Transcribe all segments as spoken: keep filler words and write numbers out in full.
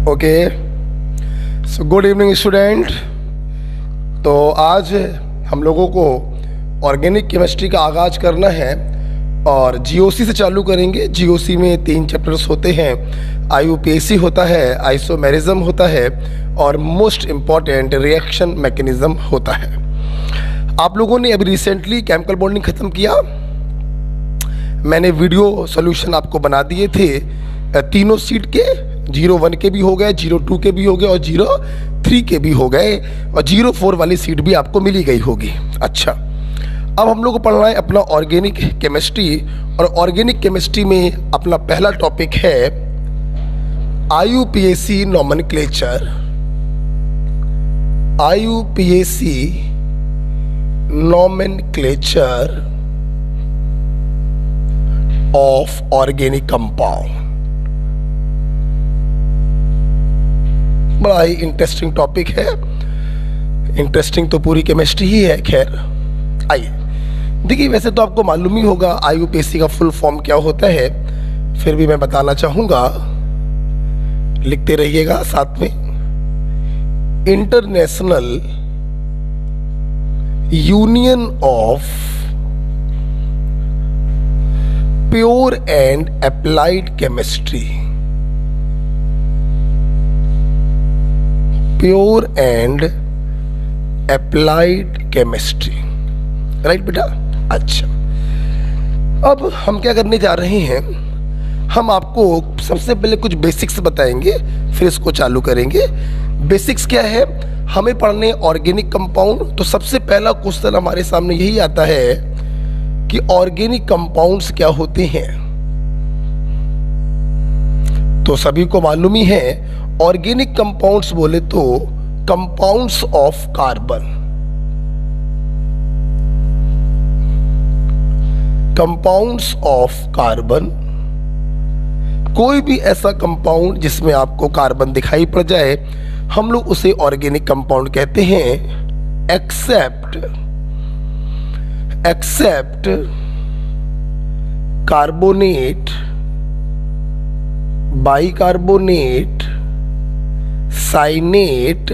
Okay, so good evening student. तो आज हम लोगों को ऑर्गेनिक केमिस्ट्री का आगाज़ करना है और जीओसी से चालू करेंगे। जीओसी में तीन चैप्टर्स होते हैं, आईयूपीएसी होता है, आइसोमेरिज्म होता है और मोस्ट इम्पॉर्टेंट रिएक्शन मैकेनिज्म होता है। आप लोगों ने अभी रिसेंटली केमिकल बॉन्डिंग ख़त्म किया। मैंने वीडियो सॉल्यूशन आपको बना दिए थे तीनों सीट के, जीरो वन के भी हो गए, जीरो टू के भी हो गए और जीरो थ्री के भी हो गए और जीरो फोर वाली सीट भी आपको मिली गई होगी। अच्छा, अब हम लोग को पढ़ना है अपना ऑर्गेनिक केमिस्ट्री और ऑर्गेनिक केमिस्ट्री में अपना पहला टॉपिक है IUPAC nomenclature. IUPAC nomenclature of organic compound. बड़ा ही इंटरेस्टिंग टॉपिक है। इंटरेस्टिंग तो पूरी केमिस्ट्री ही है। खैर आइए देखिए, वैसे तो आपको मालूम ही होगा आईयूपीएसी का फुल फॉर्म क्या होता है, फिर भी मैं बताना चाहूंगा, लिखते रहिएगा साथ में। International union of pure and applied chemistry. Pure and applied chemistry, right बेटा। अच्छा, अब हम क्या करने जा रहे हैं, हम आपको सबसे पहले कुछ बेसिक्स बताएंगे, फिर इसको चालू करेंगे। बेसिक्स क्या है, हमें पढ़ने ऑर्गेनिक कंपाउंड। तो सबसे पहला क्वेश्चन हमारे सामने यही आता है कि ऑर्गेनिक कंपाउंड्स क्या होते हैं। तो सभी को मालूम ही है, ऑर्गेनिक कंपाउंड्स बोले तो compounds of carbon. Compounds of carbon, कोई भी ऐसा कंपाउंड जिसमें आपको कार्बन दिखाई पड़ जाए, हम लोग उसे ऑर्गेनिक कंपाउंड कहते हैं। Except except carbonate, bicarbonate, cyanate,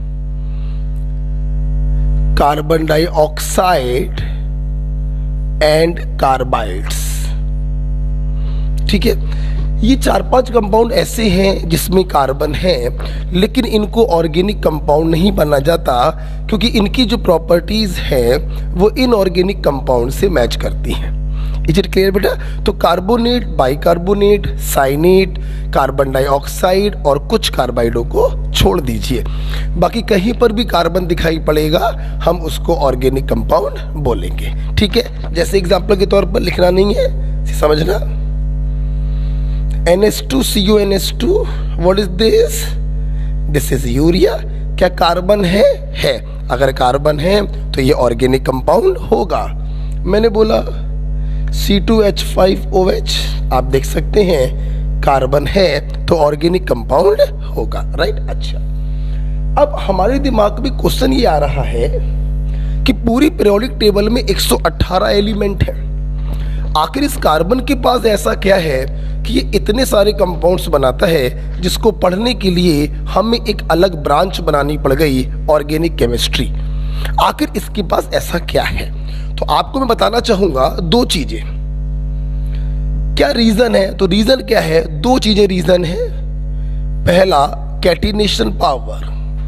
carbon dioxide and carbides. ठीक है, ये चार पांच कंपाउंड ऐसे हैं जिसमें कार्बन है, लेकिन इनको ऑर्गेनिक कंपाउंड नहीं बना जाता क्योंकि इनकी जो प्रॉपर्टीज है वो इनऑर्गेनिक कंपाउंड से मैच करती हैं। इज इट क्लियर बेटा? तो carbonate, bicarbonate, cyanate, carbon dioxide और कुछ कार्बाइडों को छोड़ दीजिए, बाकी कहीं पर भी कार्बन दिखाई पड़ेगा हम उसको ऑर्गेनिक कंपाउंड बोलेंगे। ठीक है, जैसे एग्जांपल के तौर पर लिखना नहीं है, समझना। N H two C O N H two, what is this? This is urea. क्या कार्बन है? है। अगर कार्बन है तो ये ऑर्गेनिक कंपाउंड होगा। मैंने बोला C two H five O H, आप देख सकते हैं कार्बन है तो ऑर्गेनिक कंपाउंड होगा, राइट। अच्छा, अब हमारे दिमाग में क्वेश्चन ये आ रहा है कि पूरी पीरियोडिक टेबल में एक सौ अठारह एलिमेंट है, आखिर इस कार्बन के पास ऐसा क्या है कि ये इतने सारे कंपाउंड्स बनाता है जिसको पढ़ने के लिए हमें एक अलग ब्रांच बनानी पड़ गई, ऑर्गेनिक केमिस्ट्री। आखिर इसके पास ऐसा क्या है? तो आपको मैं बताना चाहूंगा दो चीजें। क्या रीजन है? तो रीजन क्या है? दो चीजें रीजन है। पहला, कैटिनेशन पावर।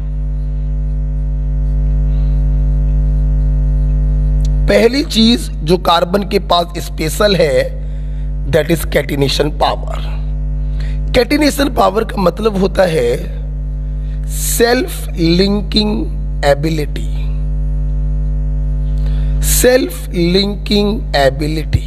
पहली चीज जो कार्बन के पास स्पेशल है, that is catenation power. Catenation power का मतलब होता है self linking ability. Self linking ability,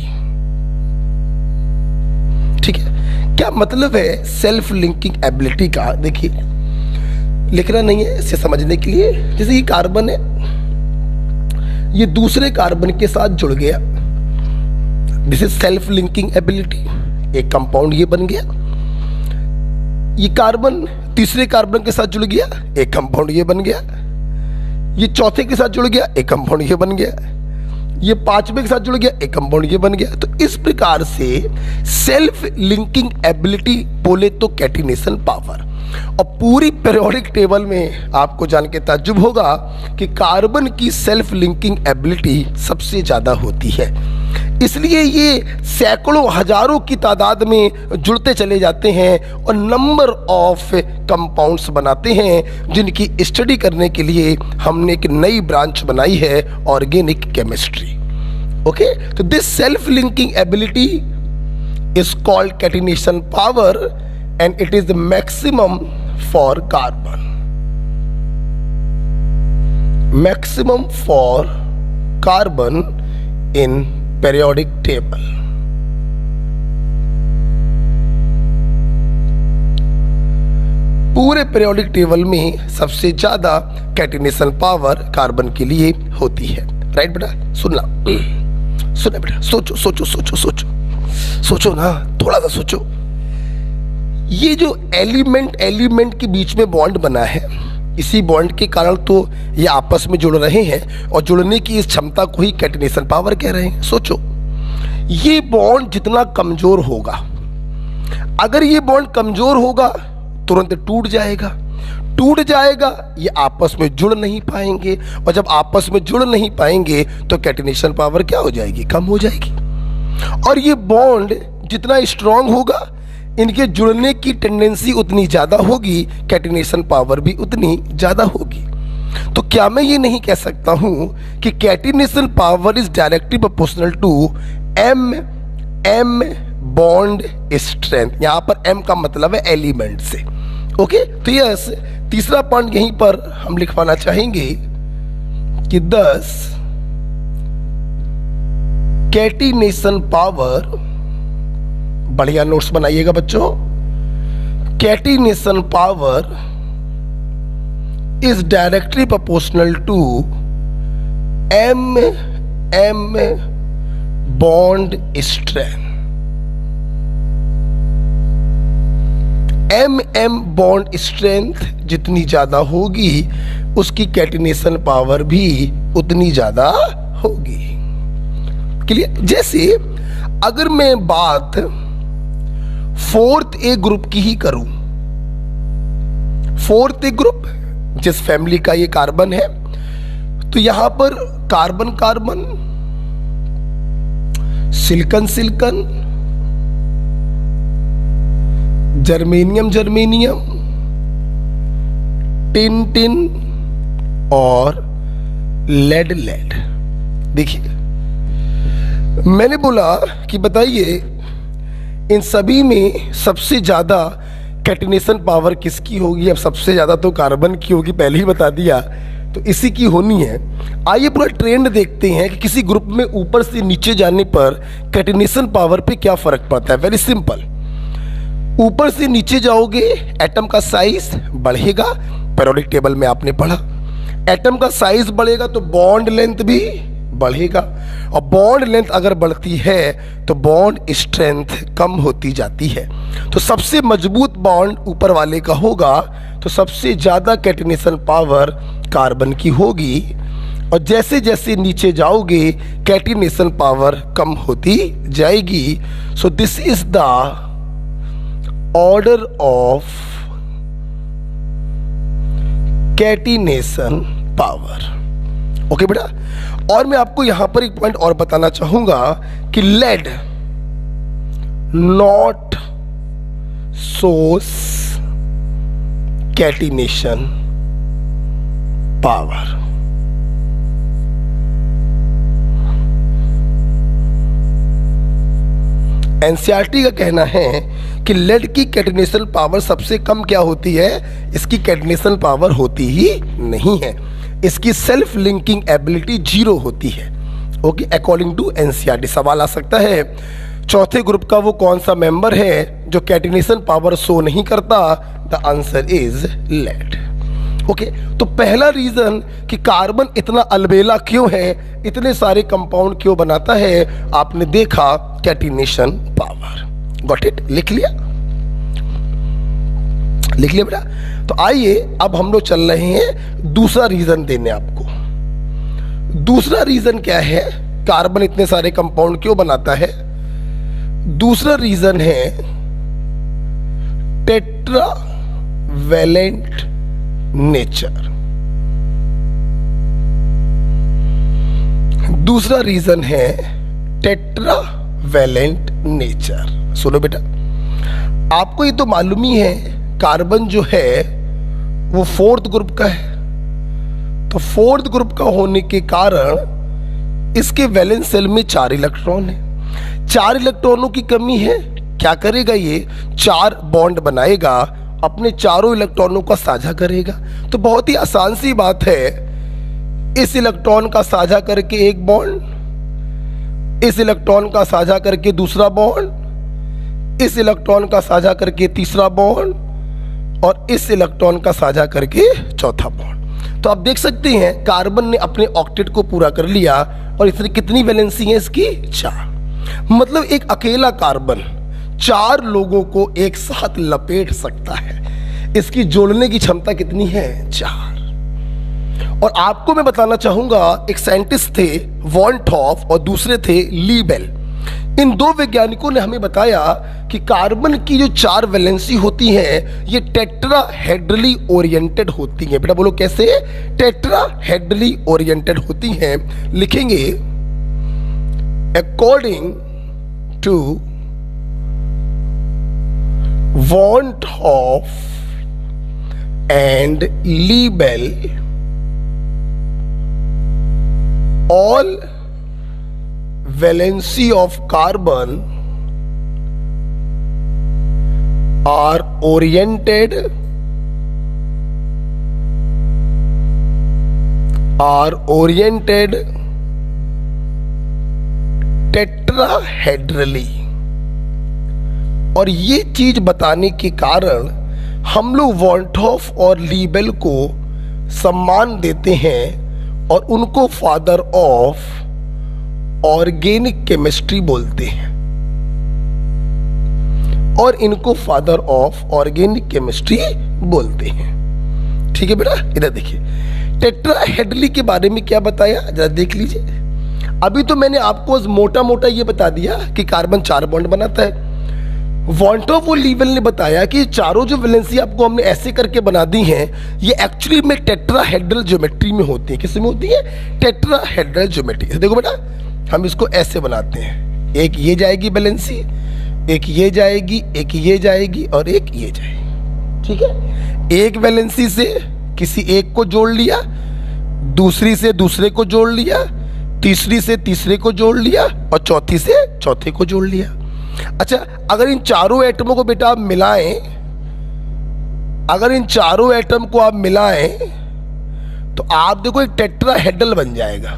ठीक है। क्या मतलब है सेल्फ लिंकिंग एबिलिटी का? देखिए, लिखना नहीं है, इसे समझने के लिए। जैसे ये कार्बन है, ये दूसरे कार्बन के साथ जुड़ गया, this is self linking ability, एक कंपाउंड ये बन गया। ये कार्बन तीसरे कार्बन के साथ जुड़ गया, एक कंपाउंड ये बन गया। ये चौथे के साथ जुड़ गया, एक कंपाउंड ये बन गया। ये पांचवें के साथ जुड़ गया, एक कंपाउंड ये बन गया। तो इस प्रकार से सेल्फ लिंकिंग एबिलिटी बोले तो कैटिनेशन पावर। और पूरी पीरियोडिक टेबल में आपको जान के ताज्जुब होगा कि कार्बन की सेल्फ लिंकिंग एबिलिटी सबसे ज़्यादा होती है। इसलिए ये सैकड़ों हजारों की तादाद में जुड़ते चले जाते हैं और नंबर ऑफ कंपाउंड्स बनाते हैं, जिनकी स्टडी करने के लिए हमने एक नई ब्रांच बनाई है, ऑर्गेनिक केमिस्ट्री। ओके, तो this self linking ability is called catenation power and it is the maximum for carbon, maximum for carbon in periodic table। पूरे periodic टेबल में सबसे ज्यादा कैटिनेशन पावर कार्बन के लिए होती है। राइट बेटा, सुनना सुनना बेटा, सोचो सोचो सोचो सोचो सोचो ना, थोड़ा सा सोचो। ये जो एलिमेंट एलिमेंट के बीच में बॉन्ड बना है, इसी बॉन्ड के कारण तो ये आपस में जुड़ रहे हैं और जुड़ने की इस क्षमता को ही कैटिनेशन पावर कह रहे हैं। सोचो, ये बॉन्ड जितना कमजोर होगा, अगर ये बॉन्ड कमजोर होगा तुरंत टूट जाएगा, टूट जाएगा, ये आपस में जुड़ नहीं पाएंगे, और जब आपस में जुड़ नहीं पाएंगे तो कैटिनेशन पावर क्या हो जाएगी, कम हो जाएगी। और ये बॉन्ड जितना स्ट्रांग होगा, इनके जुड़ने की टेंडेंसी उतनी ज्यादा होगी, कैटिनेशन पावर भी उतनी ज्यादा होगी। तो क्या मैं ये नहीं कह सकता हूं कि catenation power is directly proportional to M M bond strength. यहां पर एम का मतलब है एलिमेंट से। ओके, तो यस, तीसरा पॉइंट यहीं पर हम लिखवाना चाहेंगे कि दस कैटिनेशन पावर, बढ़िया नोट्स बनाइएगा बच्चों, catenation power is directly proportional to M M bond strength. M M bond strength जितनी ज्यादा होगी, उसकी कैटिनेशन पावर भी उतनी ज्यादा होगी। क्लियर? जैसे अगर मैं बात फोर्थ ए ग्रुप की ही करूं, फोर्थ ए ग्रुप जिस फैमिली का ये कार्बन है, तो यहां पर carbon carbon, silicon silicon, germanium germanium, tin tin और लेड लेड। देखिए, मैंने बोला कि बताइए इन सभी में सबसे ज्यादा कैटिनेशन पावर किसकी होगी। अब सबसे ज्यादा तो कार्बन की होगी, पहले ही बता दिया, तो इसी की होनी है। आइए पूरा ट्रेंड देखते हैं कि किसी ग्रुप में ऊपर से नीचे जाने पर कैटिनेशन पावर पे क्या फर्क पड़ता है। वेरी सिंपल, ऊपर से नीचे जाओगे एटम का साइज बढ़ेगा, पीरियोडिक टेबल में आपने पढ़ा, एटम का साइज बढ़ेगा तो बॉन्ड लेंथ भी बढ़ेगा, और बॉन्ड लेंथ अगर बढ़ती है तो बॉन्ड स्ट्रेंथ कम होती जाती है। तो सबसे मजबूत बॉन्ड ऊपर वाले का होगा, तो सबसे ज्यादा कैटिनेशन पावर कार्बन की होगी, और जैसे जैसे नीचे जाओगे कैटिनेशन पावर कम होती जाएगी। So this is the order of catenation power. Okay बेटा, और मैं आपको यहां पर एक पॉइंट और बताना चाहूंगा कि lead not source catenation power. NCERT का कहना है कि लेड की कैटिनेशन पावर सबसे कम क्या होती है, इसकी कैटिनेशन पावर होती ही नहीं है, इसकी सेल्फ लिंकिंग एबिलिटी जीरो होती है। Okay, according to NCERT. सवाल आ सकता है चौथे ग्रुप का वो कौन सा मेंबर है जो कैटिनेशन पावर शो नहीं करता? The answer is lead. Okay, तो पहला रीजन कि कार्बन इतना अलबेला क्यों है, इतने सारे कंपाउंड क्यों बनाता है, आपने देखा कैटिनेशन पावर। Got it? लिख लिया लिख लिया बेटा। तो आइए अब हम लोग चल रहे हैं दूसरा रीजन देने आपको। दूसरा रीजन क्या है, कार्बन इतने सारे कंपाउंड क्यों बनाता है? दूसरा रीजन है टेट्रा वैलेंट नेचर। दूसरा रीजन है टेट्रा वैलेंट नेचर। सुनो बेटा, आपको ये तो मालूम ही है कार्बन जो है वो फोर्थ ग्रुप का है, तो फोर्थ ग्रुप का होने के कारण इसके वैलेंस शेल में चार इलेक्ट्रॉन है। चार इलेक्ट्रॉनों की कमी है, क्या करेगा ये? चार बॉन्ड बनाएगा, अपने चारों इलेक्ट्रॉनों का साझा करेगा। तो बहुत ही आसान सी बात है, इस इलेक्ट्रॉन का साझा करके एक बॉन्ड, इस इलेक्ट्रॉन का साझा करके दूसरा बॉन्ड, इस इलेक्ट्रॉन का साझा करके तीसरा बॉन्ड और इस इलेक्ट्रॉन का साझा करके चौथा बॉन्ड। तो आप देख सकते हैं कार्बन ने अपने ऑक्टेट को पूरा कर लिया और इसमें कितनी वैलेंसी है इसकी? चार। मतलब एक अकेला कार्बन चार लोगों को एक साथ लपेट सकता है। इसकी जोड़ने की क्षमता कितनी है? चार। और आपको मैं बताना चाहूंगा, एक साइंटिस्ट थे वॉन टॉफ और दूसरे थे लीबेल। इन दो वैज्ञानिकों ने हमें बताया कि कार्बन की जो चार वैलेंसी होती है ये टेट्राहेड्रली ओरिएंटेड होती है। बेटा बोलो कैसे? टेट्राहेड्रली ओरिएंटेड होती हैं। लिखेंगे according to Van't Hoff and Le Bel, all valency of carbon are oriented are oriented tetrahedrally। और ये चीज बताने के कारण हम लोग वॉन टॉफ और लीबेल को सम्मान देते हैं और उनको फादर ऑफ ऑर्गेनिक केमिस्ट्री बोलते हैं और इनको फादर ऑफ ऑर्गेनिक केमिस्ट्री बोलते हैं। ठीक है बेटा, इधर देखिए टेट्राहेड्रली के बारे में क्या बताया, जरा देख लीजिए। अभी तो मैंने आपको मोटा मोटा ये बता दिया कि कार्बन चार बॉन्ड बनाता है। वॉन टॉफ और लीबेल ने बताया कि चारों जो वैलेंसी आपको हमने ऐसे करके बना दी हैं, ये एक्चुअली में टेट्राहेड्रल ज्योमेट्री में होती है। किस में होती है? Tetrahedral geometry. देखो बेटा, हम इसको ऐसे बनाते हैं, एक ये जाएगी वैलेंसी, एक ये जाएगी, एक ये जाएगी और एक ये जाएगी। ठीक है, एक वैलेंसी से किसी एक को जोड़ लिया, दूसरी से दूसरे को जोड़ लिया, तीसरी से तीसरे को जोड़ लिया और चौथी से चौथे को जोड़ लिया। अच्छा, अगर इन चारों एटमों को बेटा आप मिलाएं, अगर इन चारों एटम को आप मिलाएं तो आप देखो एक टेट्राहेड्रल बन जाएगा,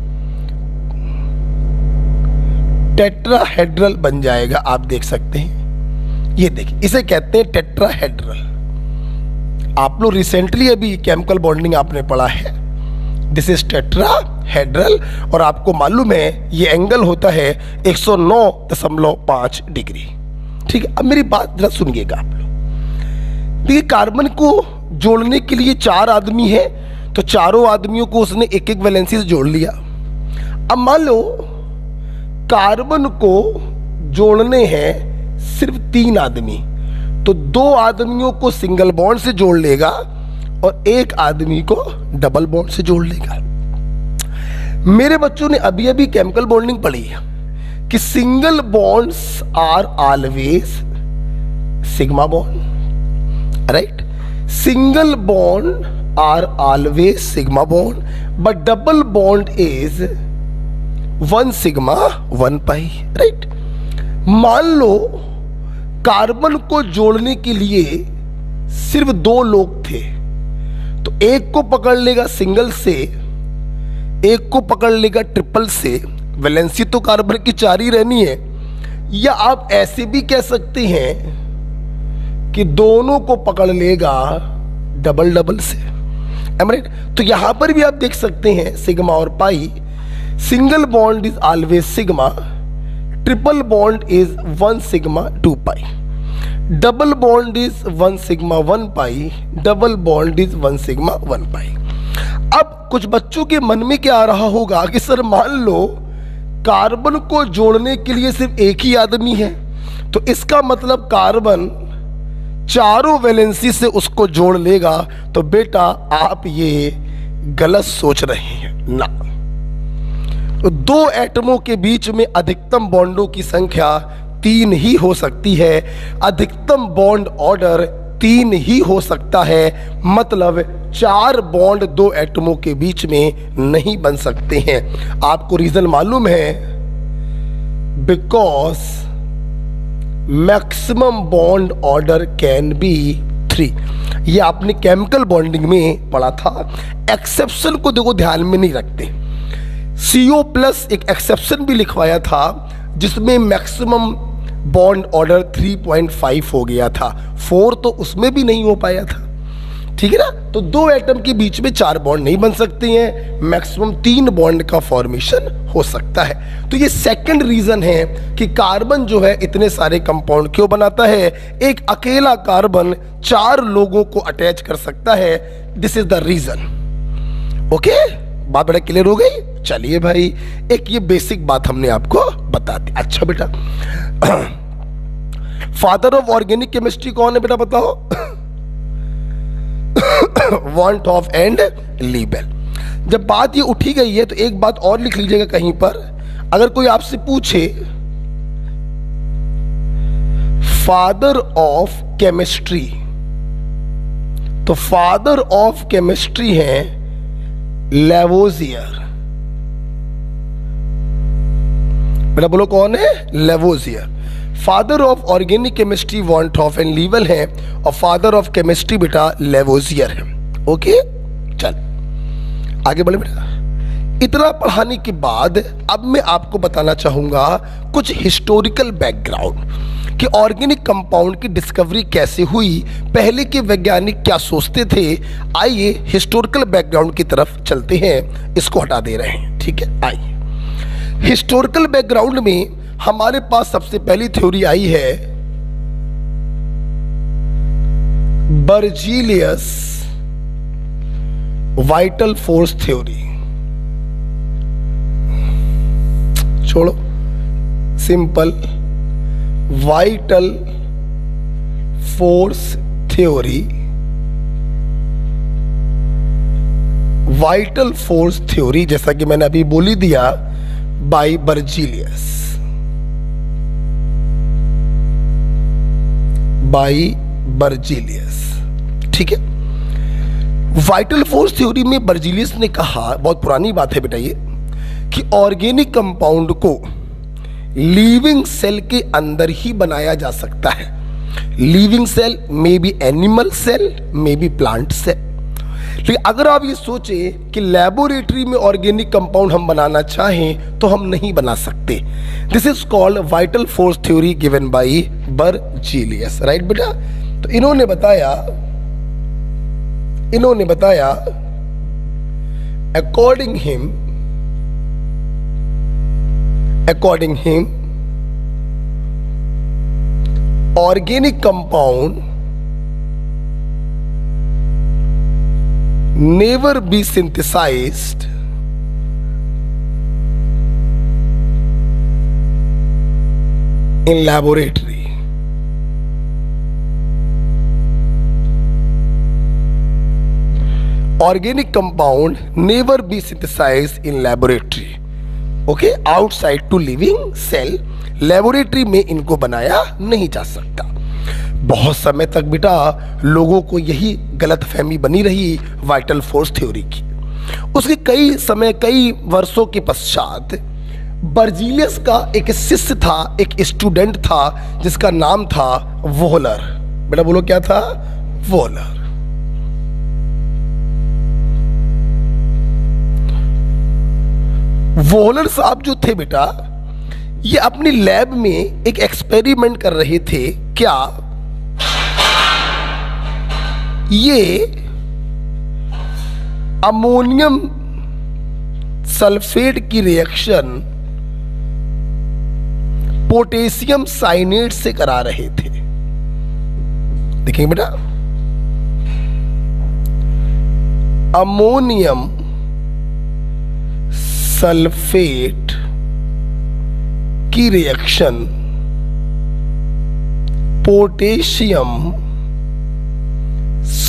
टेट्राहेड्रल बन जाएगा। आप देख सकते हैं, ये देखिए, इसे कहते हैं टेट्राहेड्रल। आप लोग रिसेंटली अभी केमिकल बॉन्डिंग आपने पढ़ा है, दिस इज टेट्राहेड्रल। और आपको मालूम है ये एंगल होता है एक सौ नौ दशमलव पाँच डिग्री। ठीक है, अब मेरी बात जरा सुनिएगा आप लोग। देखिए, कार्बन को जोड़ने के लिए चार आदमी हैं, तो चारों आदमियों को उसने एक एक वैलेंसी से जोड़ लिया। अब मान लो कार्बन को जोड़ने हैं सिर्फ तीन आदमी, तो दो आदमियों को सिंगल बॉन्ड से जोड़ लेगा और एक आदमी को डबल बॉन्ड से जोड़ लेगा। मेरे बच्चों ने अभी अभी केमिकल बॉन्डिंग पढ़ी है कि single bonds are always sigma bond, right? Single bond are always sigma bond, but double bond is one sigma one pi, right? मान लो कार्बन को जोड़ने के लिए सिर्फ दो लोग थे, तो एक को पकड़ लेगा सिंगल से, एक को पकड़ लेगा ट्रिपल से। वैलेंसी तो कार्बन की चार ही रहनी है। या आप ऐसे भी कह सकते हैं कि दोनों को पकड़ लेगा डबल डबल से, एम राइट? तो यहां पर भी आप देख सकते हैं सिग्मा और pi. Single bond is always sigma, triple bond is one sigma two pi, double bond is one sigma one pi, double bond is one sigma one pi. अब कुछ बच्चों के मन में क्या आ रहा होगा कि सर मान लो कार्बन को जोड़ने के लिए सिर्फ एक ही आदमी है, तो इसका मतलब कार्बन चारों वैलेंसी से उसको जोड़ लेगा, तो बेटा आप ये गलत सोच रहे हैं ना। दो एटमों के बीच में अधिकतम बॉन्डों की संख्या तीन ही हो सकती है, अधिकतम बॉन्ड ऑर्डर तीन ही हो सकता है, मतलब चार बॉन्ड दो एटमों के बीच में नहीं बन सकते हैं। आपको रीजन मालूम है? Because maximum bond order can be three. ये आपने केमिकल बॉन्डिंग में पढ़ा था। एक्सेप्शन को देखो ध्यान में नहीं रखते। सीओ प्लस एक एक्सेप्शन भी लिखवाया था जिसमें maximum bond order three point five हो गया था, फोर तो उसमें भी नहीं हो पाया था। ठीक है ना? तो दो एटम के बीच में चार बॉन्ड नहीं बन सकते हैं, मैक्सिमम तीन बॉन्ड का फॉर्मेशन हो सकता है। तो ये सेकंड रीजन है कि कार्बन जो है इतने सारे कंपाउंड क्यों बनाता है। एक अकेला कार्बन चार लोगों को अटैच कर सकता है, this is the reason. Okay, बात बड़ा क्लियर हो गई। चलिए भाई, एक ये बेसिक बात हमने आपको बता दी। अच्छा बेटा, फादर ऑफ ऑर्गेनिक केमिस्ट्री कौन है बेटा बताओ? Van't Hoff and Le Bel. जब बात ये उठी गई है तो एक बात और लिख लीजिएगा कहीं पर, अगर कोई आपसे पूछे फादर ऑफ केमिस्ट्री, तो फादर ऑफ केमिस्ट्री है लेवोजियर। बेटा बोलो कौन है? Lavoisier. Father of organic chemistry Van't Hoff and Le Bel है, और फादर ऑफ केमिस्ट्री बेटा लेवोजियर है। ओके, चल आगे बढ़े बेटा। इतना पढ़ाने के बाद अब मैं आपको बताना चाहूंगा कुछ हिस्टोरिकल बैकग्राउंड कि ऑर्गेनिक कंपाउंड की डिस्कवरी कैसे हुई, पहले के वैज्ञानिक क्या सोचते थे। आइए हिस्टोरिकल बैकग्राउंड की तरफ चलते हैं, इसको हटा दे रहे हैं। ठीक है, आइए हिस्टोरिकल बैकग्राउंड में हमारे पास सबसे पहली थ्योरी आई है बर्जीलियस वाइटल फोर्स थ्योरी। छोड़ो simple, vital force theory. Vital force theory जैसा कि मैंने अभी बोली दिया, बाय बर्जीलियस, बाय बर्जीलियस। ठीक है, वाइटल फोर्स थ्योरी में बर्जीलियस ने कहा, बहुत पुरानी बात है बेटा ये, कि ऑर्गेनिक कंपाउंड को लिविंग सेल के अंदर ही बनाया जा सकता है। Living cell may be animal cell, may be plant cell. लेकिन अगर आप ये सोचें कि लेबोरेटरी में ऑर्गेनिक कंपाउंड हम बनाना चाहें तो हम नहीं बना सकते। This is called vital force theory given by Berzelius. Right बेटा? तो इन्होंने बताया इन्होंने बताया according him according him organic compound never be synthesized in laboratory. Organic compound never be synthesized in laboratory. Okay, outside to living cell, laboratory में इनको बनाया नहीं जा सकता। बहुत समय तक बेटा लोगों को यही गलतफहमी बनी रही वाइटल फोर्स थ्योरी की। उसके कई समय कई वर्षों के पश्चात बर्जीलियस का एक शिष्य था, एक स्टूडेंट था जिसका नाम था वोहलर। बेटा बोलो क्या था? वोहलर। वोहलर साहब जो थे बेटा, ये अपनी लैब में एक एक्सपेरिमेंट कर रहे थे। क्या ये अमोनियम सल्फेट की रिएक्शन पोटेशियम साइनेट से करा रहे थे। देखिए बेटा, अमोनियम सल्फेट की रिएक्शन पोटेशियम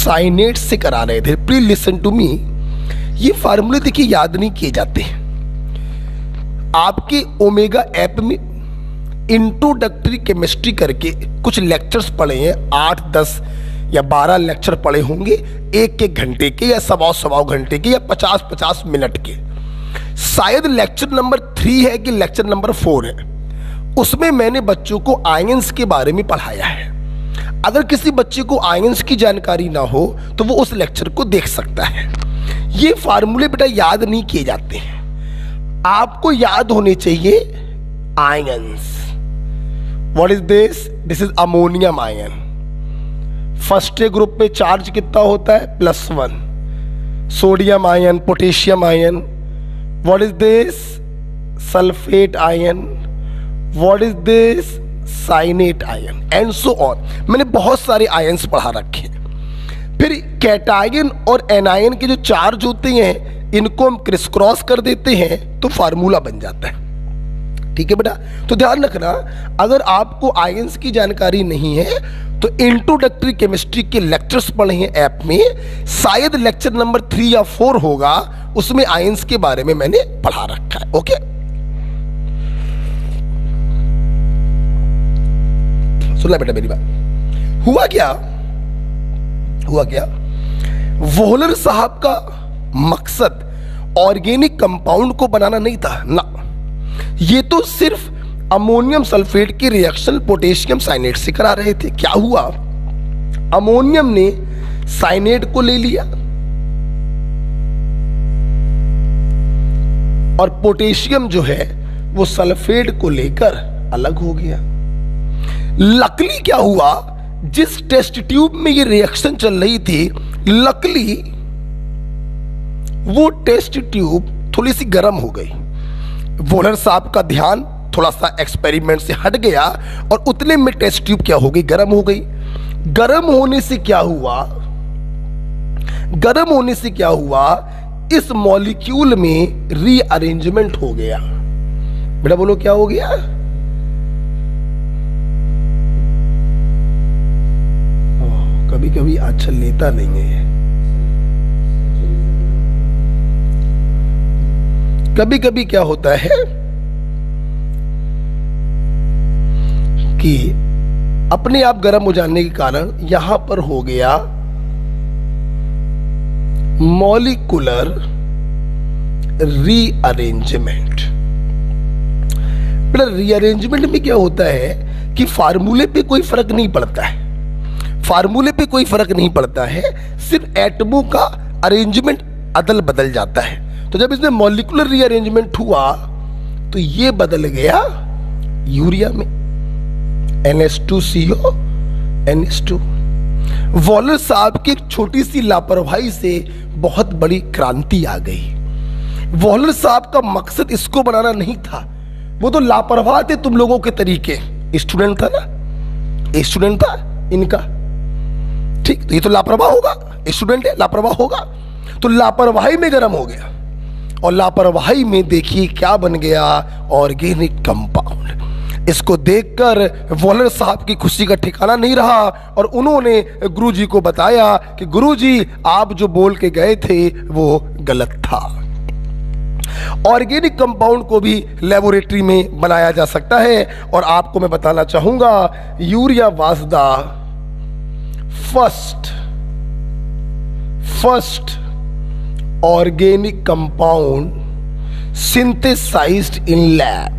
साइनेट से करा रहे थे। Please listen to me. ये फार्मूले देखिए याद नहीं किए जाते हैं। आपके ओमेगा ऐप में इंट्रोडक्टरी केमिस्ट्री करके कुछ लेक्चर्स पढ़े हैं, आठ दस या बारह लेक्चर पढ़े होंगे, एक एक घंटे के या सवा सवा घंटे के या पचास पचास मिनट के। शायद लेक्चर नंबर थ्री है कि लेक्चर नंबर फोर है, उसमें मैंने बच्चों को आयंस के बारे में पढ़ाया है। अगर किसी बच्चे को आयंस की जानकारी ना हो तो वो उस लेक्चर को देख सकता है। ये फार्मूले बेटा याद नहीं किए जाते हैं, आपको याद होने चाहिए ions. What is this? This is ammonium ion. First group में चार्ज कितना होता है? Plus one. Sodium ion, potassium ion. What is this? Sulphate ion. What is this? Cyanate ion and so on. मैंने बहुत सारे आयन्स पढ़ा रखे हैं। फिर कैटायन और एनायन के जो चार्ज होते हैं इनको हम क्रिस क्रॉस कर देते हैं तो फार्मूला बन जाता है। ठीक है बेटा, तो ध्यान रखना, अगर आपको आयंस की जानकारी नहीं है तो इंट्रोडक्टरी केमिस्ट्री के लेक्चर्स पढ़े हैं ऐप में, शायद लेक्चर नंबर थ्री या फोर होगा, उसमें आयंस के बारे में मैंने पढ़ा रखा है। ओके, सुनना बेटा मेरी बात। हुआ क्या हुआ क्या वोहलर साहब का मकसद ऑर्गेनिक कंपाउंड को बनाना नहीं था ना, ये तो सिर्फ अमोनियम सल्फेट की रिएक्शन पोटेशियम साइनेट से करा रहे थे। क्या हुआ, अमोनियम ने साइनेट को ले लिया और पोटेशियम जो है वो सल्फेट को लेकर अलग हो गया। लकली क्या हुआ, जिस टेस्ट ट्यूब में ये रिएक्शन चल रही थी, लकली वो टेस्ट ट्यूब थोड़ी सी गर्म हो गई। वोहलर साहब का ध्यान थोड़ा सा एक्सपेरिमेंट से हट गया और उतने में टेस्ट ट्यूब क्या हो गई, गर्म हो गई। गर्म होने से क्या हुआ गर्म होने से क्या हुआ इस मॉलिक्यूल में रीअरेंजमेंट हो गया। बेटा बोलो क्या हो गया? कभी कभी आजकल लेता नहीं है, कभी कभी क्या होता है कि अपने आप गर्म हो जाने के कारण यहां पर हो गया मॉलिक्यूलर रीअरेंजमेंट। रीअरेंजमेंट में क्या होता है कि फार्मूले पे कोई फर्क नहीं पड़ता है, फार्मूले पे कोई फर्क नहीं पड़ता है, सिर्फ एटमों का अरेंजमेंट अदल बदल जाता है। तो जब इसमें मॉलिक्यूलर रीअरेंजमेंट हुआ तो ये बदल गया यूरिया में, N H two C O N H two. Wohler साहब की एक छोटी सी लापरवाही से बहुत बड़ी क्रांति आ गई। वोहलर साहब का मकसद इसको बनाना नहीं था, वो तो लापरवाह थे तुम लोगों के तरीके। स्टूडेंट था ना, स्टूडेंट था इनका, ठीक, तो ये तो लापरवाह होगा, स्टूडेंट है लापरवाह होगा, तो लापरवाही में गर्म हो गया और लापरवाही में देखिए क्या बन गया, ऑर्गेनिक कंपाउंड। इसको देखकर वोहलर साहब की खुशी का ठिकाना नहीं रहा और उन्होंने गुरुजी को बताया कि गुरुजी आप जो बोल के गए थे वो गलत था। ऑर्गेनिक कंपाउंड को भी लेबोरेटरी में बनाया जा सकता है और आपको मैं बताना चाहूंगा urea was the first first organic compound synthesized in lab.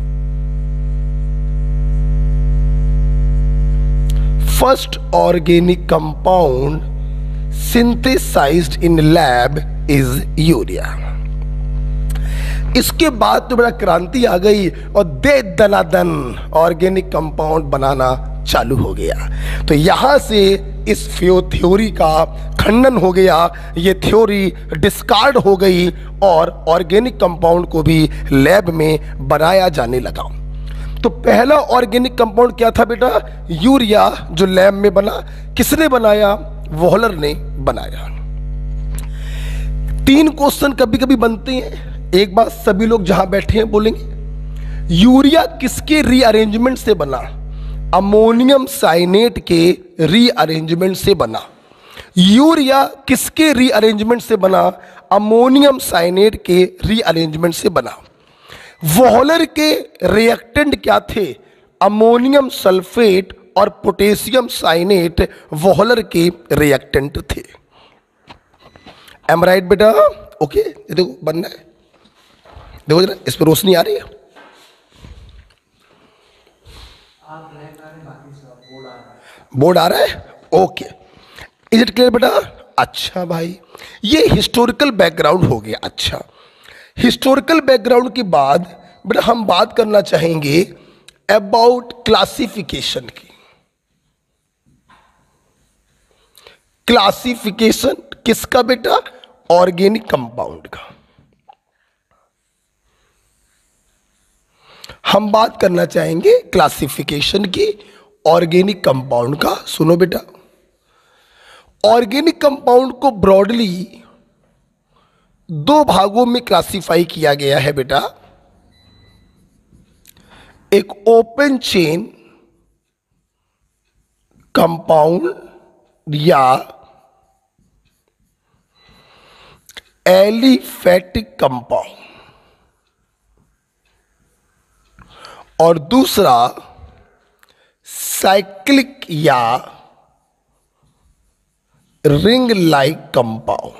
First organic compound synthesized in lab is urea. इसके बाद तो बड़ा क्रांति आ गई और दे दनादन ऑर्गेनिक कंपाउंड बनाना चालू हो गया। तो यहां से इस थ्योरी का खंडन हो गया, ये थ्योरी डिस्कार्ड हो गई और ऑर्गेनिक कंपाउंड को भी लैब में बनाया जाने लगा। तो पहला ऑर्गेनिक कंपाउंड क्या था बेटा? यूरिया, जो लैब में बना। किसने बनाया? वोहलर ने बनाया। तीन क्वेश्चन कभी कभी बनते हैं, एक बात सभी लोग जहां बैठे हैं बोलेंगे, यूरिया किसके रीअरेंजमेंट से बना? अमोनियम साइनेट के रीअरेंजमेंट से बना। यूरिया किसके रीअरेंजमेंट से बना? अमोनियम साइनेट के रीअरेंजमेंट से बना। वॉलर के रिएक्टेंट क्या थे? अमोनियम सल्फेट और पोटेशियम साइनेट वॉलर के रिएक्टेंट थे। एम राइट बेटा? ओके, ये देखो बनना है, देखो जरा इस पर रोशनी आ रही है। बोर्ड आ रहा है? ओके, इज इट क्लियर बेटा? अच्छा भाई, ये हिस्टोरिकल बैकग्राउंड हो गया। अच्छा, हिस्टोरिकल बैकग्राउंड के बाद बेटा हम बात करना चाहेंगे अबाउट क्लासिफिकेशन की। क्लासिफिकेशन किसका बेटा? ऑर्गेनिक कंपाउंड का। हम बात करना चाहेंगे क्लासिफिकेशन की ऑर्गेनिक कंपाउंड का। सुनो बेटा, ऑर्गेनिक कंपाउंड को ब्रॉडली दो भागों में क्लासिफाई किया गया है बेटा। एक ओपन चेन कंपाउंड या एलिफैटिक कंपाउंड, और दूसरा साइक्लिक या रिंग लाइक कंपाउंड।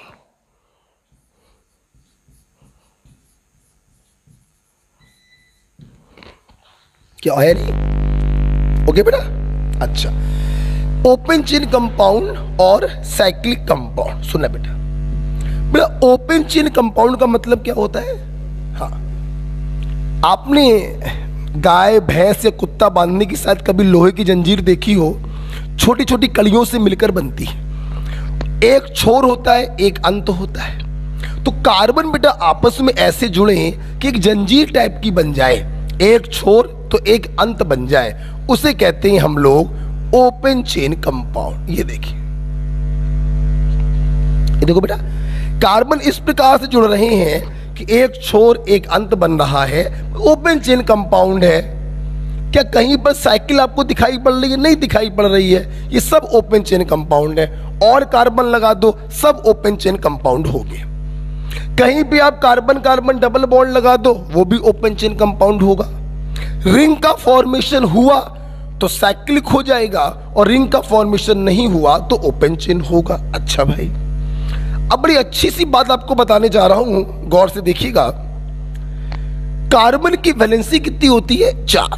क्या है नहीं? ओके बेटा? अच्छा, ओपन चेन कंपाउंड और साइक्लिक कंपाउंड। सुनना बेटा, बेटा ओपन चेन कंपाउंड का मतलब क्या होता है? हाँ, आपने गाय भैंस या कुत्ता बांधने की शायद कभी लोहे की जंजीर देखी हो, छोटी छोटी कड़ियों से मिलकर बनती है। एक छोर होता है, एक अंत होता है। तो कार्बन बेटा आपस में ऐसे जुड़े कि एक जंजीर टाइप की बन जाए, एक छोर तो एक अंत बन जाए, उसे कहते हैं हम लोग ओपन चेन कंपाउंड। ये देखिए, ये देखो बेटा, कार्बन इस प्रकार से जुड़ रहे हैं कि एक छोर एक अंत बन रहा है, ओपन चेन कंपाउंड है। क्या कहीं पर साइकिल आपको दिखाई पड़ रही है? नहीं दिखाई पड़ रही है। ये सब ओपन चेन कंपाउंड है। और कार्बन लगा दो, सब ओपन चेन कंपाउंड हो गए। कहीं भी आप कार्बन कार्बन डबल बॉन्ड लगा दो, वो भी ओपन चेन कंपाउंड होगा। रिंग का फॉर्मेशन हुआ तो साइक्लिक हो जाएगा, और रिंग का फॉर्मेशन नहीं हुआ तो ओपन चेन होगा। अच्छा भाई, अब बड़ी अच्छी सी बात आपको बताने जा रहा हूं, गौर से देखिएगा। कार्बन की वैलेंसी कितनी होती है? चार।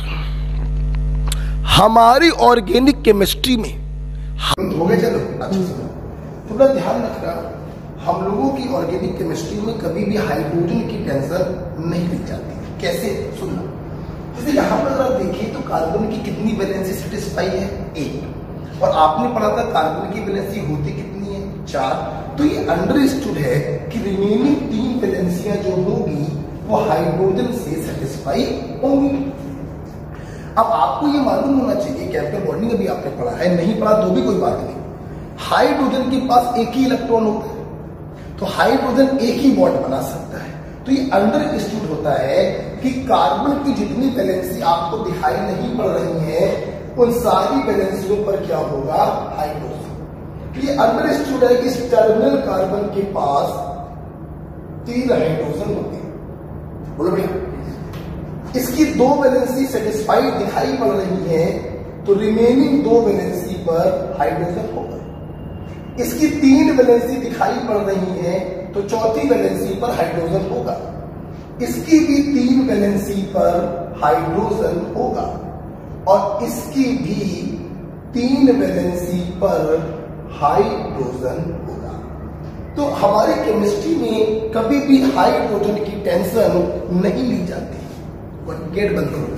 हमारी ऑर्गेनिक केमिस्ट्री में हम हो गए, चलो अच्छा सुनो, थोड़ा ध्यान रखना, हम लोगों की ऑर्गेनिक केमिस्ट्री में कभी भी हाइड्रोजन की टेंशन नहीं ली जाती। कैसे? सुनना, जैसे यहां पर अगर देखिए तो कार्बन की कितनी वैलेंसी सेटिस्फाई है? एक। और आपने पढ़ा था कार्बन की वैलेंसी होती कितनी है? चार। तो ये अंडरस्टूड है कि रिमेनिंग तीन वैलेंसियां जो होगी वो हाइड्रोजन से सेटिस्फाई होंगी। अब आपको ये मालूम होना चाहिए, केमिकल बॉन्डिंग अभी आपने पढ़ा है, नहीं पढ़ा तो भी कोई बात नहीं, हाइड्रोजन के पास एक ही इलेक्ट्रॉन होता है, तो हाइड्रोजन एक ही बॉन्ड बना सकता है। तो ये अंडरस्टूड होता है कि कार्बन की जितनी वैलेंसी आपको दिखाई नहीं पड़ रही है, उन सारी वैलेंसियों पर क्या होगा? हाइड्रोजन। ये अंडरस्टूड है कि इस टर्मिनल कार्बन के पास तीन हाइड्रोजन होते हैं। बोलो भैया, इसकी दो वैलेंसी सेटिस्फाइड दिखाई पड़ रही है, तो रिमेनिंग दो वैलेंसी पर हाइड्रोजन होगा। इसकी तीन वैलेंसी दिखाई पड़ रही है, तो चौथी वैलेंसी पर हाइड्रोजन होगा। इसकी भी तीन वैलेंसी पर हाइड्रोजन होगा, और इसकी भी तीन वैलेंसी पर हाइड्रोजन होगा। तो हमारे केमिस्ट्री में कभी भी हाइड्रोजन की टेंशन नहीं ली जाती। गेट बंद करो।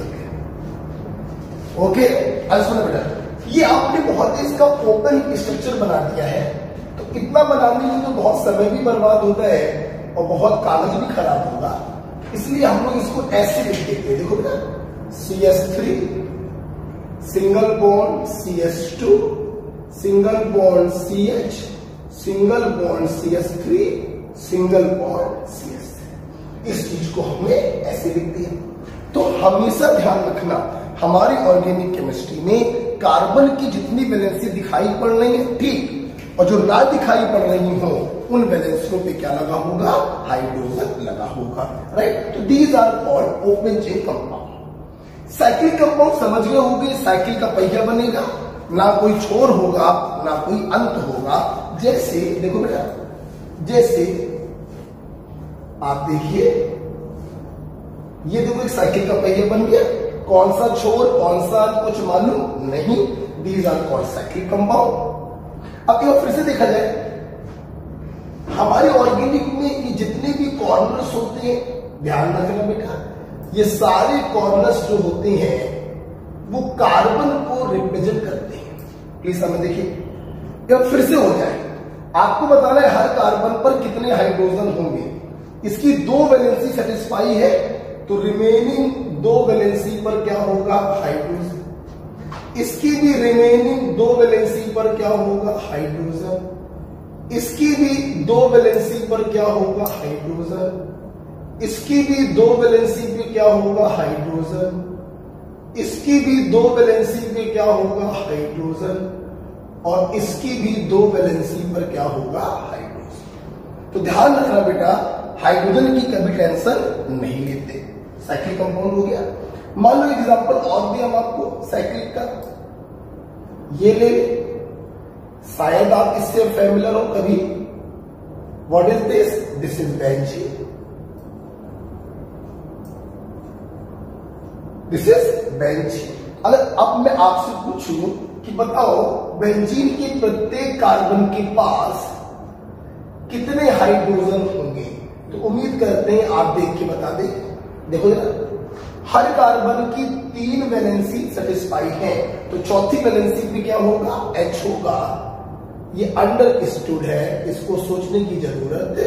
ओके, आज सुनो बेटा, ये आपने बहुत इसका ओपन स्ट्रक्चर बना दिया है, तो इतना बनाने में तो बहुत समय भी बर्बाद होता है और बहुत कागज भी खराब होगा, इसलिए हम लोग इसको ऐसे लिख देते हैं। देखो बेटा, C S three single bond C S two single bond C H single bond C S three single bond C S three. इस चीज को हमने ऐसे लिख दिया। तो हमेशा ध्यान रखना, हमारी ऑर्गेनिक केमिस्ट्री में कार्बन की जितनी वैलेंसी दिखाई पड़ रही है, ठीक, और जो ना दिखाई पड़ रही हो उन वैलेंसियों पे क्या लगा होगा, हाइड्रोजन लगा होगा, राइट। तो these are called open chain compound. Cyclic compound समझ गए होंगे, साइकिल का पहिया बनेगा, ना कोई छोर होगा ना कोई अंत होगा। जैसे देखो बेटा, जैसे आप देखिए, ये देखो एक साइकिल का पहिया बन गया, कौन सा छोर कौन सा अंत कुछ मालूम नहीं। These are called cyclic compound. अब एक फिर से देखा जाए, हमारे ऑर्गेनिक में ये जितने भी कॉर्नर्स होते हैं, ध्यान रखना बेटा, ये सारे कॉर्नर्स जो होते हैं वो कार्बन को रिप्रेजेंट करते हैं। प्लीज समझ देखिए, अब फिर से हो जाए, आपको बताना है हर कार्बन पर कितने हाइड्रोजन होंगे। इसकी दो वैलेंसी सेटिस्फाई है, तो रिमेनिंग दो वैलेंसी पर क्या होगा, हाइड्रोजन। इसकी भी रिमेनिंग दो वैलेंसी पर क्या होगा, हाइड्रोजन। इसकी भी दो वैलेंसी पर क्या होगा, हाइड्रोजन। इसकी भी दो वैलेंसी पे क्या होगा, हाइड्रोजन। इसकी भी दो वैलेंसी पे क्या होगा, हाइड्रोजन। और इसकी भी दो वैलेंसी पर क्या होगा, हाइड्रोजन। तो ध्यान रखना बेटा, हाइड्रोजन की कभी टेंशन नहीं लेते। साइक्लिक कंपाउंड हो गया। मान लो एग्जांपल और भी हम आपको साइक्लिक का, ये ले, शायद आप इससे फैमिलियर हो कभी। What is this, this is benzene, this is benzene. अगर अब मैं आपसे पूछूं कि बताओ बेंजीन के प्रत्येक कार्बन के पास कितने हाइड्रोजन होंगे, तो उम्मीद करते हैं आप देख के बता दें। देखो जरा, हर कार्बन की तीन वैलेंसी सेटिस्फाई है, तो चौथी वैलेंसी पे क्या होगा, H होगा। ये अंडरस्टूड है, इसको सोचने की जरूरत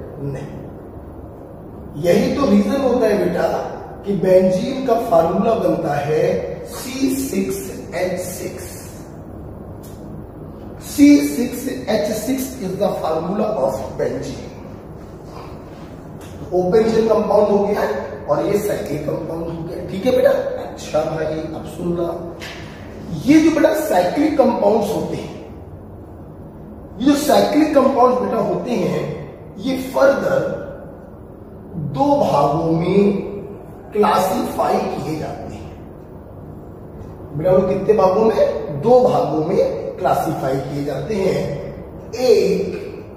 नहीं। यही तो रीजन होता है बेटा कि बेंजीन का फार्मूला बनता है C six H six. C six H six is the formula of benzene. Open chain compound हो गया और ये साइक्लिक कंपाउंड हो गया, ठीक है बेटा। अच्छा भाई, अब सुनना, ये जो बेटा साइक्लिक कंपाउंड्स होते हैं, ये जो साइक्लिक कंपाउंड्स बेटा होते हैं, ये फर्दर दो भागों में क्लासिफाई किए जाते हैं। बेटा वो कितने भागों में, दो भागों में क्लासिफाई किए जाते हैं। एक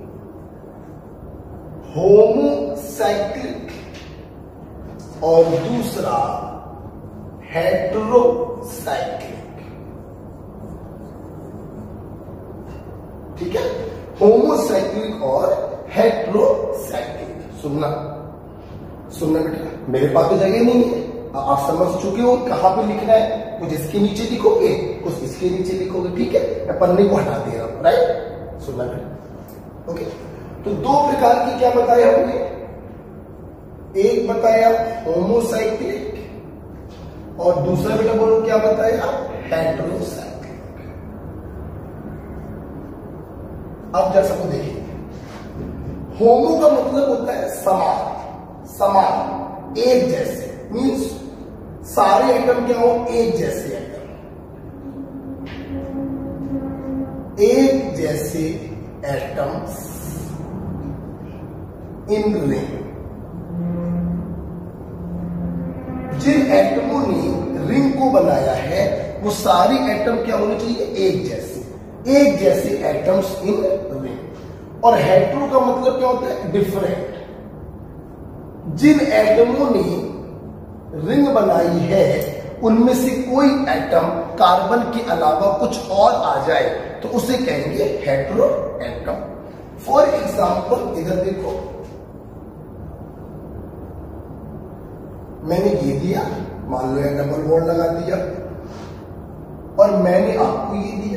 होमोसाइक्लिक और दूसरा हेटेरोसाइक्लिक, ठीक है। होमोसाइक्लिक और हेटेरोसाइक्लिक। सुनना सुनना बेटा, मेरे पास तो जगह नहीं है, आप समझ चुके हो कहां पे लिखना है। कुछ इसके नीचे लिखोगे, कुछ इसके नीचे लिखोगे, ठीक है। मैं पन्ने को हटा दे रहा हूं, राइट। सुनना बेटा, ओके। तो दो प्रकार की क्या बताया हमने, एक बताया होमोसाइक्लिक और दूसरा बेटा बोलो क्या बताया, हेटेरोसाइक्लिक। अब जैसा को देखिए, होमो का मतलब होता है समान, समान, एक जैसे, मीन्स सारे एटम क्या हो, एक जैसे एटम, एक जैसे एटम्स इन रिंग। जिन एटमों ने रिंग को बनाया है वो सारी एटम क्या होने चाहिए, एक जैसे, एक जैसे एटम्स इन रिंग। और हेटेरो का मतलब क्या होता है, डिफरेंट। जिन एटमों ने रिंग बनाई है उनमें से कोई एटम कार्बन के अलावा कुछ और आ जाए तो उसे कहेंगे हेटेरो एटम। फॉर एग्जाम्पल इधर देखो, मैंने ये दिया, मान लो एक डबल बॉन्ड लगा दिया, और मैंने आपको ये दिया।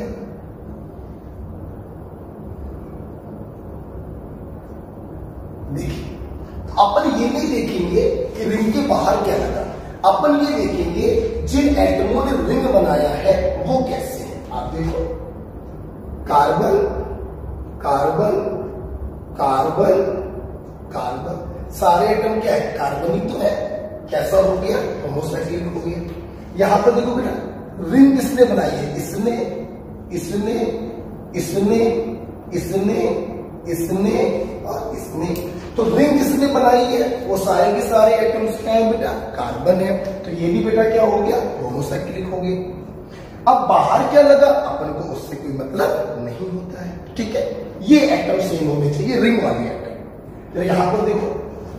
देखिए, अपन ये नहीं देखेंगे कि रिंग के बाहर क्या लगा, अपन ये देखेंगे जिन एटमों ने रिंग बनाया है वो कैसे है। आप देखो, कार्बन कार्बन कार्बन कार्बन, सारे एटम क्या है, कार्बन ही तो है। कैसा हो गया, होमोसाइक्लिक हो गया। यहां पर देखो बेटा, रिंग किसने बनाई है, इसने इसने इसने इसने, इसने और इसने। तो रिंग किसने बनाई है? वो सारे के सारे एटम्स क्या है बेटा? कार्बन है। तो ये भी बेटा क्या हो गया? होमोसाइक्लिक हो गए। अब बाहर क्या लगा? अपन को उससे कोई मतलब नहीं होता है, ठीक है। ये एटम सेम होने चाहिए, रिंग वाले एटम। तो यहां पर देखो,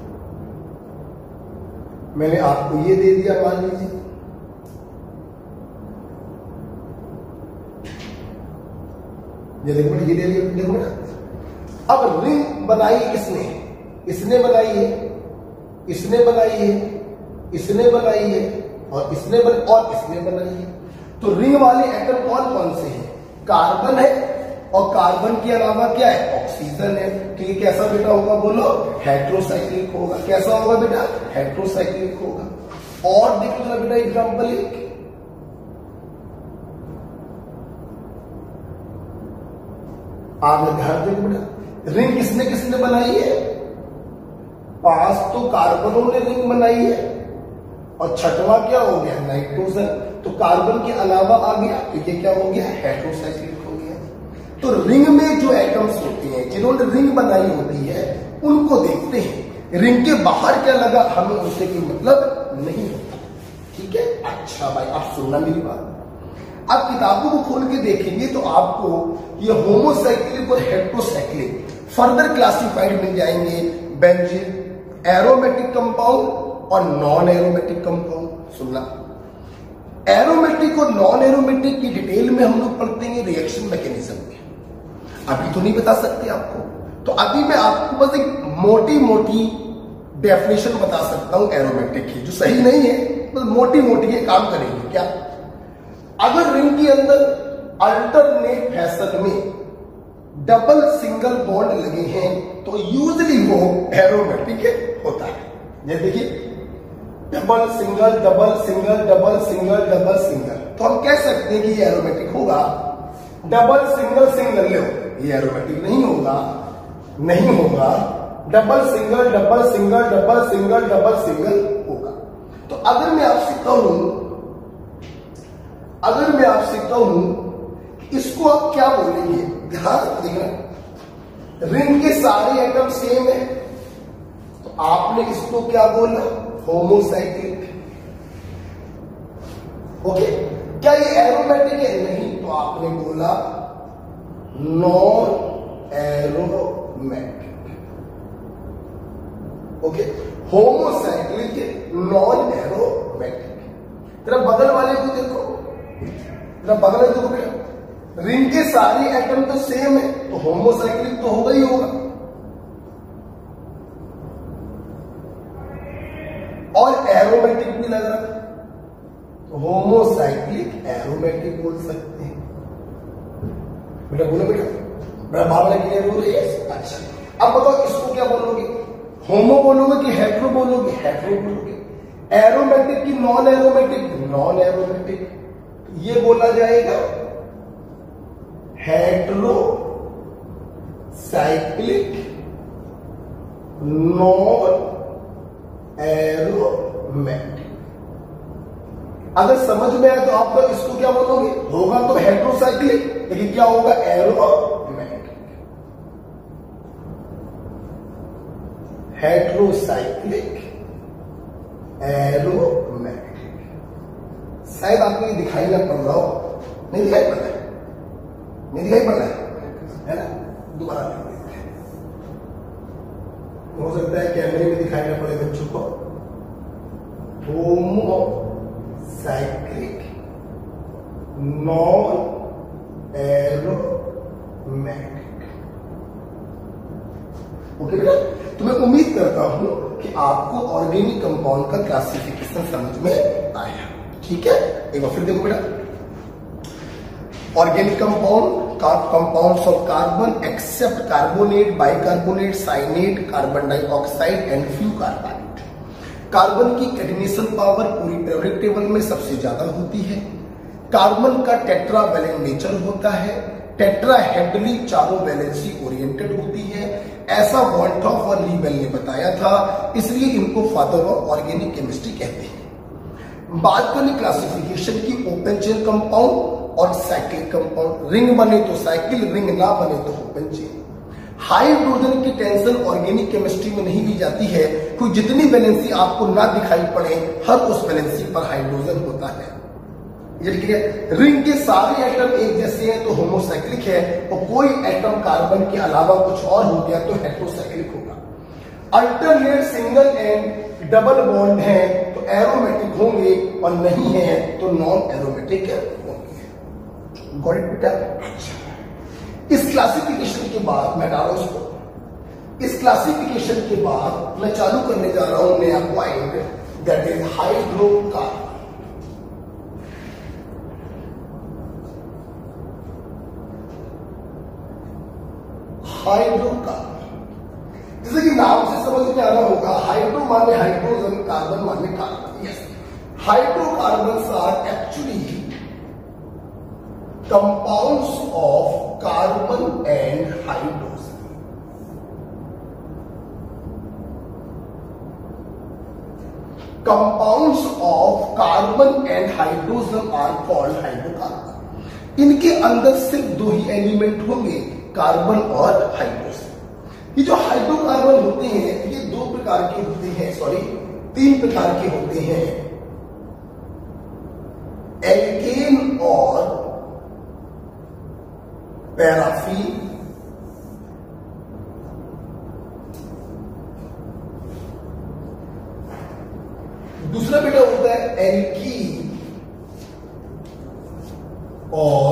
मैंने आपको ये दे दिया, मान लीजिए ये देखो बेटा, ये दे दिया, देखो बेटा। अब रिंग बनाई किसने? इसने बनाई है, इसने बनाई है, इसने बनाई है और इसने बन, और इसने बनाई है। तो रिंग वाले एटम कौन कौन से हैं? कार्बन है और कार्बन के अलावा क्या है? ऑक्सीजन है। तो ये कैसा बेटा होगा? बोलो, हेट्रोसाइक्लिक होगा। कैसा होगा बेटा? हेट्रोसाइक्लिक होगा। और देखो जरा बेटा एग्जांपल एक, आप ध्यान देखो बेटा, रिंग किसने किसने बनाई है? पांच तो कार्बनों ने रिंग बनाई है और छठवां क्या हो गया? नाइट्रोजन। तो कार्बन के अलावा आ गया, तो ये क्या हो गया? हेट्रोसाइक्लिक हो गया। तो रिंग में जो एटम्स होते हैं, जिन्होंने रिंग बनाई होती है, उनको देखते हैं। रिंग के बाहर क्या लगा, हमें उससे कोई मतलब नहीं होता, ठीक है। अच्छा भाई, आप सुनना मेरी बात। आप किताबों को खोल के देखेंगे तो आपको ये होमोसाइक्लिक और हेट्रोसाइक्लिक फर्दर क्लासिफाइड मिल जाएंगे। बेंजीन, एरोमेटिक कंपाउंड और नॉन एरोमेटिक कंपाउंड। सुनना, एरोमेटिक और नॉन एरोमेटिक की डिटेल में हम लोग पढ़ते हैं रिएक्शन मैकेनिज्म में, अभी तो नहीं बता सकते आपको। तो अभी मैं आपको बस एक मोटी मोटी डेफिनेशन बता सकता हूं एरोमेटिक की, जो सही नहीं है, बस मोटी मोटी ये काम करेंगे। क्या? अगर रिंग के अंदर अल्टरनेट फैशन में डबल सिंगल बॉन्ड लगे हैं तो यूजली वो एरोमेटिक होता है। ये देखिए, double single double single double single double single, तो हम कह सकते हैं कि ये एरोमेटिक होगा। डबल सिंगल सिंगल लो, ये एरोमेटिक नहीं होगा, नहीं होगा। Double single double single double single double single होगा। तो अगर मैं आपसे कहूं, अगर मैं आपसे कहूं इसको आप क्या बोलेंगे? ध्यान देखना, रिंग के सारे एटम सेम है, तो आपने इसको क्या बोला? होमोसाइक्लिक। ओके, क्या ये एरोमेटिक है? नहीं, तो आपने बोला non aromatic. Okay, homocyclic, non aromatic. तेरा बगल वाले को देखो, तेरा बगल वाले को देखो, रिंग के सारे एटम तो सेम है, तो होमोसाइक्लिक तो होगा ही होगा। और एरोमेटिक भी लग रहा है, तो होमोसाइक्लिक एरोमेटिक बोल सकते हैं। बेटा बोलो बेटा, बेटा भावना क्लियर हो रही है? अच्छा, अब बताओ इसको क्या बोलोगे? होमो बोलोगे कि हेट्रो बोलोगे? हेट्रो बोलोगे। एरोमेटिक की नॉन एरोमेटिक? Non aromatic. ये बोला जाएगा हेट्रो साइक्लिक नॉन एरोमेटिक। अगर समझ में आए तो आप तो इसको क्या बोलोगे? होगा तो हेट्रोसाइक्लिक, लेकिन क्या होगा? एरोमेटिक। Heterocyclic aromatic. शायद आपको ये दिखाई ना पड़ रहा हो, नहीं दिखाई पड़ रहा है, नहीं दिखाई पड़ रहा है ना? दोबारा देख लेते हैं, हो सकता है कैमरे में दिखाई ना पड़े बच्चों को। Homocyclic non aromatic. ओके बेटा, तो मैं उम्मीद करता हूं कि आपको ऑर्गेनिक कंपाउंड का क्लासिफिकेशन समझ में आया, ठीक है। एक बार फिर देखो बेटा, ऑर्गेनिक कंपाउंड का compounds of carbon except carbonate, bicarbonate, cyanate, carbon dioxide and few carbonate. Carbon की कैटिनेशन पावर पूरी पीरियोडिक टेबल में सबसे ज्यादा होती है। कार्बन का टेट्रावैलेंट नेचर होता है, टेट्राहेड्रली चारों वैलेंसी ओरिएंटेड होती है, ऐसा वॉल्ट्रॉफ और लीबेल ने बताया था, इसलिए इनको फादर ऑफ ऑर्गेनिक केमिस्ट्री कहते हैं। बात करें क्लासिफिकेशन की, ओपन चेन कंपाउंड और साइक्लिक कंपाउंड। रिंग बने तो साइकिल, रिंग ना बने तो ओपन चेन। हाइड्रोजन की टेंशन ऑर्गेनिक केमिस्ट्री में नहीं ली जाती है, कोई जितनी वैलेंसी आपको ना दिखाई पड़े हर उस वैलेंसी पर हाइड्रोजन होता है। रिंग के सारे एटम एक जैसे हैं तो होमोसाइक्लिक है, और कोई एटम कार्बन के अलावा कुछ और हो गया तो हेटेरोसाइक्लिक होगा। Alternate single and double bond है तो एरोमेटिक होंगे, और नहीं है तो नॉन एरोमेटिक होंगे। गॉट इट बेटा? इस क्लासिफिकेशन के बाद मैं डाला उसको, इस क्लासिफिकेशन के बाद मैं चालू करने जा रहा हूं नया point, that is hydrocarbon. Hydrocarbon, जैसे कि नाम से समझ में आना होगा, हाइड्रो माने हाइड्रोजन, कार्बन माने carbon. Yes, hydrocarbons are actually compounds of carbon and hydrogen. Compounds of carbon and hydrogen are called hydrocarbon. इनके अंदर सिर्फ दो ही एलिमेंट होंगे, कार्बन और हाइड्रोजन। ये जो हाइड्रोकार्बन होते हैं ये दो प्रकार के होते हैं, सॉरी तीन प्रकार के होते हैं, एल्केन और पैराफीन, दूसरा बेटा होता है एल्कीन और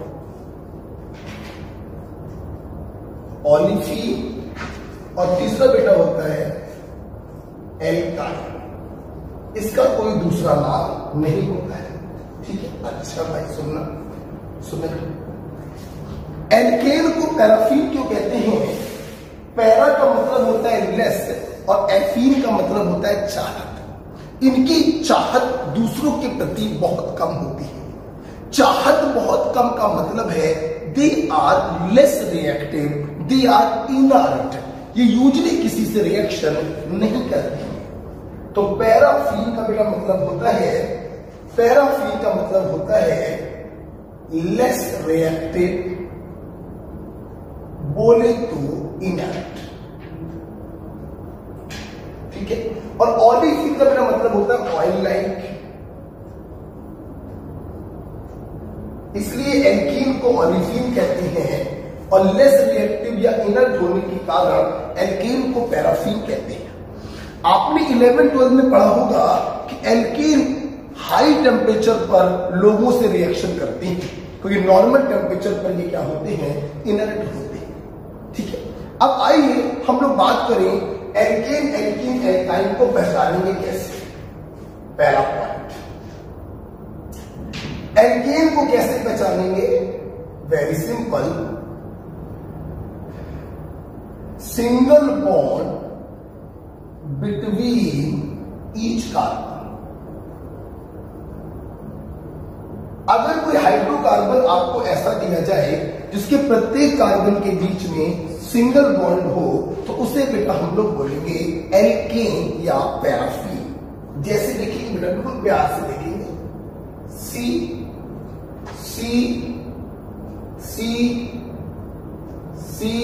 ओलिफीन, और तीसरा बेटा होता है एल्काइन। इसका कोई दूसरा नाम नहीं होता है, ठीक है? अच्छा भाई सुनना सुनना एल्केन को पैराफीन क्यों कहते हैं? पैरा का मतलब होता है लेस और एफीन का मतलब होता है चाहत। इनकी चाहत दूसरों के प्रति बहुत कम होती है। चाहत बहुत कम का मतलब है they are less reactive, they are inert, ये यूजली किसी से रिएक्शन नहीं करते हैं। तो पैराफीन का बेटा मतलब होता है, पैराफीन का मतलब होता है लेस रिएक्टिव, बोले तो इनर्ट, ठीक है? और ओलिफीन का मेरा मतलब होता है ऑयल लाइक, इसलिए एल्कीन को ओलिफीन कहते हैं, और लेस रिएक्टिव या इनर्ट होने के कारण एल्कीन को पैराफीन कहते हैं। आपने इलेवन ट्वेल्व में पढ़ा होगा कि एल्कीन हाई टेम्परेचर पर लोगों से रिएक्शन करते हैं, क्योंकि नॉर्मल टेम्परेचर पर ये क्या होते हैं? इनर्ट होते हैं, ठीक है? अब आइए हम लोग बात करें एल्केन, एल्कीन, एल्काइन को पहचानेंगे कैसे। पहला पॉइंट, एल्केन को कैसे पहचानेंगे? Very simple, single bond between each carbon. अगर कोई हाइड्रोकार्बन आपको ऐसा दिया जाए जिसके प्रत्येक कार्बन के बीच में सिंगल बॉन्ड हो तो उसे बेटा हम लोग बोलेंगे एल्केन या पैराफीन। जैसे देखिए बेटा, बिल्कुल प्यार से देखेंगे, सी सी सी सी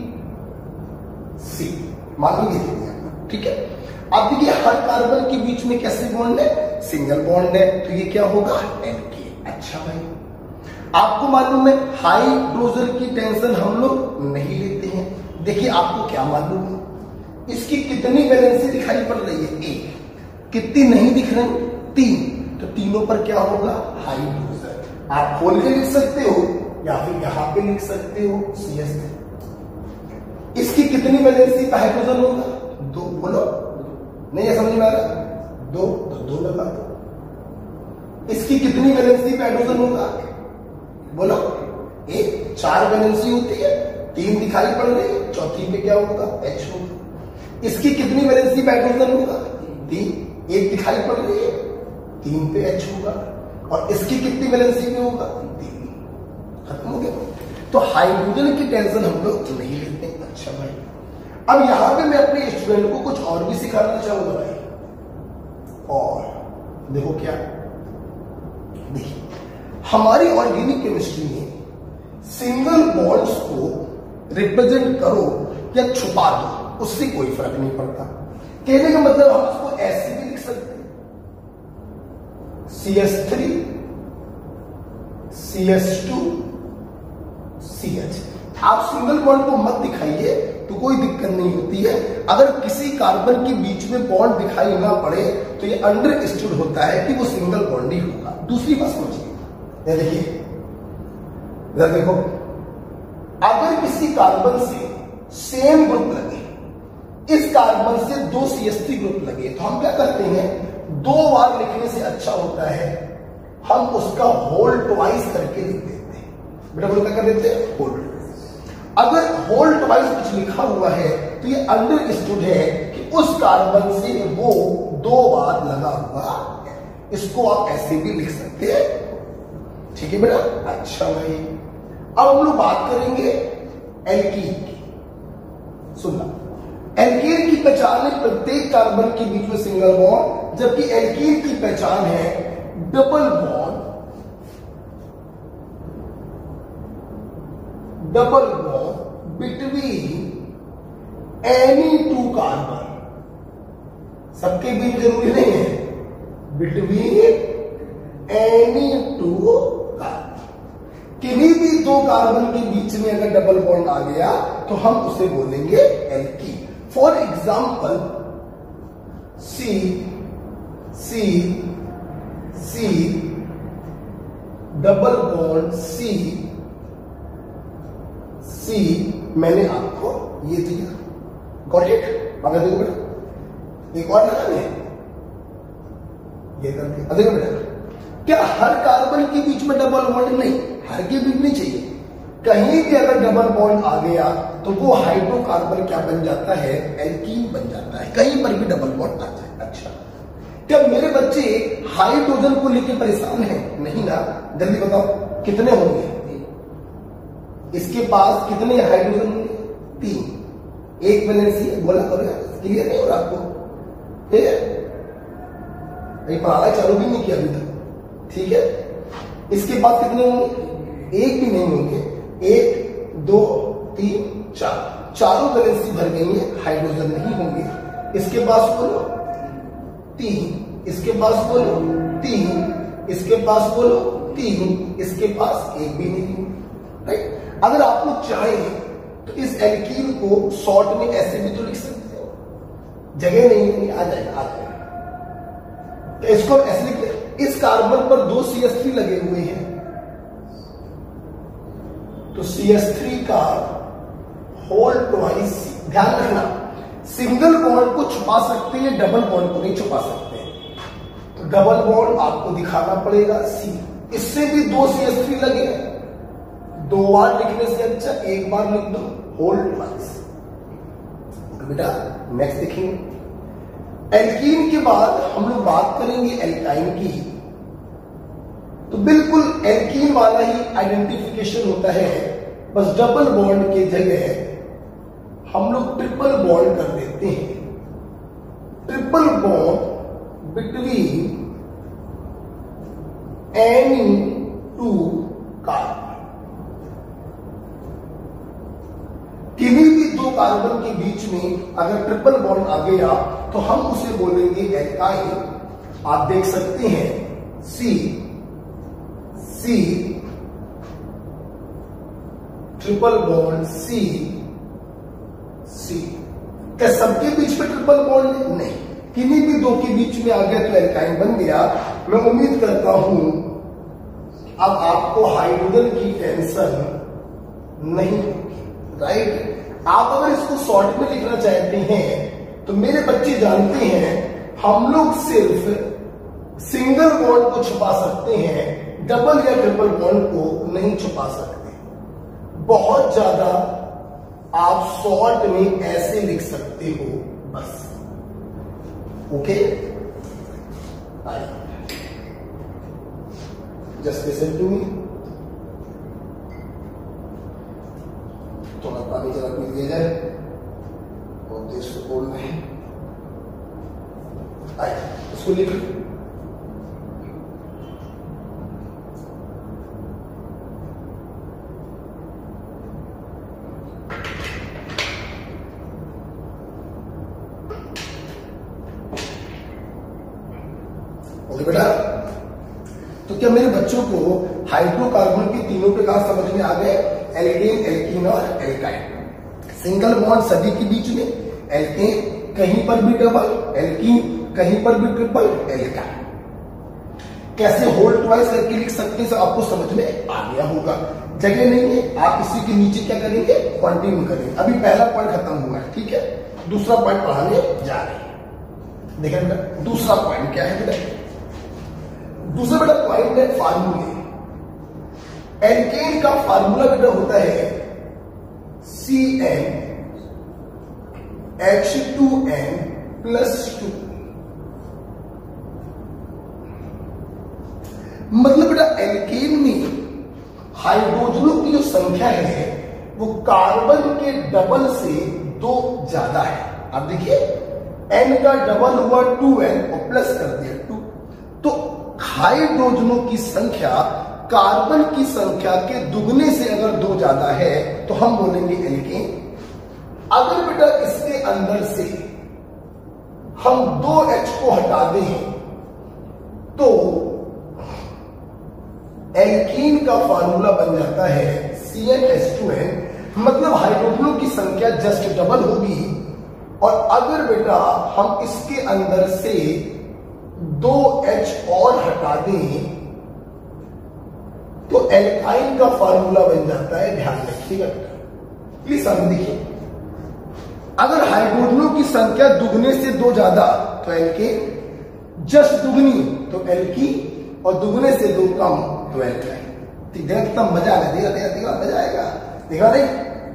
सी, मान लीजिए, ठीक है? अब देखिए हर कार्बन के बीच में कैसे बॉन्ड है? सिंगल बॉन्ड है, तो ये क्या होगा? एल्केन। अच्छा भाई, आपको मालूम है हाइड्रोजन की टेंशन हम लोग नहीं लेते हैं। देखिए आपको क्या मालूम है, इसकी कितनी वैलेंसी दिखाई पड़ रही है? एक। कितनी नहीं दिख रही? तीन। तो तीनों पर क्या होगा? हाइड्रोजन। आप खोल के लिख सकते हो या फिर यहां पे लिख सकते हो सी एस। इसकी कितनी वैलेंसी पे हाइड्रोजन होगा? दो। बोलो, नहीं है समझ में आ रहा? दो, तो दो लगा दो। इसकी कितनी वैलेंसी पे हाइड्रोजन होगा? बोलो, एक। चार वैलेंसी होती है, तीन दिखाई पड़ रही है, चौथी पे क्या होगा? एच होगा। इसकी कितनी वैलेंसी पे हाइड्रोजन होगा? तीन। एक दिखाई पड़ रही है, तीन पे एच होगा। और इसकी कितनी वैलेंसी पे होगा? तीन। खत्म हो गया। तो हाइड्रोजन की टेंशन हम लोग नहीं लेते। अच्छा भाई, अब यहां पे मैं अपने स्टूडेंट को कुछ और भी सिखाना चाहूंगा भाई। और देखो क्या, देखिए हमारी ऑर्गेनिक केमिस्ट्री में सिंगल बॉन्ड्स को रिप्रेजेंट करो या छुपा दो, उससे कोई फर्क नहीं पड़ता। कहने का मतलब हम इसको ऐसे भी लिख सकते हैं, C S three C S two C H. आप सिंगल बॉन्ड को मत दिखाइए तो कोई दिक्कत नहीं होती है। अगर किसी कार्बन के बीच में बॉन्ड दिखाई ना पड़े तो ये अंडरस्टूड होता है कि वो सिंगल बॉन्ड ही होगा। दूसरी बात समझिए, ये देखिए, इधर देखो, अगर किसी कार्बन से सेम ग्रुप लगे, इस कार्बन से दो सी एस थ्री ग्रुप लगे, तो हम क्या करते हैं, दो बार लिखने से अच्छा होता है हम उसका होल ट्वाइस करके लिख देते हैं। बेटा बोलो क्या कर देते हैं, होल। अगर होल ट्वाइस कुछ लिखा हुआ है तो ये अंडरस्टूड है कि उस कार्बन से वो दो बार लगा हुआ है। इसको आप ऐसे भी लिख सकते हैं, ठीक है बेटा। अच्छा भाई, अब हम लोग बात करेंगे एल्कीन की। सुनना, एल्कीन की पहचान है प्रत्येक कार्बन के बीच में सिंगल बॉन्ड, जबकि एल्कीन की पहचान है double bond, double bond between any two carbon. सबके बीच जरूरी नहीं है, बिटवीन एनी टू कार्बन। किन्हीं भी दो कार्बन के बीच में अगर डबल बॉन्ड आ गया तो हम उसे बोलेंगे alkene. For example C C C double bond C C, मैंने आपको ये दिया, गॉट इट। मगर देखो बेटा, एक और लगाने ये कर दिया। देखो बेटा, क्या हर कार्बन के बीच में डबल बॉन्ड नहीं, हर के बीच नहीं चाहिए। कहीं भी अगर डबल बॉन्ड आ गया तो वो हाइड्रोकार्बन क्या बन जाता है, एल्कीन बन जाता है, कहीं पर भी डबल बॉन्ड आ जाए। अच्छा, क्या मेरे बच्चे हाइड्रोजन को लेकर परेशान हैं? नहीं ना, जल्दी बताओ कितने होंगे, इसके पास कितने हाइड्रोजन होंगे, तीन। एक वैलेंसी बोला करो, क्लियर नहीं हो रहा आपको? पढ़ाना चालू भी नहीं किया अभी तक, ठीक है। इसके पास कितने होंगे, एक भी नहीं होंगे, एक दो तीन चार, चारों वैलेंसी भर गई है, हाइड्रोजन नहीं होंगे। इसके पास बोलो तीन, इसके पास बोलो तीन, इसके पास बोलो तीन, इसके पास एक भी नहीं, राइट। अगर आप लोग चाहें तो इस एल्कीन को शॉर्ट में ऐसे भी तो लिख सकते हो, जगह नहीं है, आ जाएगा आ जाएगा। तो इसको ऐसे लिख दे, इस कार्बन पर दो सी एस थ्री लगे हुए हैं तो सी एस थ्री का होल ट्वाइस। ध्यान रखना, सिंगल बॉन्ड को छुपा सकते हैं, डबल बॉन्ड को नहीं छुपा सकते। तो डबल बॉन्ड आपको दिखाना पड़ेगा सी। इससे भी दो सी एस थ्री लगे, दो बार लिखने से अच्छा एक बार लिख दो, होल ट्वाइस। बेटा नेक्स्ट देखेंगे, एल्कीन के बाद हम लोग बात करेंगे एल्काइन की। तो बिल्कुल एल्कीन वाला ही आइडेंटिफिकेशन होता है, बस डबल बॉन्ड के जगह हम लोग ट्रिपल बॉन्ड कर देते हैं। Triple bond between any two carbon. किन्हीं भी दो कार्बन के बीच में अगर ट्रिपल बॉन्ड आ गया तो हम उसे बोलेंगे एल्काइन। आप देख सकते हैं सी सी ट्रिपल बॉन्ड सी सी। क्या सबके बीच में ट्रिपल बॉन्ड नहीं, किन्हीं भी दो के बीच में आ गया तो एल्काइन बन गया। मैं उम्मीद करता हूं अब आपको हाइड्रोजन की टेंशन नहीं होगी, राइट। आप अगर इसको शॉर्ट में लिखना चाहते हैं तो मेरे बच्चे जानते हैं हम लोग सिर्फ सिंगल बॉन्ड को छुपा सकते हैं, डबल या ट्रिपल बॉन्ड को नहीं छुपा सकते। बहुत ज्यादा आप शॉर्ट में ऐसे लिख सकते हो बस, okay. Just listen to me. थोड़ा पानी जरा पी लिया जाए, बहुत देर से बोल रहे हैं। आइए उसको लिख बोले बेटा तो क्या मेरे बच्चों को हाइड्रोकार्बन के तीनों प्रकार समझ में आ गए? एल्केन, एल्कीन और एल्काइन। सिंगल बॉन्ड सभी के बीच में, एल्केन कहीं पर भी डबल, एल्कीन कहीं पर भी ट्रिपल, एल्काइन कैसे होल ट्वाइस करके लिख सकते हैं आपको समझ में आ गया होगा। जगह नहीं है, आप इसी के नीचे क्या करेंगे? कंटिन्यू करेंगे। अभी पहला पॉइंट खत्म हुआ है, ठीक है, दूसरा पॉइंट पढ़ाने जा रहे हैं। देखिए बेटा दूसरा पॉइंट क्या है बेटा? दूसरा बेटा पॉइंट है फार्मूले। एल्केन का फार्मूला बेटा होता है C n H two n plus two. मतलब बेटा एल्केन में हाइड्रोजनों की जो संख्या है वो कार्बन के डबल से दो ज्यादा है। अब देखिए एन का डबल हुआ टू एन और प्लस कर दिया टू, तो हाइड्रोजनों की संख्या कार्बन की संख्या के दुगने से अगर दो ज्यादा है तो हम बोलेंगे एल्केन। अगर बेटा इसके अंदर से हम दो एच को हटा दें तो एल्कीन का फार्मूला बन जाता है C n H two n. मतलब हाइड्रोजनों की संख्या जस्ट डबल होगी, और अगर बेटा हम इसके अंदर से दो एच और हटा दें तो एल्काइन का फार्मूला बन जाता है, ध्यान रखिएगा प्लीज समझ देखिए। अगर हाइड्रोजनों की संख्या दुगने से दो ज्यादा तो एल्केन, जस्ट दुगनी तो एल्कीन, और दुगने से दो कम तो एल्काइन। देखा कितना मजा आएगा, देखा देखा देखा मजा आएगा, देखा नहीं?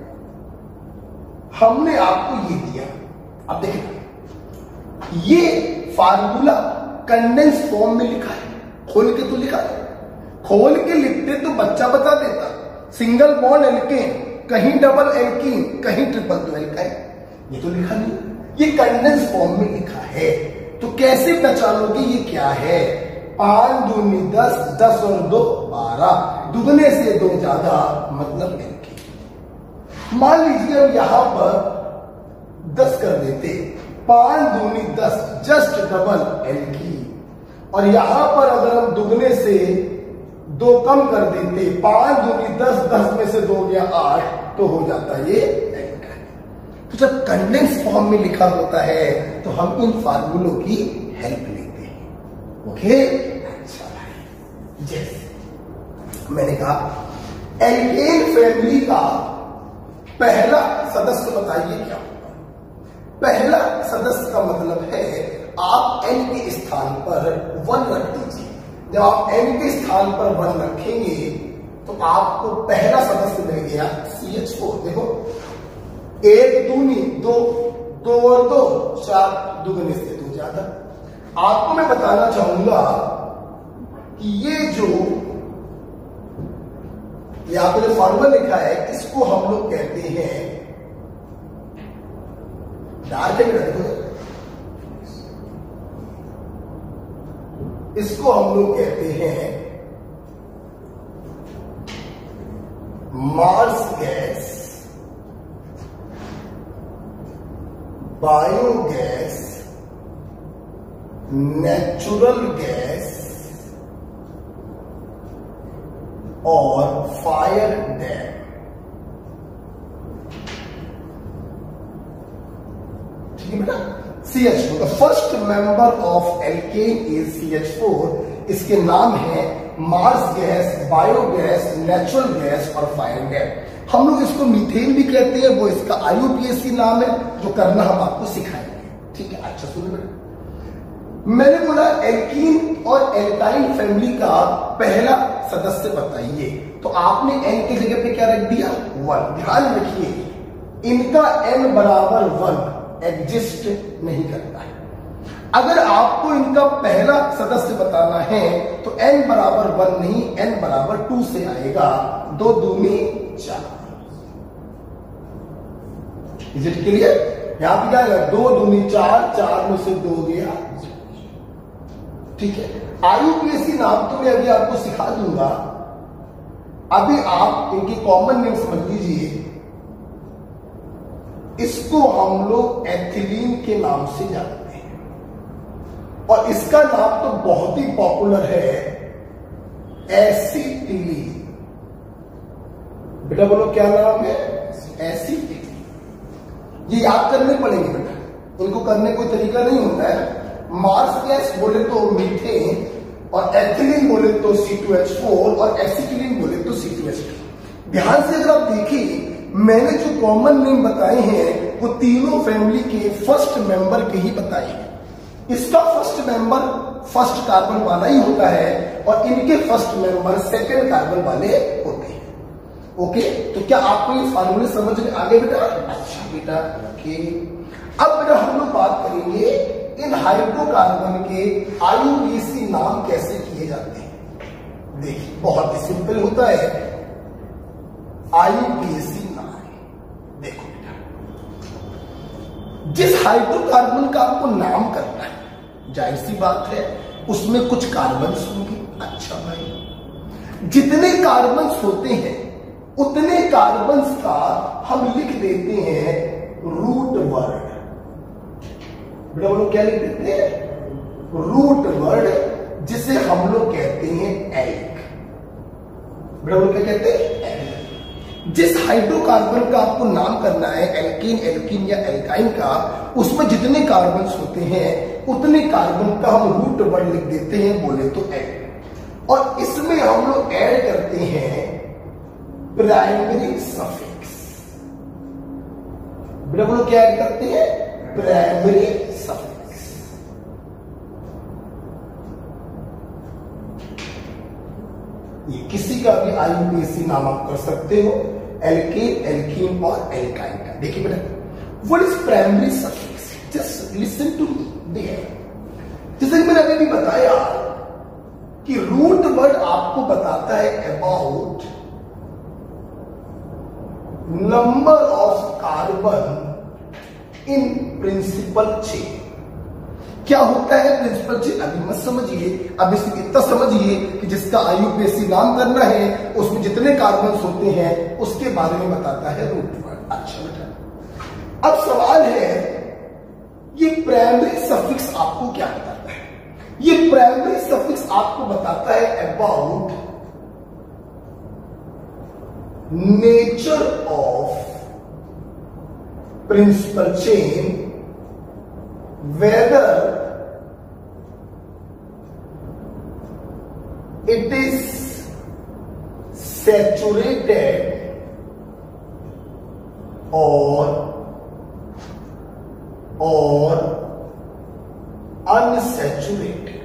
हमने आपको ये दिया, अब देखिए ये फार्मूला कंडेंस फॉर्म में लिखा है, खोल के तो लिखा है, खोल के लिखते तो बच्चा बता देता। सिंगल बॉन्ड एल्केन, कहीं डबल एल्कीन, कहीं ट्रिपल तो एल्काइन, ये तो लिखा नहीं, ये कंडेंस फॉर्म में लिखा है। तो कैसे पहचानोगे ये क्या है? पांच दूनी दस, दस और दो बारह, दुगने से दो ज्यादा मतलब एल्कीन। मान लीजिए हम यहां पर दस कर देते, पांच दूनी दस जस्ट डबल एल्कीन, और यहां पर अगर हम दुगने से दो कम कर देते, पांच दूनी दस, दस में से दो गया आठ, तो हो जाता ये एल्काइन। तो जब कंडेंस फॉर्म में लिखा होता है तो हम इन फार्मूलों की हेल्प लेते हैं। ओके, अच्छा जैसे मैंने कहा एल्केन फैमिली का पहला सदस्य बताइए क्या होगा? पहला सदस्य का मतलब है आप एन के स्थान पर वन रख दीजिए। जब आप एन के स्थान पर वन रखेंगे तो आपको पहला सदस्य मिल गया सी एच फोर। देखो एक दूनी दो, दो और दो चार, दुगने से दो ज्यादा। आपको मैं बताना चाहूंगा कि ये जो यहां पर जो फॉर्मूला लिखा है इसको हम लोग कहते हैं डार्क एंड, इसको हम लोग कहते हैं marsh gas, biogas, natural gas और फायर डैम। ठीक है बेटा, C H four, the first member of alkane is C H four. इसके नाम है marsh gas, biogas, natural gas और फायर डैम। हम लोग इसको मीथेन भी कहते हैं, वो इसका I U P S C नाम है, जो करना हम आपको सिखाएंगे। ठीक है, अच्छा सुनो बेटा, मैंने बोला एल्कीन और एल्काइन फैमिली का पहला सदस्य बताइए, तो आपने एन की जगह पे क्या रख दिया? वन। ध्यान रखिए इनका एन बराबर वन एग्जिस्ट नहीं करता है। अगर आपको इनका पहला सदस्य बताना है तो एन बराबर वन नहीं, एन बराबर टू से आएगा। दो दूनी चार। Is it clear? यहां पे क्या आएगा? दो दूनी चार, चार में से दो गया। ठीक है, I U P S C नाम तो मैं अभी आपको सिखा दूंगा, अभी आप इनकी कॉमन नेम समझ लीजिए। इसको हम लोग एथिलीन के नाम से जानते हैं। और इसका नाम तो बहुत ही पॉपुलर है, एसिटिलीन। बेटा बोलो क्या नाम है? एसिटिलीन। ये याद करने पड़ेंगे बेटा, इनको करने कोई तरीका नहीं होता है। मार्स गैस बोले तो मीथेन, और एथिलीन बोले तो सी टू एच फोर, और एसिटिलीन बोले तो सी टू एच टू। ध्यान से अगर आप देखिए, मैंने जो कॉमन नेम बताए हैं वो तीनों फैमिली के फर्स्ट मेंबर के ही बताए हैं। इसका फर्स्ट मेंबर फर्स्ट कार्बन वाला ही होता है और इनके फर्स्ट मेंबर सेकंड कार्बन वाले होते हैं। ओके, तो क्या आपको ये फार्मूले समझ में आ गए बेटा? अच्छा बेटा, ओके। अब बेटा हम लोग बात करेंगे इन हाइड्रोकार्बन के आईयूपीएसी नाम कैसे किए जाते हैं। देखिए बहुत ही सिंपल होता है आईयूपीएसी नाम। देखो बेटा, जिस हाइड्रोकार्बन का आपको नाम करना है, जाहिर सी बात है उसमें कुछ कार्बन्स होंगे। अच्छा भाई, जितने कार्बन्स होते हैं उतने कार्बन्स का हम लिख देते हैं रूट वर्ड। बेटा बोलो क्या लिख देते हैं? रूट वर्ड, जिसे हम लोग कहते हैं एल्क। बेटा बोलो क्या कहते हैं? एल्क। जिस हाइड्रोकार्बन का आपको नाम करना है, एल्कीन, एल्कीन या एल्काइन का, उसमें जितने कार्बन्स होते हैं उतने कार्बन का हम रूट वर्ड लिख देते हैं, बोले तो एल्क। और इसमें हम लोग ऐड करते हैं प्राइमरी सफिक्स। बेटा बोलो क्या ऐड करते हैं? Primary suffix. ये किसी का भी आईयूपीएसी नाम आप कर सकते हो, एल्केन, एल्कीन और एल्काइन का। देखिए बेटा, what is primary suffix? Just listen to me. जैसे मैंने अभी भी बताया कि रूट वर्ड आपको बताता है about number of carbon in principal chain. क्या होता है प्रिंसिपल चेन? अभी मत समझिए, अब सिर्फ इतना समझिए कि जिसका आईयूपीएसी नाम करना है उसमें जितने कार्बन होते हैं उसके बारे में बताता है रूट वर्ड। अच्छा बेटा, अब सवाल है ये प्राइमरी सफिक्स आपको क्या बताता है? ये प्राइमरी सफिक्स आपको बताता है about nature of principal chain, whether it is saturated or or unsaturated।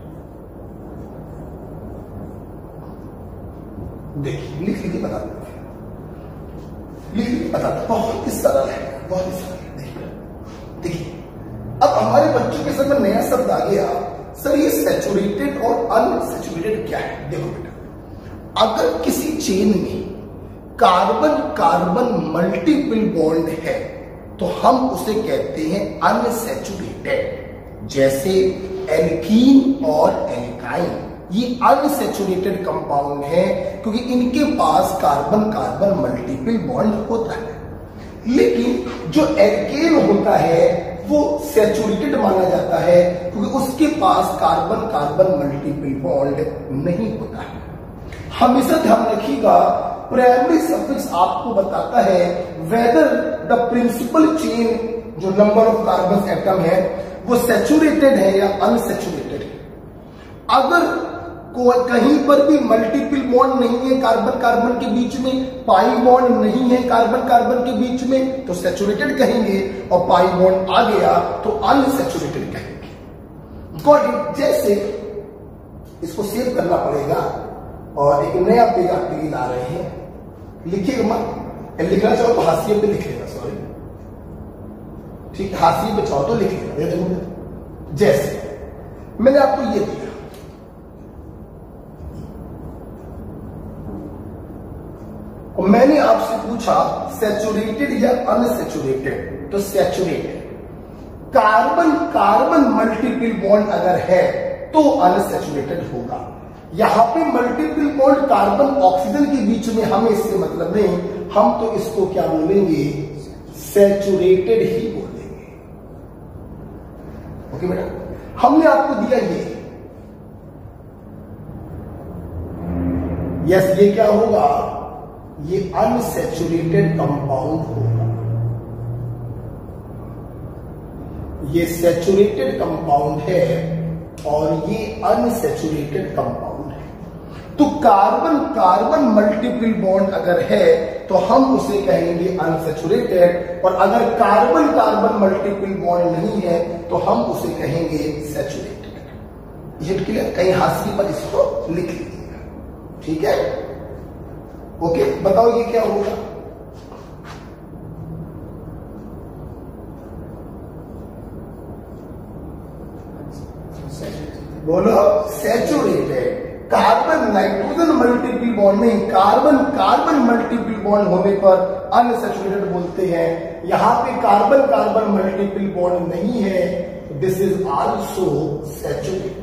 देखिए लिख लिख के बता दो, लिख लिख के बता दो, बहुत ही सरल है, बहुत ही सरल है। देखिए देखिए अब हमारे बच्चों के समय नया शब्द आ गया, सर ये सैचुरेटेड और अनसैचुरेटेड क्या है? देखो बेटा, अगर किसी चेन में कार्बन कार्बन मल्टीपल बॉन्ड है तो हम उसे कहते हैं अनसैचुरेटेड। जैसे एल्कीन और एल्काइन, ये अनसैचुरेटेड कंपाउंड है क्योंकि इनके पास कार्बन कार्बन मल्टीपल बॉन्ड होता है। लेकिन जो एल्केन होता है वो सैचुरेटेड माना जाता है क्योंकि उसके पास कार्बन कार्बन मल्टीपल बॉन्ड नहीं होता है। हमेशा ध्यान रखिएगा, प्राइमरी सफिक्स आपको बताता है वेदर द प्रिंसिपल चेन, जो नंबर ऑफ कार्बन एटम है, वो सैचुरेटेड है या अनसैचुरेटेड है। अगर कोई कहीं पर भी मल्टीपल बॉन्ड नहीं है कार्बन कार्बन के बीच में, पाई बॉन्ड नहीं है कार्बन कार्बन के बीच में, तो सैचुरेटेड कहेंगे, और पाई बॉन्ड आ गया तो अनसैचुरेटेड कहेंगे। Got it? जैसे इसको सेव करना पड़ेगा और एक नया पेज आपके लिए ला रहे हैं, लिखिएगा मत, लिखना चाहो तो हाशिए पे लिख लेना, सॉरी ठीक, हाशिए पे चाहो तो लिख लेना। जैसे मैंने आपको ये दिया, और मैंने आपसे पूछा सैचुरेटेड या अनसैचुरेटेड, तो saturated. Carbon carbon multiple bond अगर है तो अनसैचुरेटेड होगा। यहां पे मल्टीपल बॉन्ड कार्बन ऑक्सीजन के बीच में, हमें इससे मतलब नहीं, हम तो इसको क्या बोलेंगे? सैचुरेटेड ही बोलेंगे। ओके बेटा, हमने आपको दिया ये, यस ये क्या होगा, ये अनसैचुरेटेड कंपाउंड होगा, ये सैचुरेटेड कंपाउंड है और ये अनसैचुरेटेड कंपाउंड है। तो कार्बन कार्बन मल्टीपल बॉन्ड अगर है तो हम उसे कहेंगे अनसैचुरेटेड, और अगर कार्बन कार्बन मल्टीपल बॉन्ड नहीं है तो हम उसे कहेंगे सैचुरेटेड। ये क्लियर, कहीं हाशिए पर इसको लिख लीजिएगा, ठीक है। ओके, बताओ ये क्या होगा, बोलो saturated. Carbon nitrogen multiple bond नहीं, कार्बन कार्बन मल्टीपल बॉन्ड होने पर अनसैचुरेटेड बोलते हैं। यहां पे कार्बन कार्बन मल्टीपल बॉन्ड नहीं है, this is also saturated.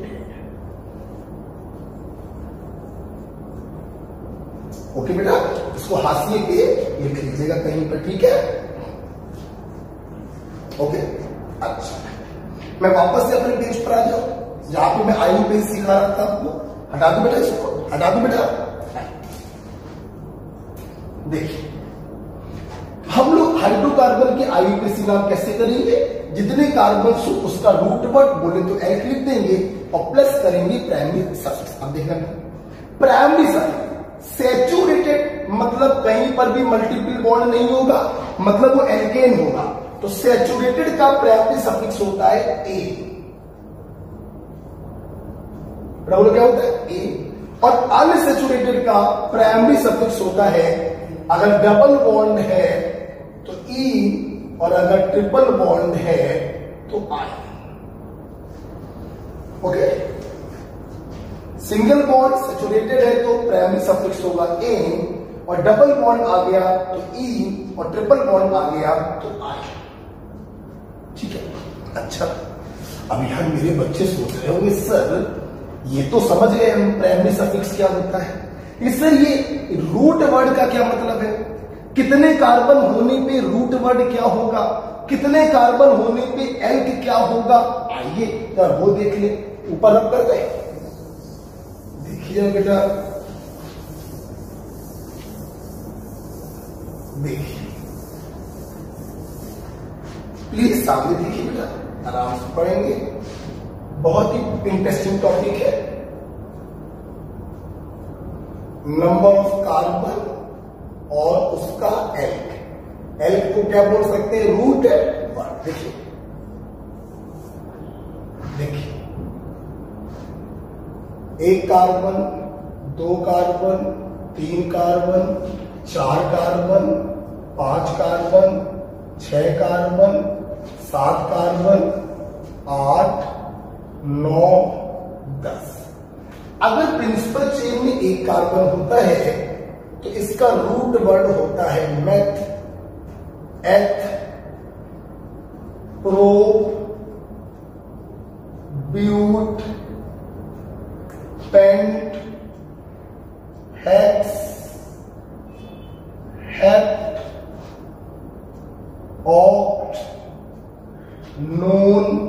Okay बेटा, इसको हाशिए पे लिख लीजिएगा कहीं पर, ठीक है। ओके, अच्छा मैं वापस से अपने पेज पर आ जाऊं, जहां पे मैं आई पेज सिखा रहा था आपको। हटा दो बेटा, इसको हटा दो बेटा। देखिए, हम लोग हाइड्रोकार्बन के आईयूपीएसी नाम कैसे करेंगे, जितने कार्बन हो उसका रूट वर्ड बोले तो एल्क लिख देंगे और प्लस करेंगे प्राइमरी सफिक्स। अब देखना, प्राइमरी सफिक्स सैचुरेटेड मतलब कहीं पर भी मल्टीपल बॉन्ड नहीं होगा, मतलब वो एल्केन होगा। तो सैचुरेटेड का प्राइमरी सफिक्स होता है ए, बोलो क्या होता है ए, और अनसैचुरेटेड का प्राइमरी सफिक्स होता है, अगर डबल बॉन्ड है तो ई और अगर ट्रिपल बॉन्ड है तो आई। ओके, सिंगल बॉन्ड सैचुरेटेड है तो प्राइमरी सफिक्स होगा ए, और डबल बॉन्ड आ गया तो ई और ट्रिपल बॉन्ड आ गया तो आई, ठीक है। अच्छा, अब यहां मेरे बच्चे सोच रहे होंगे सर ये तो समझ गए हम प्राइमरी सफिक्स क्या होता है, इस सर ये रूट वर्ड का क्या मतलब है, कितने कार्बन होने पे रूट वर्ड क्या होगा, कितने कार्बन होने पे एल्क क्या होगा। आइए तो वो देख ले, ऊपर रख कर गए, देखिए बेटा, देखिए प्लीज सामने देखिए बेटा, आराम से पढ़ेंगे, बहुत ही इंटरेस्टिंग टॉपिक है। नंबर ऑफ कार्बन और उसका एल्क, एल्क को क्या बोल सकते हैं, रूट वर्ड। देखिए देखिए, एक कार्बन, दो कार्बन, तीन कार्बन, चार कार्बन, पांच कार्बन, छह कार्बन, सात कार्बन, आठ, नौ, दस। अगर प्रिंसिपल चेन में एक कार्बन होता है तो इसका रूट वर्ड होता है meth, eth, pro, but, pent, hex, hept, oct, non,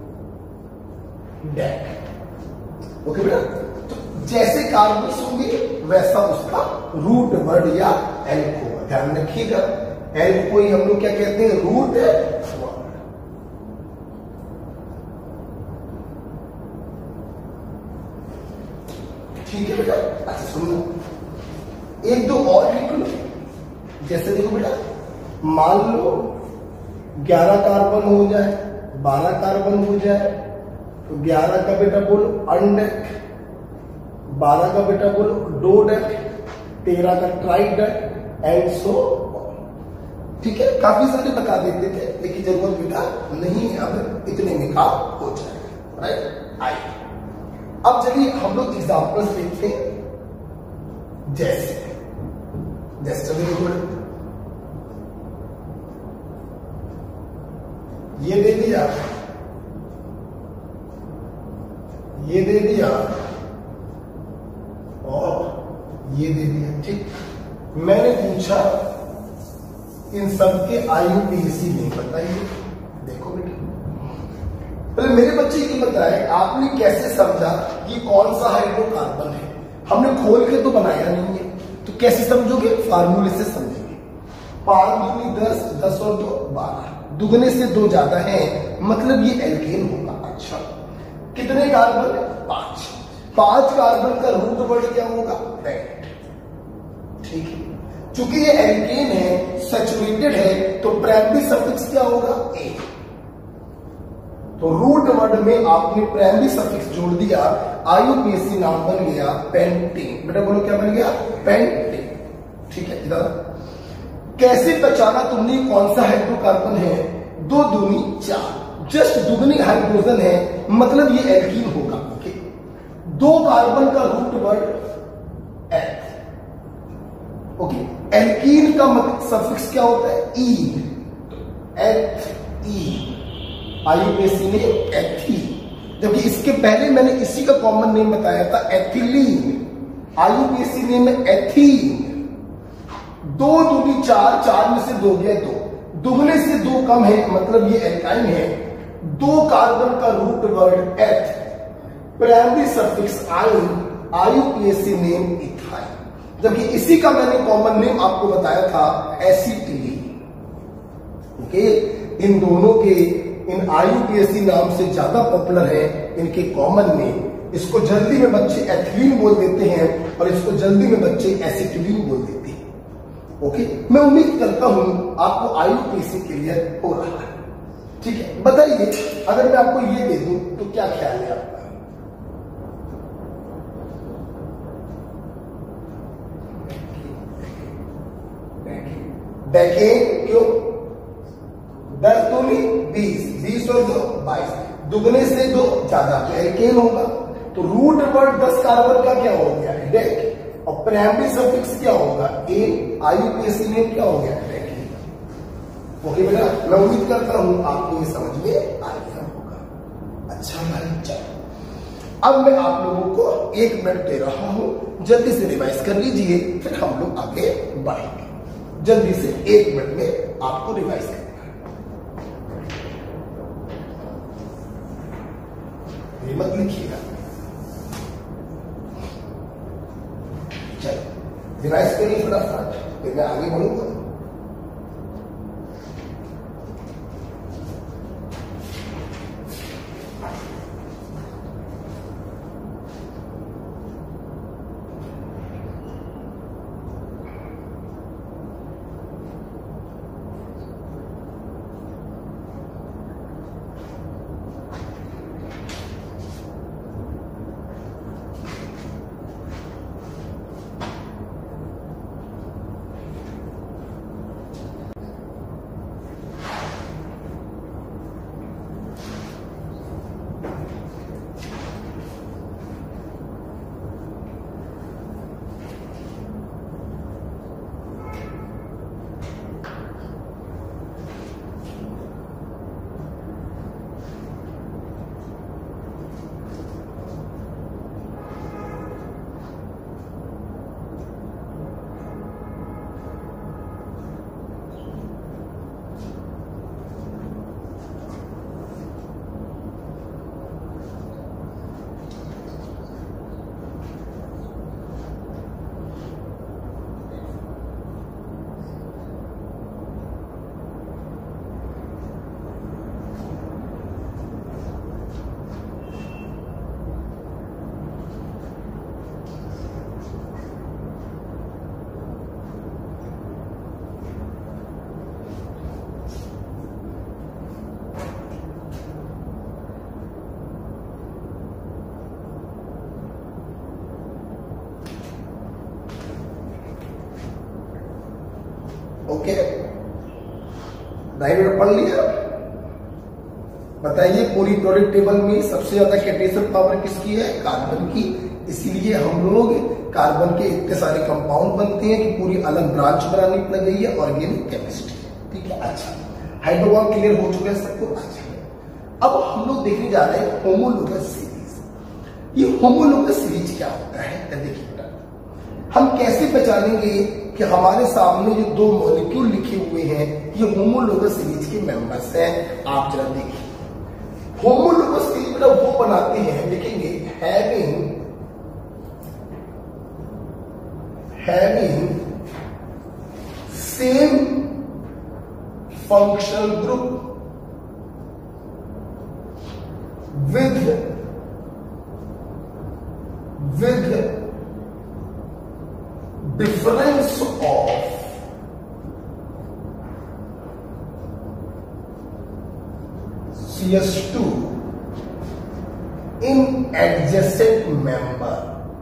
dec. Okay बेटा, तो जैसे कार्बन्स होंगे वैसा उसका रूट वर्ड या एल्क होगा, ध्यान रखिएगा। एल्क को ही हम लोग क्या कहते हैं, रूट वर्ड। ठीक है बेटा, अच्छा सुनो, एक दो और लिख लो। जैसे देखो बेटा, मान लो ग्यारह कार्बन हो जाए, बारह कार्बन हो जाए, तो ग्यारह का बेटा बोलो अनडेक, बारह का बेटा बोलो डोडेक, तेरह का ट्राइडेक एंड सो। ठीक है, काफी सारे बता देते थे लेकिन जरूरत बेटा नहीं है, अब इतने में काम हो जाएगा, राइट। आइए अब चलिए हम लोग एग्जाम्पल्स देखते हैं। जैसे जैसे देखो, ये दे दिया, ये दे दिया और ये दे दिया, ठीक। मैंने पूछा इन सब के आईयूपीएसी नहीं बताइए। देखो बेटा, पहले मेरे बच्चे ये बताए आपने कैसे समझा ये कौन सा हाइड्रोकार्बन है? हमने खोल के तो बनाया नहीं है, तो कैसे समझोगे? फार्मूले से समझेंगे। पांच दूनी दस, दस और दो बारह, दुगने से दो ज्यादा है, मतलब ये एल्केन होगा। अच्छा, कितने कार्बन? पांच। पांच कार्बन का रूट वर्ड क्या होगा? पेंट। ठीक है, चूंकि ये एल्केन है, सैचुरेटेड है, तो प्राइमरी सफिक्स क्या होगा? ए। तो रूट वर्ड में आपने प्राइमरी सफिक्स जोड़ दिया, आईयूपीएसी नाम बन गया पेंटेन। बेटा बोलो क्या बन गया? पेंटेन। ठीक है, इधर कैसे पहचाना तुमने कौन सा हाइड्रोकार्बन है? दो दूनी चार, जस्ट दुगनी हाइड्रोजन है, मतलब ये एल्कीन होगा। ओके, दो कार्बन का root word eth. Okay, alkene का मतलब सफिक्स क्या होता है? ई। एथ ई, आईयूपीएसी ने एथी, जबकि इसके पहले मैंने इसी का कॉमन नेम बताया था एथिलीन। आईयूपीएसी नेम है एथीन। दो दूनी चार, चार में से दो गया दो, दुगने से दो कम है, मतलब ये एल्काइन है। दो कार्बन का root word eth, primary suffix yne, IUPAC name ethyne, जबकि इसी का मैंने कॉमन नेम आपको बताया था एसिटिलीन। ओके, इन दोनों के इन आईयूपीएसी नाम से ज्यादा पॉपुलर है इनके कॉमन नेम। इसको जल्दी में बच्चे एथिलीन बोल देते हैं और इसको जल्दी में बच्चे एसिटिलीन बोल देते हैं। ओके, मैं उम्मीद करता हूं आपको आईयूपीएसी क्लियर हो रहा है। ठीक है, बताइए अगर मैं आपको ये दे दूं तो क्या ख्याल है आपका? देखें क्यों? दस दूनी बीस, बीस और दो बाईस, दुगने से दो ज्यादा तो एल्केन होगा। तो रूट वर्ड दस कार्बन का क्या हो गया? डेक। और प्राइमरी सफिक्स क्या होगा? ए। आईयूपीएसी में क्या हो गया? डेक। ओके बेटा, मैं उम्मीद करता हूं आपको ये समझ में आ गया होगा। अच्छा भाई, चलो अब मैं आप लोगों को एक मिनट दे रहा हूं, जल्दी से रिवाइज कर लीजिए, फिर हम लोग आगे बढ़ेंगे। जल्दी से एक मिनट में आपको रिवाइज करना है। ये मत लिखिएगा, चलो रिवाइज करिए फटाफट, फिर मैं आगे बढ़ूंगा। ओके, डायरेक्ट पढ़ लिया। बताइए पूरी पीरियोडिक टेबल में सबसे ज्यादा कैटालिसिस पावर किसकी है? कार्बन की। इसीलिए हम लोग कार्बन के इतने सारे कंपाउंड बनते हैं कि पूरी अलग ब्रांच बनानी पड़ गई है ऑर्गेनिक केमिस्ट्री। ठीक है, अच्छा हाइड्रोबॉन्ड क्लियर हो चुका है सबको। अच्छा, अब हम लोग देखने जा रहे हैं होमोलोगस सीरीज। ये होमोलोगस सीरीज क्या होता है? देखिए बेटा, हम कैसे पहचानेंगे कि हमारे सामने जो दो मॉलिक्यूल लिखे हुए हैं ये होमोलोगस सीरीज के मेंबर्स हैं? आप जरा देखिए, होमोलोगस के लिए बेटा वो बनाते हैं, लिखेंगे having having same functional group with with difference of C S two in adjacent member.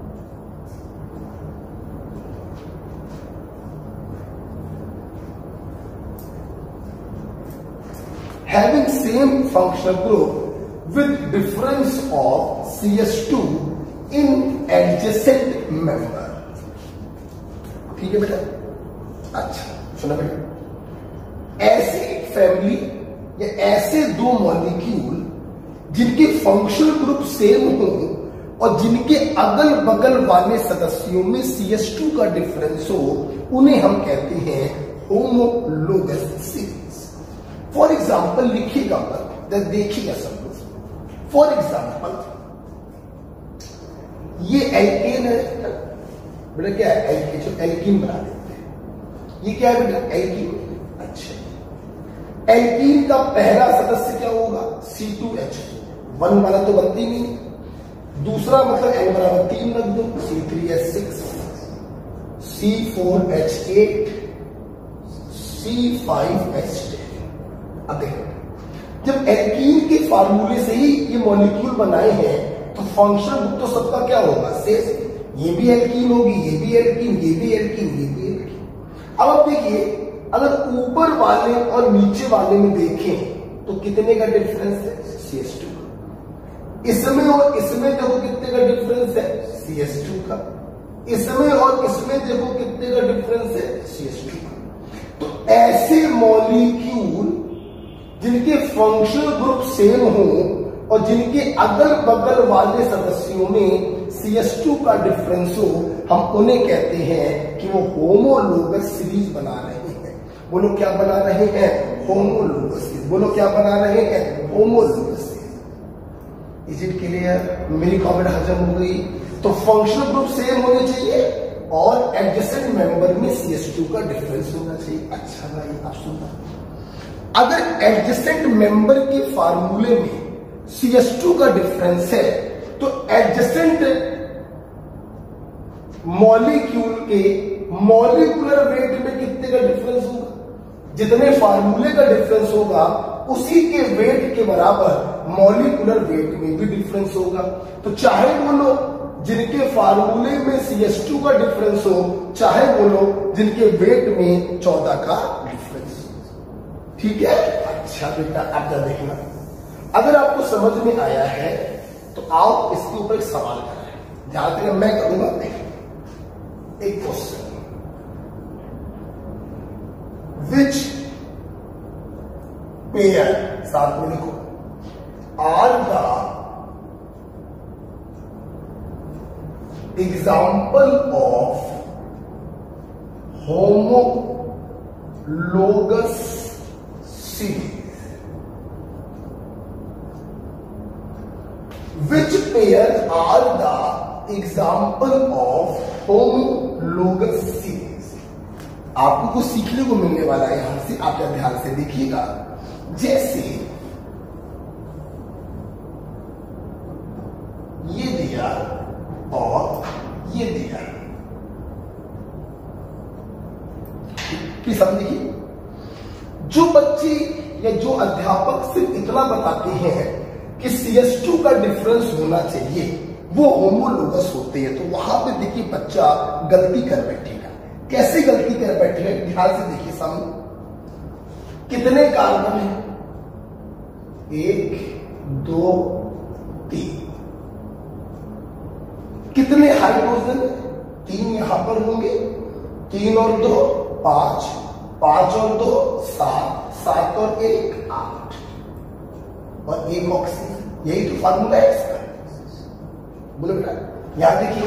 Having same functional group with difference of C S two in adjacent member. ठीक है बेटा? अच्छा सुना बेटा, ऐसी फैमिली या ऐसे दो मॉलिक्यूल जिनके फंक्शनल ग्रुप सेम हो और जिनके अगल बगल वाले सदस्यों में C S टू का डिफरेंस हो, उन्हें हम कहते हैं होमोलोगस सीरीज। फॉर एग्जाम्पल लिखिएगा पर, देखिएगा सब लोग। फॉर एग्जाम्पल ये एल्केन है बेटा, क्या है एल्केन, जो एल्कीन बना देते हैं, ये क्या है बेटा एल्कीन। अच्छा, एल्कीन का पहला सदस्य क्या होगा C two H two, one वाला तो बनती नहीं, दूसरा मतलब एन बराबर तीन रख दो, C three H six, C four H eight, C five H ten. अब देखो, जब एल्कीन के फार्मूले से ही ये मॉलिक्यूल बनाए हैं तो फंक्शनल ग्रुप तो सबका क्या होगा शेष, ये भी एल्कीन होगी, ये भी एल्कीन, ये भी एल्कीन, ये भी एल्कीन। अब आप देखिए, अगर ऊपर वाले और नीचे वाले में देखें तो कितने का डिफरेंस है सी एस टू। इसमें और इसमें देखो कितने का डिफरेंस है सी एस टू का, इसमें और इसमें देखो कितने का डिफरेंस है सी एस टू का। तो ऐसे मॉलिक्यूल जिनके फंक्शनल ग्रुप सेम हो और जिनके अगल बगल वाले सदस्यों में सी एस टू का डिफरेंस हो, हम उन्हें कहते हैं कि वो होमोलोगस सीरीज बना रहे हैं। बोलो क्या बना रहे हैं, होमोलोगस सीरीज। बोलो क्या बना रहे हैं, homologous series. Is it clear? मेरी कमेंट हजम हो गई। तो फंक्शनल ग्रुप सेम होने चाहिए और एडजेसेंट मेंबर में सी एस टू का डिफरेंस होना चाहिए। अच्छा भाई आप सुनना, अगर एडजेसेंट मेंबर के फार्मूले में सी एस टू का डिफरेंस है तो एडजेसेंट मॉलिक्यूल के मॉलिक्यूलर वेट में कितने का डिफरेंस होगा, जितने फार्मूले का डिफरेंस होगा उसी के वेट के बराबर मॉलिक्यूलर वेट में भी डिफरेंस होगा। तो चाहे वो लोग जिनके फार्मूले में सी एस टू का डिफरेंस हो, चाहे वो लोग जिनके वेट में चौदह का डिफरेंस। ठीक है? अच्छा बेटा अब क्या देखना, अगर आपको समझ में आया है तो आओ इसके ऊपर एक सवाल करें। जहां तक मैं करूंगा एक क्वेश्चन, विच पेयर, साथ में लिखो, are the example of homologous series. Which pairs are the example of homologous series? आपको कुछ सीखने को मिलने वाला है यहां से, आप ध्यान से देखिएगा। जैसे ये दिया और ये दिया, प्लीज देखिए, जो बच्चे या जो अध्यापक सिर्फ इतना बताते हैं कि सी एस टू का डिफरेंस होना चाहिए, वो होमोलोगस होते हैं, तो वहां पे देखिए बच्चा गलती कर बैठेगा। कैसे गलती कर बैठे, ध्यान से देखिए सामने कितने कार्बन है, एक दो तीन, कितने हाइड्रोजन, तीन यहां पर होंगे, तीन और दो पांच, पांच और दो सात, सात और एक आठ, और एक ऑक्सीजन। यही तो फार्मूला है इसका। बोलो बेटा, यहां देखिए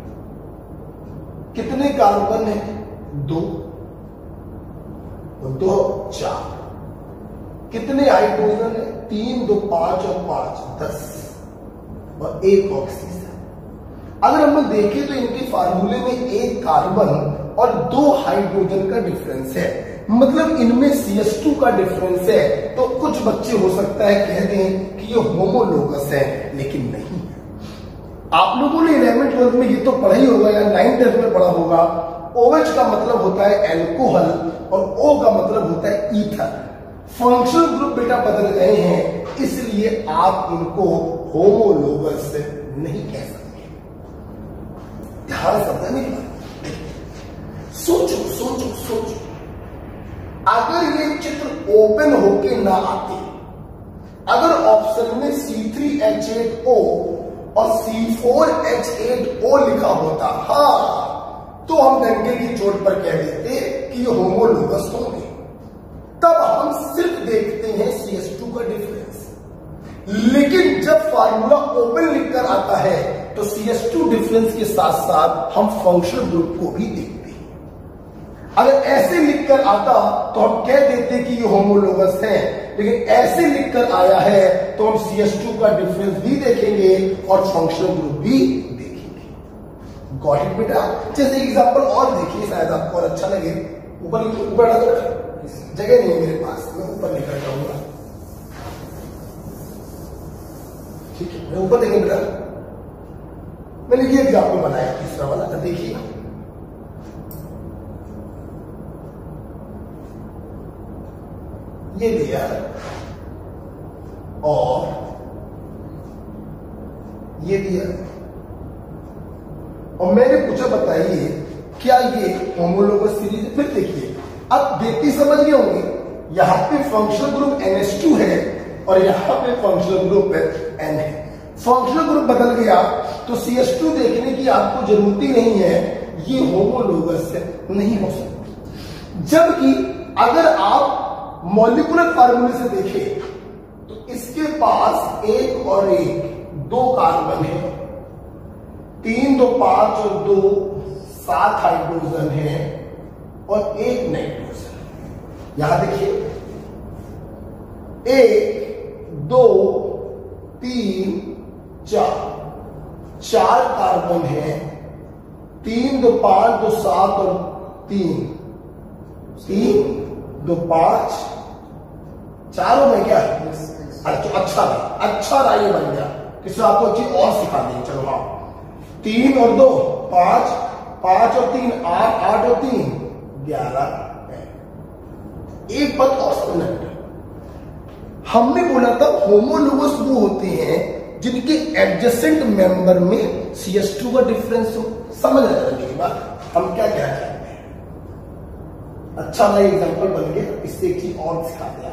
कितने कार्बन है, दो और दो चार, कितने हाइड्रोजन है? तीन दो पांच और पांच दस और एक ऑक्सीजन। अगर हम लोग देखें तो इनके फार्मूले में एक कार्बन और दो हाइड्रोजन का डिफरेंस है, मतलब इनमें सी एच टू का डिफरेंस है। तो कुछ बच्चे हो सकता है कह दें कि ये होमोलोगस है, लेकिन नहीं। आप लोगों ने इलेवेंथ ट्वेल्थ में ये तो पढ़ा ही होगा या नाइन्थ टेंथ में पढ़ा होगा, OH का मतलब होता है एल्कोहल और O का मतलब होता है ईथर। फंक्शनल ग्रुप बेटा बदल गए हैं, इसलिए आप इनको होमोलोगस नहीं कह सकते। ध्यान समझने की बात, सोचो सोचो सोचो, अगर ये चित्र ओपन होके ना आते, अगर ऑप्शन में C three H eight O और C four H eight O लिखा होता, हाँ, तो हम डंके की चोट पर कह देते कि ये होमोलोगस होंगे। तब हम सिर्फ देखते हैं सी एच टू का डिफरेंस, लेकिन जब फार्मूला ओपन लिखकर आता है तो सी एच टू डिफरेंस के साथ साथ हम फंक्शनल ग्रुप को भी देखते हैं। अगर ऐसे लिखकर आता तो हम कह देते कि ये होमोलोगस है, लेकिन ऐसे लिखकर आया है तो हम सी एच टू का डिफरेंस भी देखेंगे और फंक्शनल ग्रुप भी देखेंगे। गॉट इट बेटा? जैसे एग्जांपल और देखिए, शायद आपको और अच्छा लगे। ऊपर ऊपर जगह नहीं है मेरे पास, मैं ऊपर निकल जाऊंगा। ठीक है, मैं ऊपर देखेंगे बेटा। मैंने ये एग्जाम्पल बनाया तीसरा वाला, तो देखिए ये दिया और ये दिया, और मैंने पूछा बताइए क्या ये होमोलोगस सीरीज है? फिर देखिए, अब देखते समझ गए होंगे, यहां पे functional group N H two है और यहां पे फंक्शनल ग्रुप N है। फंक्शनल ग्रुप बदल गया तो सी एच टू देखने की आपको जरूरत ही नहीं है, ये होमोलोगस नहीं हो सकती। जबकि अगर आप मॉलिक्यूलर फार्मूले से देखें तो इसके पास एक और एक दो कार्बन है, तीन दो पांच और दो सात हाइड्रोजन है और एक नाइट्रोजन। यहां देखिए, एक दो तीन चार, चार कार्बन है, तीन दो पांच दो सात और तीन, तीन दो पांच, चारों में क्या है? अच्छा अच्छा अच्छा राय बन गया, किसी आपको चीज और सिखा दी। चलो हाँ, तीन और दो पांच, पांच और तीन आठ, आठ और तीन ग्यारह। एक बात और समझना, हमने बोला था होमोलोगस वो होते हैं जिनके एडजेसेंट मेंबर में सी एच टू का डिफरेंस हो। समझ आ जाने की बात हम क्या कहना चाहते हैं। अच्छा भाई एग्जांपल बन गया, इससे एक चीज और सिखा दिया।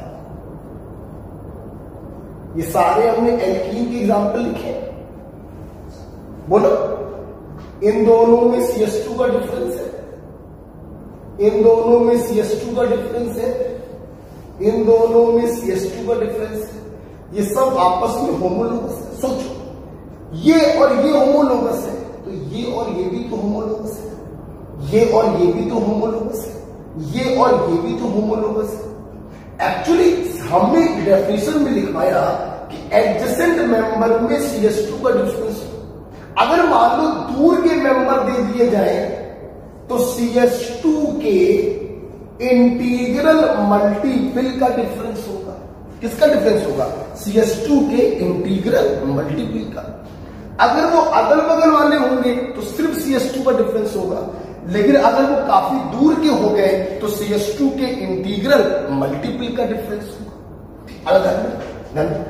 ये सारे हमने एल्कीन के एग्जांपल लिखे, बोलो इन दोनों में सी एच टू का डिफरेंस है, इन दोनों में सी एच टू का डिफरेंस है, इन दोनों में सी एच टू का डिफरेंस है। ये सब आपस में होमोलोगस है। सोचो, ये और ये होमोलोगस है तो ये और ये भी तो होमोलोगस है, ये और ये भी तो होमोलोगस है, ये और ये भी तो होमोलोगस है। एक्चुअली हमने डेफिनेशन में लिखवाया कि एडजेसेंट मेंबर में सी एच टू का डिफरेंस। अगर मान लो दूर के मेंबर दे दिए जाए तो सी एच टू के इंटीग्रल मल्टीपल का डिफरेंस होगा। किसका डिफरेंस होगा? सी एच टू के इंटीग्रल मल्टीपल का। अगर वो अगल बगल वाले होंगे तो सिर्फ सी एच टू का डिफरेंस होगा, लेकिन अगर वो काफी दूर के हो गए तो सी एच टू के इंटीग्रल मल्टीपल का डिफरेंस होगा। अलग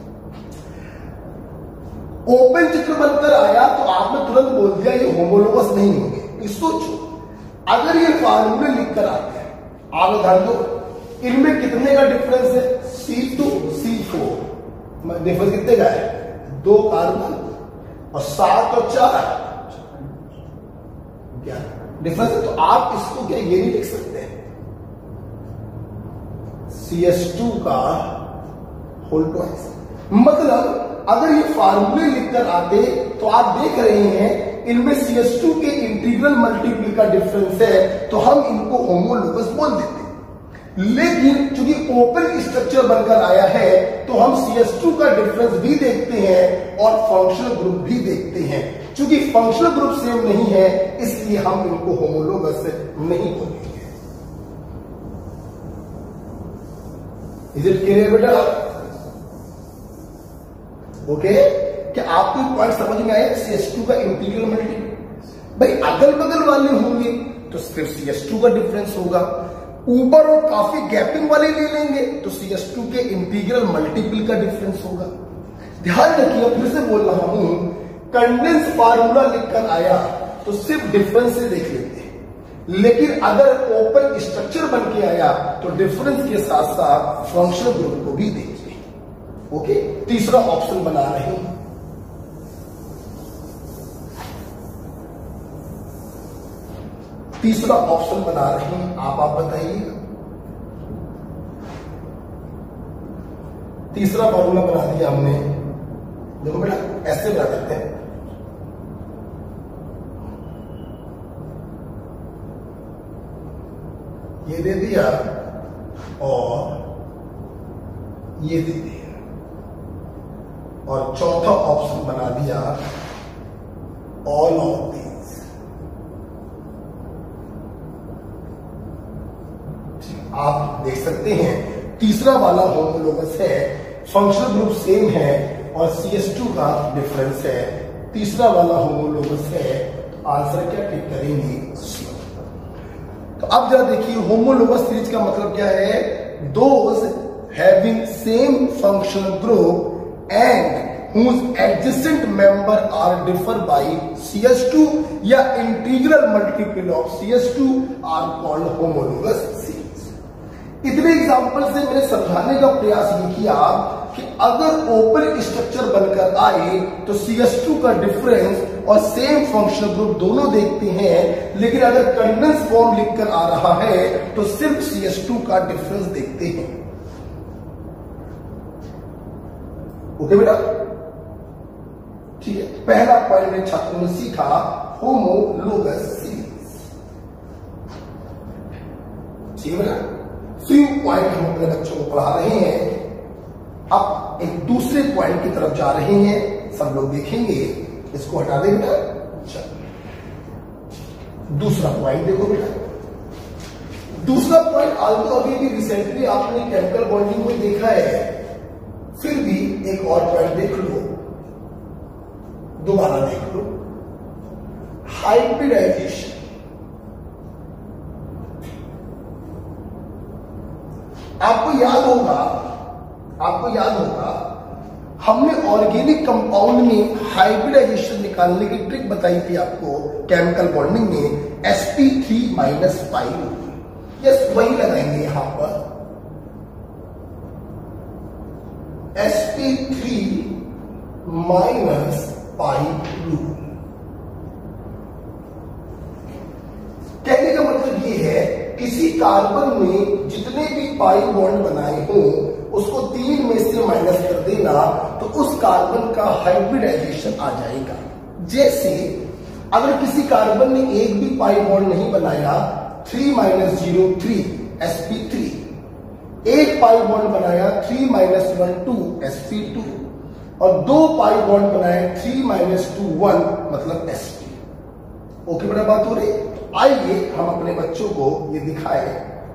ओपन चित्र बनकर आया तो आपने तुरंत बोल दिया ये होमोलोगस नहीं होंगे। सोचो, अगर ये फार्मूले लिखकर आते हैं, आप ध्यान दो, इनमें कितने का डिफरेंस है? C two C four, difference कितने का है? दो कार्बन और सात और चार डिफरेंस है। तो आप इसको क्या ये नहीं लिख सकते हैं सी एच टू का होल ट्वाइस? मतलब अगर ये फार्मूले लिखकर आते तो आप देख रहे हैं इनमें सी एच टू के इंटीग्रल मल्टीपल का डिफरेंस है, तो हम इनको होमोलोगस बोल देते। लेकिन चूंकि ओपन स्ट्रक्चर बनकर आया है तो हम सी एच टू का डिफरेंस भी देखते हैं और फंक्शनल ग्रुप भी देखते हैं। चूंकि फंक्शनल ग्रुप सेम नहीं है इसलिए हम इनको होमोलोगस नहीं बोलेंगे। इज इट क्लियर बेटा? ओके, क्या आपको पॉइंट समझ में आया? सी एच टू का इंटीग्रल मल्टीपल, भाई अगल बगल वाले होंगे तो सिर्फ सी एच टू का डिफरेंस होगा, ऊपर और काफी गैपिंग वाले ले लेंगे तो सी एच टू के इंटीग्रल मल्टीपल का डिफरेंस होगा। ध्यान रखिए, फिर से बोल रहा हूं, कंडेंस फार्मूला लिखकर आया तो सिर्फ डिफरेंस से देख लेते हैं, लेकिन अगर ओपन स्ट्रक्चर बन के आया तो डिफरेंस के साथ साथ फंक्शनल ग्रुप को भी देखिए। ओके, तीसरा ऑप्शन बना रहे हैं। तीसरा ऑप्शन बना रहे हैं, आप आप बताइए। तीसरा फॉर्मूला बना दिया हमने, देखो बेटा ऐसे बना देते हैं, ये दे दिया और ये दे दिया, और चौथा ऑप्शन बना दिया ऑल ऑफ दीज। आप देख सकते हैं तीसरा वाला होमोलोगस है, फंक्शनल ग्रुप सेम है और सी एच टू का डिफरेंस है। तीसरा वाला होमोलोगस है, तो आंसर क्या टिक करेंगे? तो अब जरा देखिए, होमोलोगस सीरीज का मतलब क्या है? Those having same functional group and whose adjacent member are differ by C H two या integral multiple of C H two are called homologous series। इतने एग्जाम्पल से मैंने समझाने का प्रयास ये किया कि अगर ओपन स्ट्रक्चर बनकर आए तो सी एच टू का डिफरेंस और सेम फंक्शनल ग्रुप दोनों देखते हैं, लेकिन अगर कंडेंस फॉर्म लिखकर आ रहा है तो सिर्फ सी एच टू का डिफरेंस देखते हैं। ओके बेटा, ठीक है। पहला पॉइंट में छात्रों ने सीखा होमोलोगस सीरीज। ठीक है बेटा, फ्यू पॉइंट हम अपने बच्चों को पढ़ा रहे हैं, अब एक दूसरे पॉइंट की तरफ जा रहे हैं, सब लोग देखेंगे। इसको हटा दें बेटा, चलो दूसरा पॉइंट देखो बेटा। दूसरा पॉइंट आल्सो अभी भी रिसेंटली आपने केमिकल बॉन्डिंग में देखा है, फिर भी एक और पॉइंट देख लो, दोबारा देख लो, हाइब्रिडाइजेशन। आपको याद होगा आपको याद होगा हमने ऑर्गेनिक कंपाउंड में हाइब्रिडाइजेशन निकालने की ट्रिक बताई थी आपको केमिकल बॉन्डिंग में, S P three minus five. Yes, वही लगाएंगे यहां पर, S P three minus five rule. कहने का मतलब ये है, किसी कार्बन में जितने भी पाई बॉन्ड बनाए हों उसको तीन में से माइनस कर देना तो उस कार्बन का हाइब्रिडाइजेशन आ जाएगा। जैसे अगर किसी कार्बन ने एक भी पाई बॉन्ड नहीं बनाया, three minus zero three S P three, एक पाई बॉन्ड बनाया three minus one two S P two, और दो पाई बॉन्ड बनाए थ्री माइनस टू वन मतलब एस पी। ओके बेटा, बात हो रही। आइए हम अपने बच्चों को ये दिखाएं,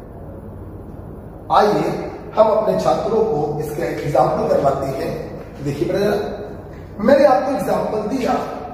आइए हम अपने छात्रों को इसका एक एग्जाम्पल करवाते हैं। देखिए बेटा, मैंने आपको एग्जाम्पल दिया,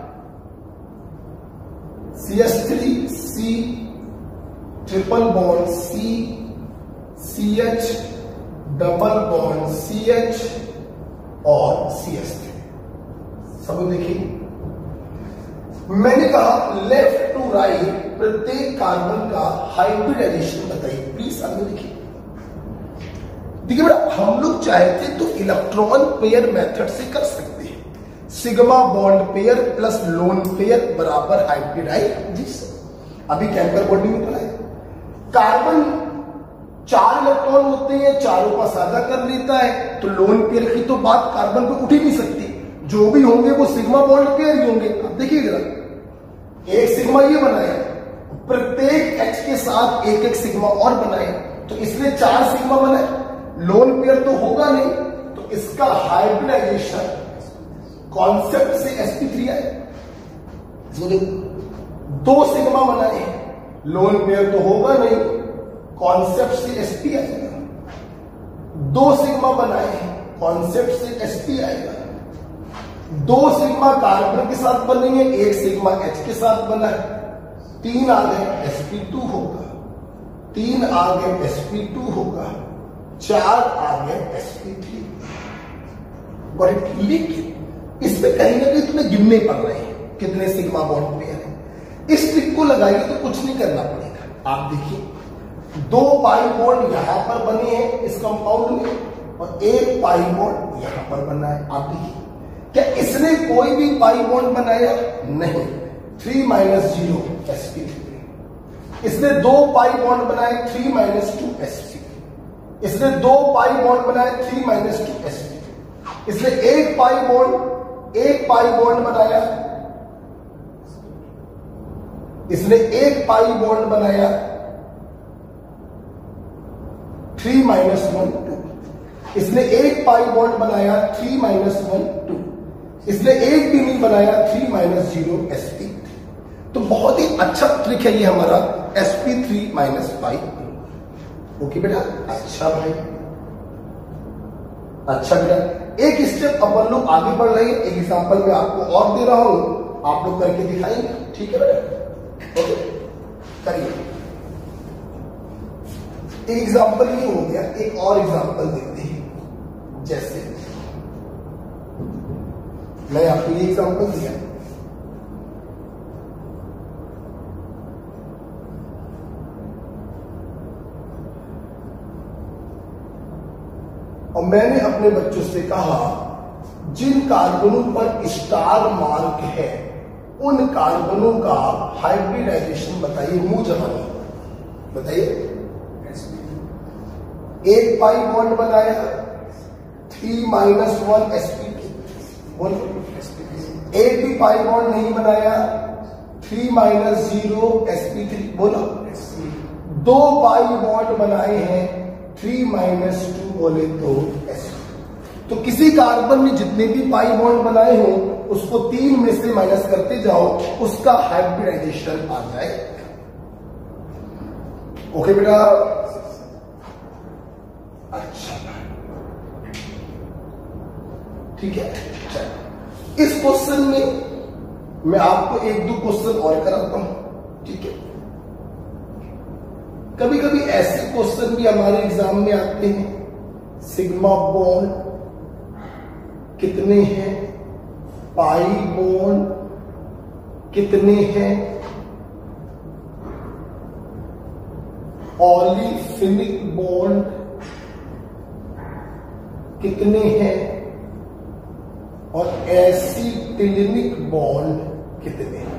C H three C triple bond C, C H double bond C H और सी एच थ्री। सब देखिए, मैंने कहा लेफ्ट टू राइट प्रत्येक कार्बन का हाइब्रिडाइजेशन बताइए प्लीज। सामने देखिए, देखिए बेटा, हम लोग चाहते तो इलेक्ट्रॉन पेयर मेथड से कर सकते हैं, sigma bond pair plus lone pair बराबर हाइब्रिडाइजेशन। अभी केमिकल बॉन्डिंग में पढ़ाया, कार्बन चार इलेक्ट्रॉन होते हैं, चारों का साझा कर लेता है, तो लोन पेयर की तो बात कार्बन पे उठ ही नहीं सकती, जो भी होंगे वो सिग्मा बॉन्ड पेयर ही होंगे। अब देखिए जरा, एक सिग्मा ये बनाया, प्रत्येक एच के साथ एक एक सिग्मा और बनाए, तो इसलिए चार सिग्मा बना है, लोन पेयर तो होगा नहीं, तो इसका हाइब्रिडाइजेशन कॉन्सेप्ट से एस पी थ्री आए। दो सिग्मा बनाए हैं, लोन पेयर तो होगा नहीं, कॉन्सेप्ट से एस पी आएगा। दो सिग्मा बनाए हैं, कॉन्सेप्ट से एस पी आएगा। दो सिग्मा कार्बन के साथ बनेंगे, एक सिग्मा एच के साथ बना है, तीन आ गए एस पी टू होगा, तीन आ गए एस पी टू होगा, चार आ गए एस पी थ्री। लेकिन इसमें कहीं ना कहीं तुम्हें गिनने पड़ रहे हैं कितने सिग्मा बॉन्ड पेयर है। इस ट्रिक को लगाइए तो कुछ नहीं करना पड़ेगा। आप देखिए दो पाई बॉन्ड यहां पर बने हैं इस कंपाउंड में और एक पाई बॉन्ड यहां पर बना है। आप देखिए क्या इसने कोई भी पाई बॉन्ड बनाया? नहीं। Three minus zero S P three. इसने दो पाई बॉन्ड बनाए, three minus two S P. इसने दो पाई बॉन्ड बनाए, three minus two S P. इसने एक पाई बॉन्ड एक पाई बॉन्ड बनाया, इसने एक पाई बॉन्ड बनाया, थ्री माइनस वन टू। इसने एक पाई बॉन्ड बनाया, थ्री माइनस वन टू। इसने एक भी नहीं बनाया, three minus zero S P. तो बहुत ही अच्छा ट्रिक है ये हमारा S P three minus five. Okay बेटा, अच्छा भाई, अच्छा बेटा। एक स्टेप अपन लोग आगे बढ़ रहे हैं, एक एग्जांपल मैं आपको और दे रहा हूं, आप लोग करके दिखाएंगे। ठीक है बेटा, ओके करिए। एक एग्जांपल ये हो गया, एक और एग्जांपल देखते हैं। जैसे मैं आपको ये एग्जांपल दिया, और मैंने अपने बच्चों से कहा जिन कार्बनों पर स्टार मार्क है उन कार्बनों का हाइब्रिडाइजेशन बताइए। मुंह जमाने बताइए। एक पाई बॉन्ड बनाया, three minus one S P two. बोलो। एक भी पाई बॉन्ड नहीं बनाया, three minus zero S P three. बोलो। दो पाई बॉन्ड बनाए हैं, थ्री माइनस टू बोले तो एस। तो किसी कार्बन में जितने भी पाई बॉन्ड बनाए हो उसको तीन में से माइनस करते जाओ, उसका हाइब्रिडाइजेशन आ जाए। ओके बेटा, अच्छा ठीक है। इस क्वेश्चन में मैं आपको एक दो क्वेश्चन और कराता हूं। ठीक है, कभी कभी ऐसे क्वेश्चन भी हमारे एग्जाम में आते हैं। सिग्मा बॉन्ड कितने हैं, पाई बॉन्ड कितने हैं, ऑलिफिनिक बॉन्ड कितने हैं और एसिटिलिनिक बॉन्ड कितने हैं।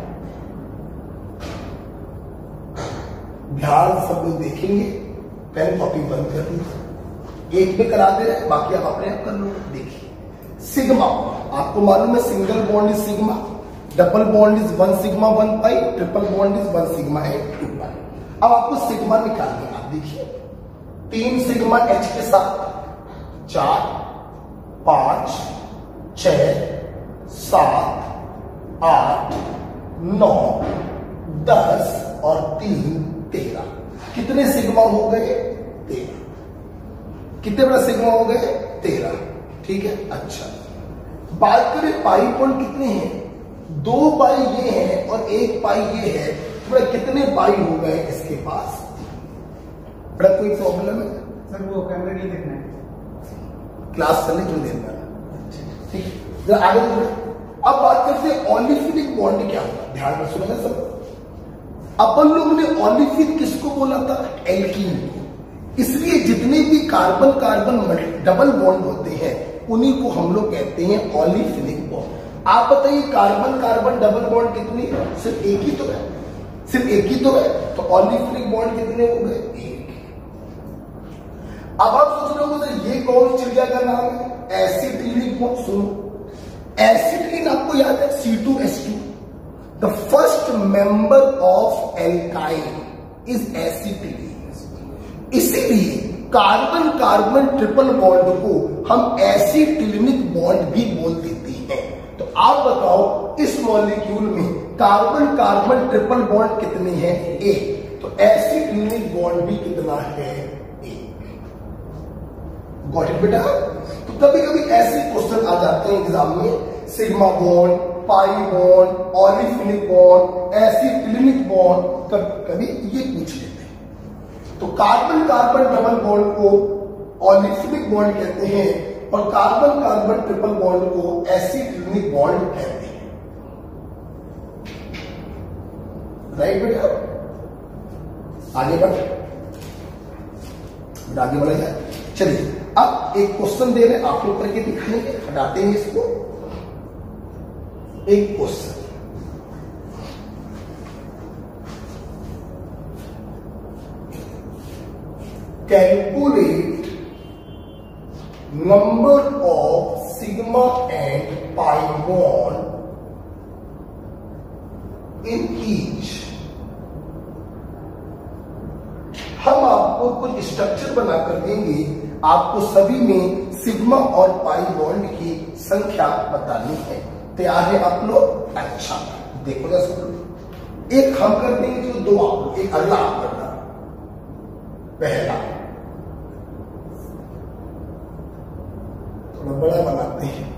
ध्यान सब लोग देखेंगे, पेन कॉपी बंद कर दीजिए। एक में करा दे रहे हैं, बाकी आप अपने आप कर लो। देखिए सिग्मा, आपको मालूम है single bond is sigma, double bond is one sigma one pi, triple bond is one sigma and two pi. अब आपको सिग्मा निकालना है। आप देखिए तीन सिग्मा एच के साथ चार, पांच, छह, सात, आठ, नौ, दस और तीन तेरह। कितने सिग्मा हो गए? तेरह। कितने बड़ा सिग्मा हो गए? तेरह। ठीक है, अच्छा बात करें पाई बॉन्ड कितने हैं? दो पाई ये है और एक पाई ये है, तो बड़ा कितने पाई हो गए इसके पास? बड़ा कोई प्रॉब्लम है सर? वो कैमरे नहीं देखना है, क्लास चलने क्यों देना? ठीक है, जरा आगे बढ़े। अब बात करते हैं ऑलिफिनिक बॉन्ड क्या होगा। ध्यान में सुनेगा सब। अपन लोग ने ऑलिफिन किसको बोला था? एल्कीन को। इसलिए जितने भी कार्बन कार्बन डबल बॉन्ड होते हैं उन्हीं को हम लोग कहते हैं ऑलिफिनिक बॉन्ड। आप बताइए कार्बन कार्बन डबल बॉन्ड कितनी? सिर्फ एक ही तो है, सिर्फ एक ही तो है। तो ऑलिफिनिक बॉन्ड कितने हो गए? एक। अब आप सोच रहे हो सर ये कौन चिड़िया का नाम है? एसिटिलिक बॉन्ड। सुनो, एसिटिलिन आपको याद है C two S two. The first member of alkyne is acetylene. इसीलिए कार्बन कार्बन ट्रिपल बॉन्ड को हम एसिटिलिनिक बॉन्ड भी बोल देते हैं। तो आप बताओ इस मॉलिक्यूल में कार्बन कार्बन ट्रिपल बॉन्ड कितने हैं? एक। तो एसिटिलिनिक बॉन्ड भी कितना है? एक। गॉट इट बेटा? तो कभी कभी ऐसे क्वेश्चन आ जाते हैं एग्जाम में, sigma bond, pi bond, olefinic bond, acetylenic bond, कभी ये पूछ लेते हैं। तो कार्बन कार्बन डबल बॉन्ड को ऑलिफिनिक बॉन्ड कहते हैं और कार्बन कार्बन ट्रिपल बॉन्ड को एसिटिलिनिक बॉन्ड कहते हैं। राइट बेटा? आगे बढ़ आगे बढ़ा जाए। चलिए अब एक क्वेश्चन दे रहे, आप लोग करके दिखाएंगे, हटाते हैं इसको। एक question, calculate number of sigma and pi bond in each. हम आपको कुछ स्ट्रक्चर बनाकर देंगे, आपको सभी में सिग्मा और पाई बॉन्ड की संख्या बतानी है। तैयार है आप लोग? अच्छा देखो ना सब लोग, एक हम कर देंगे तो दो आप, एक अगला आप करना। पहला थोड़ा बड़ा बनाते हैं।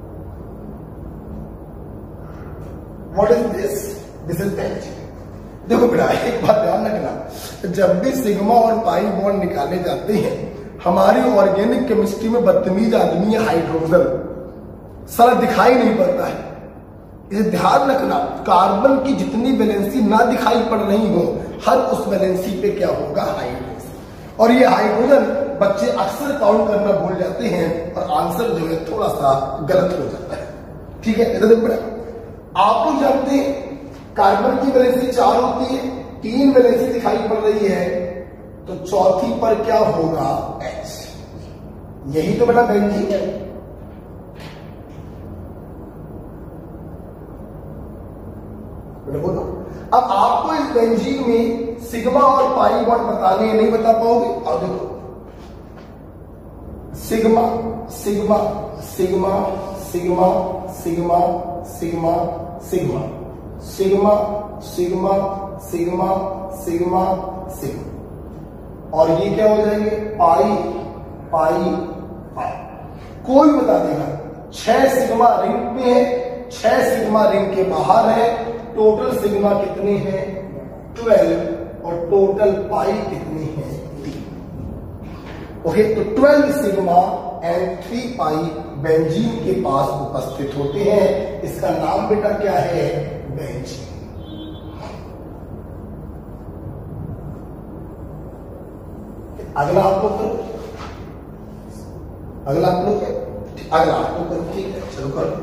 What is this? This is benzene. देखो बेटा एक बात ध्यान रखना, जब भी सिग्मा और पाई बॉन्ड निकाले जाते हैं हमारी ऑर्गेनिक केमिस्ट्री में बदतमीज आदमी है हाइड्रोजन, सारा दिखाई नहीं पड़ता है। इसे ध्यान रखना, कार्बन की जितनी वैलेंसी ना दिखाई पड़ रही हो, हर उस वैलेंसी पे क्या होगा? हाइड्रोजन। और ये हाइड्रोजन बच्चे अक्सर काउंट करना भूल जाते हैं और आंसर जो है थोड़ा सा गलत हो जाता है। ठीक है? इधर देखो बेटा, आप लोग जानते हैं कार्बन की वैलेंसी चार होती है, तीन वैलेंसी दिखाई पड़ रही है, तो चौथी पर क्या होगा? H। यही तो बेटा बेंजीन है। बोलो, अब आपको इस बेंजीन में सिग्मा और पाई बॉन्ड बताने, नहीं बता पाओगे? और देखो sigma sigma sigma sigma sigma sigma sigma sigma sigma sigma sigma sigma, और ये क्या हो जाएंगे? पाई पाई पाई। कोई बता देगा छह सिग्मा रिंग में है, छह सिग्मा रिंग के बाहर है, टोटल सिग्मा कितने हैं? ट्वेल्व, और टोटल पाई कितने हैं? तीन। ओके, तो twelve sigma and three pi benzene के पास उपस्थित होते हैं। इसका नाम बेटा क्या है? बेंजीन। अगला आप लोग करो, अगला आप लोग अगला आप लोग करो। ठीक है, चलो करो।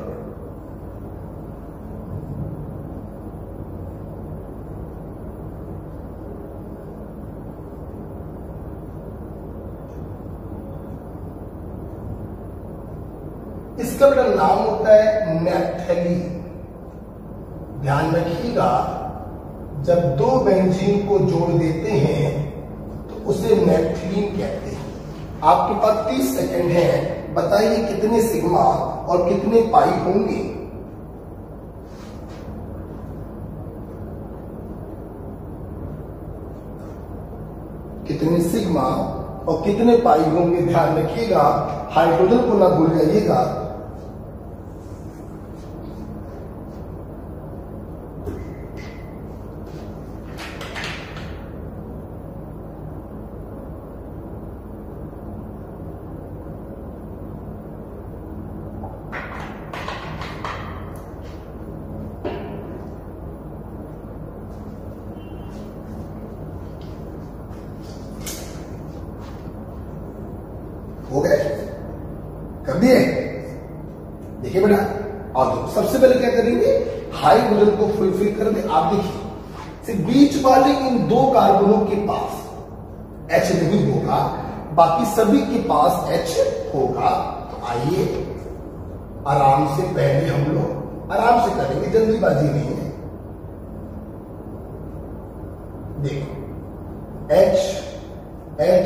इसका बेटा नाम होता है नेप्थलीन। ध्यान रखिएगा, जब दो बेंजीन को जोड़ देते हैं तो उसे नेप्थलीन कहते हैं। आपके पास तीस सेकंड है, बताइए कितने सिग्मा और कितने पाई होंगे? कितने सिग्मा और कितने पाई होंगे? ध्यान रखिएगा, हाइड्रोजन को ना भूल जाइएगा। हो गए? कर दिए? देखिए बेटा, और देखो सबसे पहले क्या करेंगे? हाइड्रोजन को फुलफिल कर दे। आप देखिए बीच वाले इन दो कार्बनों के पास H नहीं होगा, बाकी सभी के पास H होगा। तो आइए आराम से, पहले हम लोग आराम से करेंगे, जल्दीबाजी नहीं है। देखो H H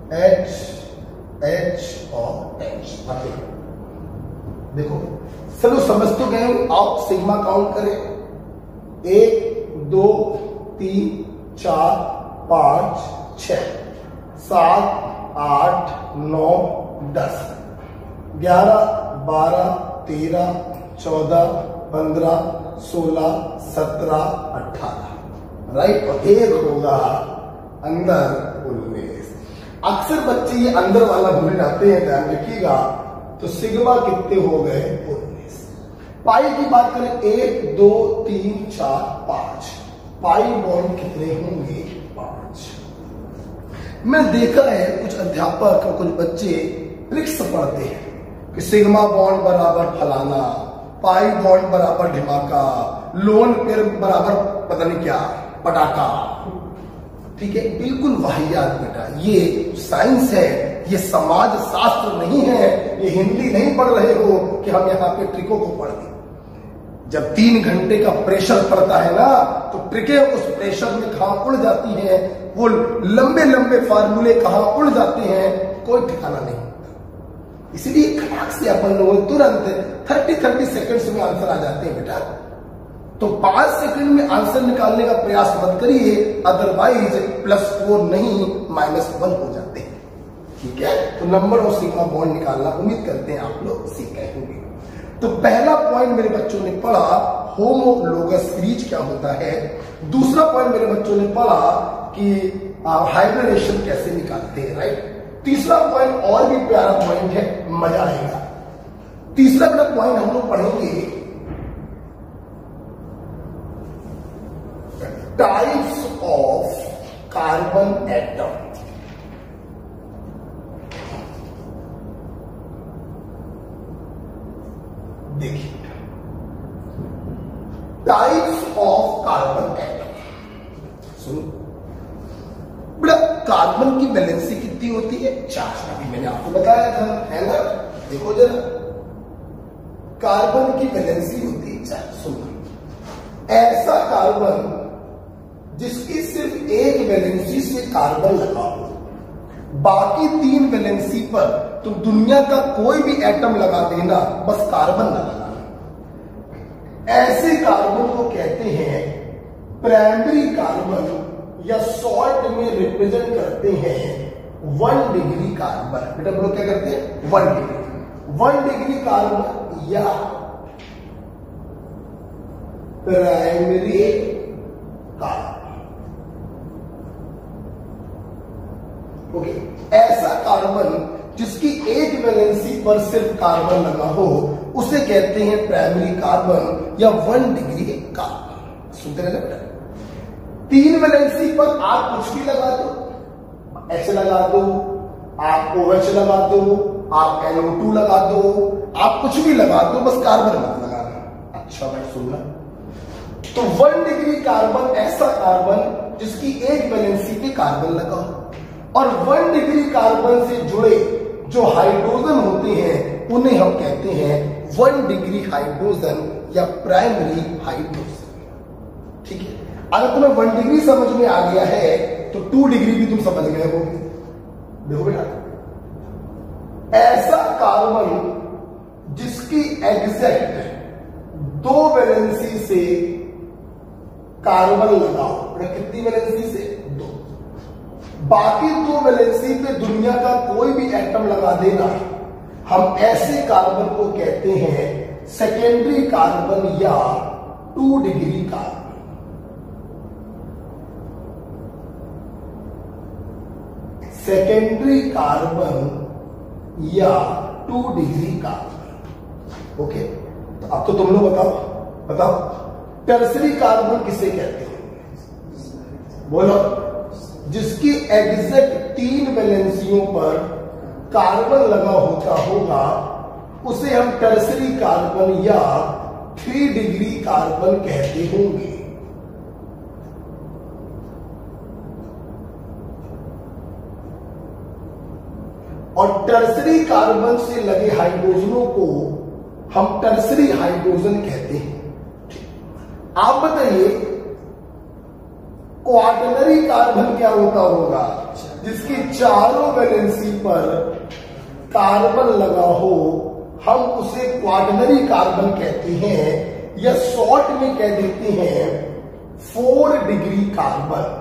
एच एच और एच। अब देखो देखो चलो समझ तो गए हो। आप सिग्मा काउंट करें, एक दो तीन चार पांच छ सात आठ नौ दस ग्यारह बारह तेरह चौदह पंद्रह सोलह सत्रह अठारह, राइट। और एक होगा अंदर उन्नीस। अक्सर बच्चे ये अंदर वाला भूल जाते हैं, ध्यान रखिएगा। तो सिग्मा कितने हो गए? उन्नीस। पाई की बात करें, एक दो तीन चार पांच, पाई बॉन्ड कितने होंगे? पांच। मैं देखा है कुछ अध्यापक और कुछ बच्चे ट्रिक्स पढ़ते हैं कि सिग्मा बॉन्ड बराबर फलाना, पाई बॉन्ड बराबर ढिमाका, लोन पेयर बराबर पता नहीं क्या पटाखा। ठीक है, बिल्कुल वाहियात बेटा। ये साइंस है, ये समाज शास्त्र नहीं है, ये हिंदी नहीं पढ़ रहे हो कि हम यहाँ पे ट्रिकों को पढ़ दें। जब तीन घंटे का प्रेशर पड़ता है ना, तो ट्रिकें उस प्रेशर में कहां उड़ जाती हैं, वो लंबे लंबे फार्मूले कहां उड़ जाते हैं, कोई ठिकाना नहीं। इसलिए खटाक से अपन लोग तुरंत थर्टी थर्टी सेकंड्स में आंसर आ जाते हैं बेटा। तो पांच सेकंड में आंसर निकालने का प्रयास मत करिए, अदरवाइज प्लस फोर नहीं माइनस वन हो जाते हैं। ठीक है, तो नंबर और सिग्मा बॉन्ड निकालना उम्मीद करते हैं आप लोग सीख गए होंगे। तो पहला पॉइंट मेरे बच्चों ने पढ़ा होमोलोगस सीरीज क्या होता है। दूसरा पॉइंट मेरे बच्चों ने पढ़ा कि हाइब्रिडेशन कैसे निकालते हैं, राइट। तीसरा पॉइंट और भी प्यारा पॉइंट है, मजा आएगा। तीसरा अपना पॉइंट हम लोग पढ़ेंगे टाइप्स ऑफ कार्बन एटम। देखिए, टाइप्स ऑफ कार्बन एटम। सुनो बेटा, कार्बन की वैलेंसी कितनी होती है? चार। अभी मैंने आपको बताया था, है ना। देखो जरा, कार्बन की वैलेंसी होती है चार। सुनो, ऐसा कार्बन जिसकी सिर्फ एक वैलेंसी से कार्बन लगा हो, बाकी तीन वैलेंसी पर तुम दुनिया का कोई भी एटम लगा देना, बस कार्बन न लगाना। ऐसे कार्बन को कहते हैं प्राइमरी कार्बन, या शॉर्ट में रिप्रेजेंट करते हैं वन डिग्री कार्बन। बेटा बोलो क्या करते हैं? One degree. One degree carbon या प्राइमरी कार्बन। ओके, ऐसा कार्बन जिसकी एक वैलेंसी पर सिर्फ कार्बन लगा हो, उसे कहते हैं प्राइमरी कार्बन या वन डिग्री कार्बन। सुनते रहना बेटा। तीन वैलेंसी पर आप कुछ भी लगा दो, एच लगा दो, आप ओएच लगा दो, आप एन ओ टू लगा दो, आप कुछ भी लगा दो, बस कार्बन मत लगाना। अच्छा भाई सुनना, तो वन डिग्री कार्बन ऐसा कार्बन जिसकी एक वैलेंसी पे कार्बन लगा हो, और वन डिग्री कार्बन से जुड़े जो हाइड्रोजन होते हैं उन्हें हम कहते हैं वन डिग्री हाइड्रोजन या प्राइमरी हाइड्रोजन। ठीक है, अगर तुम्हें वन डिग्री समझ में आ गया है तो टू डिग्री भी तुम समझ गए होगे। देखो बेटा, ऐसा कार्बन जिसकी एग्जैक्ट दो वैलेंसी से कार्बन लगाओ, कितनी वैलेंसी से? दो। बाकी दो वैलेंसी पे दुनिया का कोई भी एटम लगा देना, हम ऐसे कार्बन को कहते हैं सेकेंडरी कार्बन या two degree carbon. Secondary carbon या टू डिग्री कार्बन। ओके, तो अब तो तुम लोग बताओ बताओ टर्सरी कार्बन किसे कहते हैं? बोलो। जिसकी एग्जैक्ट तीन वैलेंसियों पर कार्बन लगा होता होगा उसे हम टर्सरी कार्बन या थ्री डिग्री कार्बन कहते होंगे। और टर्सरी कार्बन से लगे हाइड्रोजनों को हम टर्सरी हाइड्रोजन कहते हैं। आप बताइए क्वाटरनरी कार्बन क्या होता होगा? जिसकी चारों वैलेंसी पर कार्बन लगा हो, हम उसे क्वाटरनरी कार्बन कहते हैं, या शॉर्ट में कह देते हैं four degree carbon.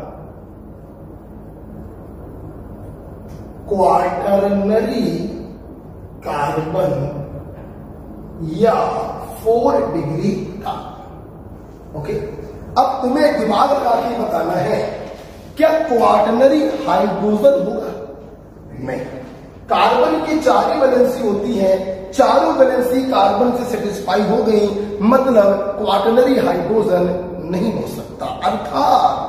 Quaternary carbon या फोर डिग्री कार्बन। ओके, अब तुम्हें दिमाग लगा के बताना है, क्या क्वाटरनरी हाइड्रोजन होगा? नहीं। कार्बन की चार ही वैलेंसी होती है, चारों वैलेंसी कार्बन से सेटिस्फाई हो गई, मतलब क्वाटरनरी हाइड्रोजन नहीं हो सकता। अर्थात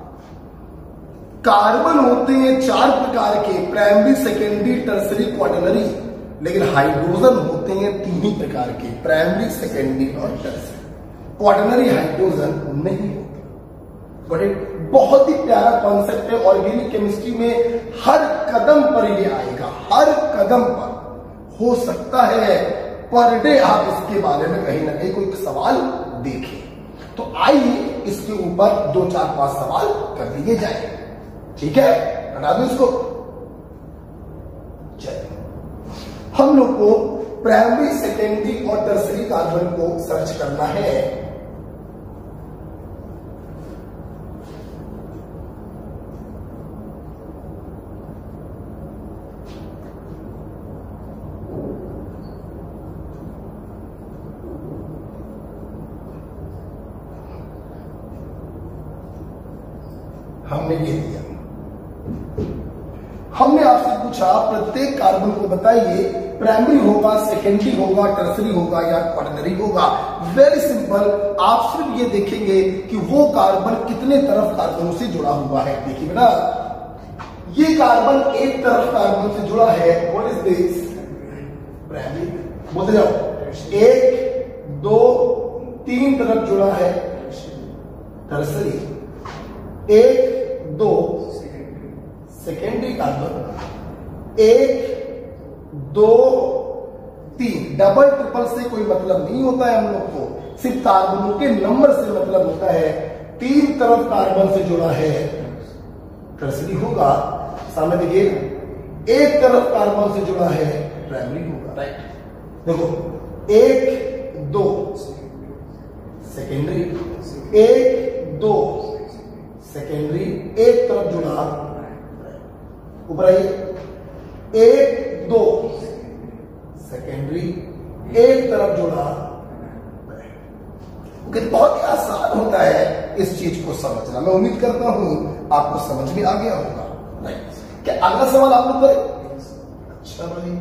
कार्बन होते हैं चार प्रकार के, प्राइमरी, सेकेंडरी, टर्सरी, क्वाटरनरी, लेकिन हाइड्रोजन होते हैं तीन ही प्रकार के, प्राइमरी, सेकेंडरी और टर्सरी। क्वाटरनरी हाइड्रोजन नहीं होता। बड़े बहुत ही प्यारा कॉन्सेप्ट है, ऑर्गेनिक केमिस्ट्री में हर कदम पर ये आएगा, हर कदम पर। हो सकता है पर डे आप इसके बारे में कहीं ना कहीं कोई सवाल देखें, तो आइए इसके ऊपर दो चार पांच सवाल कर लिए जाए। ठीक है, बता दो इसको। चलिए, हम लोग को प्राइमरी, सेकेंडरी और टर्सरी कार्बन को सर्च करना है। हमने ये दिया, हमने आपसे पूछा प्रत्येक कार्बन को बताइए प्राइमरी होगा, सेकेंडरी होगा, टर्सरी होगा या क्वाटरनरी होगा। वेरी सिंपल, आप सिर्फ ये देखेंगे कि वो कार्बन कितने तरफ कार्बनों से जुड़ा हुआ है। देखिए बेटा, ये कार्बन एक तरफ कार्बन से जुड़ा है, व्हाट इज दिस? प्राइमरी। बोलते जाओ, एक दो तीन तरफ जुड़ा है टर्सरी, एक दो सेकेंडरी कार्बन, एक दो तीन। डबल ट्रिपल से कोई मतलब नहीं होता है हम लोग को, सिर्फ कार्बनों के नंबर से मतलब होता है। तीन तरफ कार्बन से जुड़ा है टर्सरी होगा, सामने देखिए, एक तरफ कार्बन से जुड़ा है प्राइमरी होगा। राइट, देखो, एक दो सेकेंडरी, एक दो सेकेंडरी, एक तरफ जुड़ा ऊपर आइए, एक दो सेकेंडरी, एक तरफ जुड़ा। बहुत ही आसान होता है इस चीज को समझना। मैं उम्मीद करता हूं आपको समझ में आ गया होगा। राइट, क्या अगला सवाल आप लोग करें? अच्छा भाई,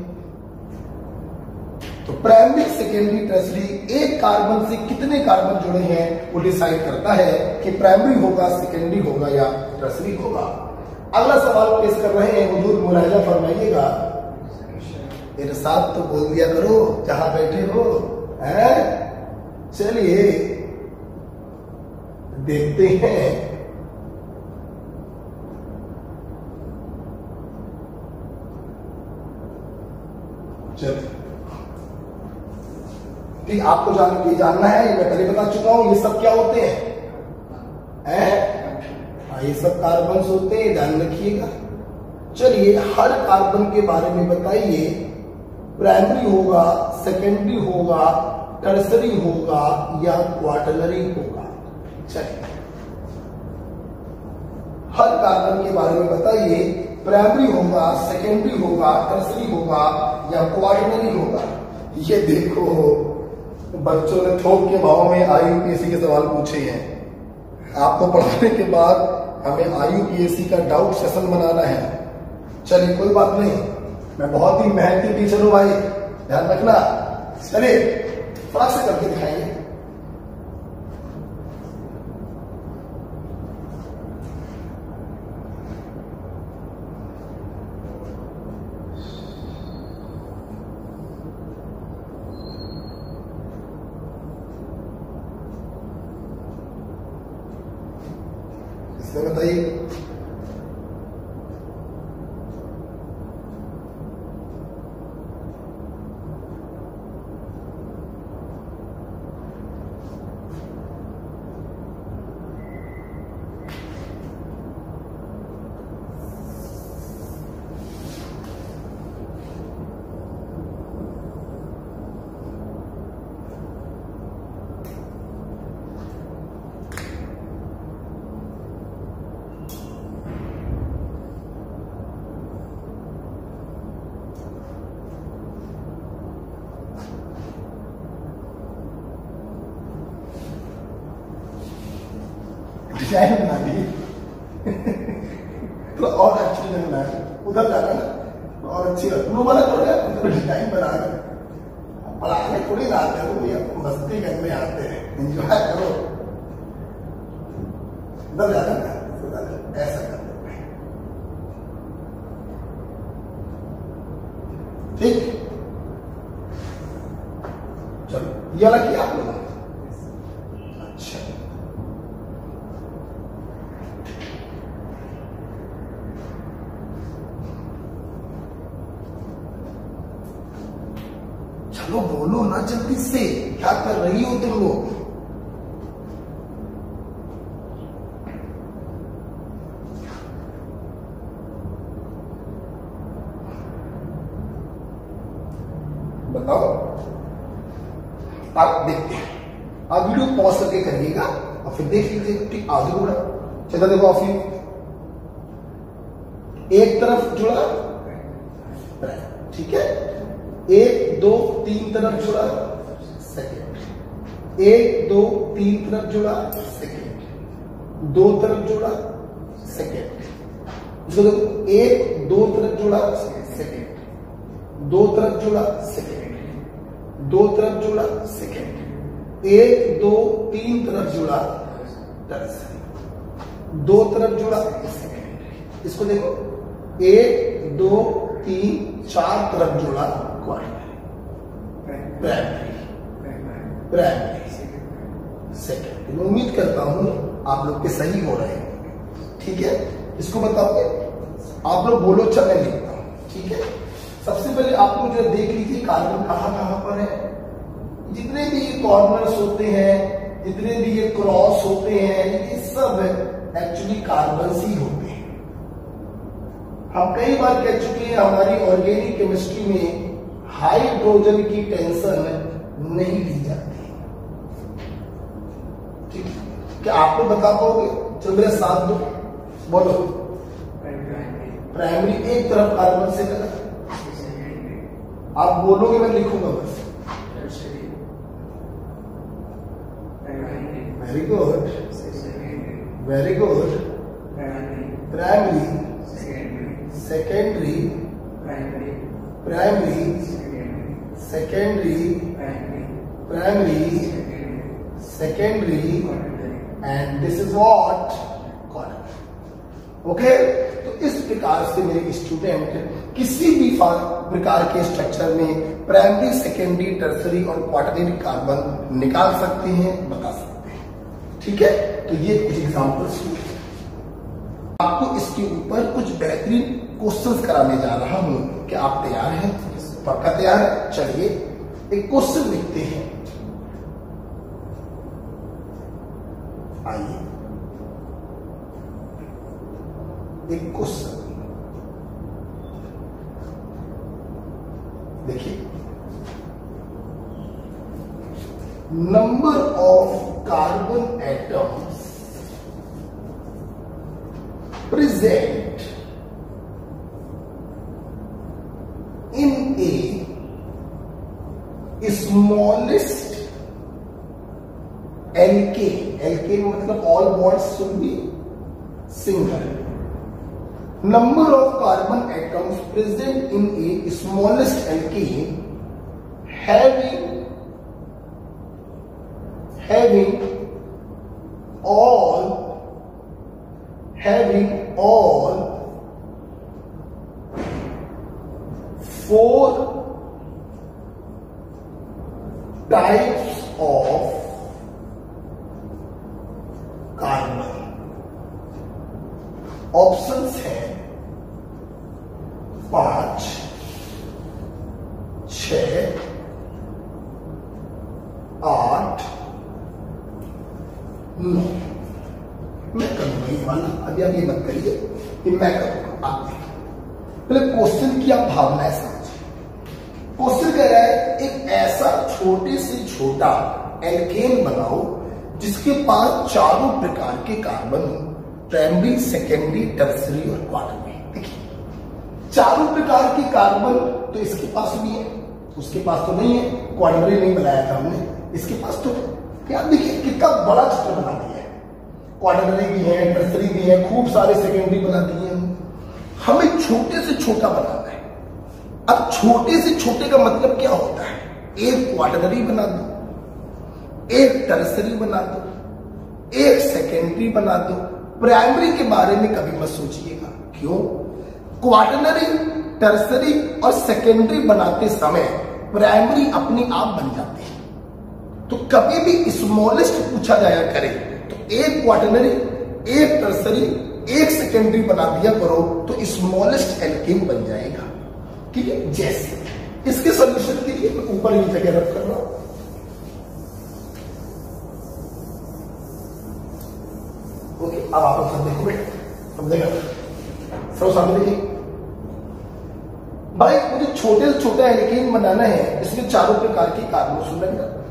तो प्राइमरी, सेकेंडरी, टर्सरी, एक कार्बन से कितने कार्बन जुड़े हैं वो डिसाइड करता है कि प्राइमरी होगा, सेकेंडरी होगा या टर्सरी होगा। अगला सवाल पेश कर रहे हैं, हुजूर मुलाहिजा फरमाइएगा। इरशाद तो बोल दिया करो जहां बैठे हो, हैं? चलिए देखते हैं। चलिए, ठीक, आपको जान ये जानना है, ये मैं पहले बता चुका हूं, ये सब क्या होते हैं? हैं? ये सब कार्बन होते हैं, ध्यान रखिएगा। चलिए, हर कार्बन के बारे में बताइए, प्राइमरी होगा, सेकेंडरी होगा, टर्सरी होगा या क्वाटरनरी होगा। चलिए, हर कार्बन के बारे में बताइए, प्राइमरी होगा, सेकेंडरी होगा, टर्सरी होगा या क्वाटरनरी होगा। ये देखो, बच्चों ने थोक के भाव में I U P S C के सवाल पूछे हैं। आपको पढ़ाने के बाद हमें I U P S C का डाउट सेशन बनाना है। चलिए, कोई बात नहीं, मैं बहुत ही मेहनती टीचर हूं भाई, ध्यान रखना। चलिए, फटाक से करके दिखाएंगे। इसमें बताइए, डिजाइन बना दी तो और अच्छी लगना है, उधर जाना ना तो और अच्छी लगती है। वाला थोड़ा डिजाइन बना कर पढ़ाने थोड़ी ना आते हो भैया, मस्ती करने आते हैं, एंजॉय करो। उधर जाना ना ऐसा करते हैं, ठीक। चलो ये वाला किया आप लोगों ने? अच्छा, चलो बोलो ना जल्दी से, क्या कर रही हो तुम लोग? बताओ। आप देखते हैं, आप वीडियो पॉज करके करिएगा और फिर देख लीजिएगा, ठीक। आगे बढ़ा, चलो देखो आप एक तरफ जुड़ा, ठीक है, एक दो तीन तरफ जुड़ा, सेकेंड, एक दो तीन तरफ जुड़ा, सेकेंड, दो तरफ जुड़ा, सेकेंड, इसको देखो, एक दो तरफ जुड़ा, सेकेंड, दो तरफ जुड़ा, सेकेंड, दो तरफ जुड़ा, सेकेंड, एक दो तीन तरफ जुड़ा, दो तरफ जुड़ा, सेकेंड, इसको देखो, एक दो तीन चार तरफ जुड़ा, प्राइमरी, प्राइमरी, सेकेंड। उम्मीद करता हूं आप लोग के सही हो रहे हैं, ठीक है। इसको बताओगे आप लोग, बोलो चल मैं लिखता हूं, ठीक है। सबसे पहले आप लोग जो देख लीजिए कार्बन कहां कहां पर है। जितने भी ये कॉर्नर्स होते हैं, जितने भी ये क्रॉस होते हैं, ये सब एक्चुअली कार्बन ही होते हैं। हम कई बार कह चुके हैं हमारी ऑर्गेनिक केमिस्ट्री में हाइड्रोजन की टेंशन नहीं ली जाती, ठीक है। क्या आपको बता पाओगे? चलो मेरे साथ दो, बोलो। प्राइमरी एक तरफ कार्बन से लगा, आप बोलोगे मैं लिखूंगा बस। Very good, very good. Primary, secondary, primary, secondary, primary, secondary, and this is what corner. Okay, तो इस प्रकार से मेरे स्टूडेंट किसी भी प्रकार के स्ट्रक्चर में प्राइमरी, सेकेंडरी, टर्सरी और क्वाटरनरी कार्बन निकाल सकते हैं, बता सकते हैं, ठीक है। तो ये कुछ एग्जांपल्स आपको इसके ऊपर कुछ बेहतरीन क्वेश्चंस कराने जा रहा हूं। क्या आप तैयार हैं? पक्का तैयार है? चलिए एक क्वेश्चन लिखते हैं, आइए एक क्वेश्चन देखिए। Number of carbon atoms present in a smallest alkane, alkane मतलब all bonds should be single. Number of carbon atoms present in a smallest alkane having having all having all four types of carbon. Options हैं पांच, छ, आठ, नौ। मैं करूंगा ये वाला, अभी आप ये मत करिए कि मैं करूंगा, आप देखिए। पहले क्वेश्चन की आप भावनाएं समझिए। क्वेश्चन कह रहा है एक ऐसा छोटे से छोटा एल्केन बनाओ जिसके पास चारों प्रकार के कार्बन हो, प्राइमरी, सेकेंडरी, टर्सरी और क्वाटरनरी। देखिए चारों प्रकार के कार्बन तो इसके पास भी है, उसके पास तो नहीं है, क्वाटरनरी नहीं बनाया था हमने, इसके पास तो। क्या देखिए कितना बड़ा चित्र बना दिया है। क्वाटरनरी भी है, टर्सरी भी है, खूब सारे सेकेंडरी बना दिए हैं। हमें छोटे से छोटा बनाना है। अब छोटे से छोटे का मतलब क्या होता है? एक क्वाटरनरी बना दो, एक टर्सरी बना दो, एक सेकेंडरी बना दो। प्राइमरी के बारे में कभी मत सोचिएगा। क्यों? क्वाटरनरी, टर्सरी और सेकेंडरी बनाते समय प्राइमरी अपने आप बन जाते हैं। तो कभी भी स्मॉलेस्ट पूछा जाया करे तो एक क्वाटरनरी, एक टर्सरी, एक सेकेंडरी बना दिया करो तो स्मॉलेस्ट एल्केन बन जाएगा। ठीक है? जैसे इसके सॉल्यूशन के लिए मैं ऊपर नीचे जगह रख कर रहा हूं। ओके, अब आप सब देखो बेटा, समझेगा सब सामने देखिए। भाई मुझे छोटे से छोटा एल्केन बनाना है, इसमें चारों प्रकार के कार्बन सुन रहे हैं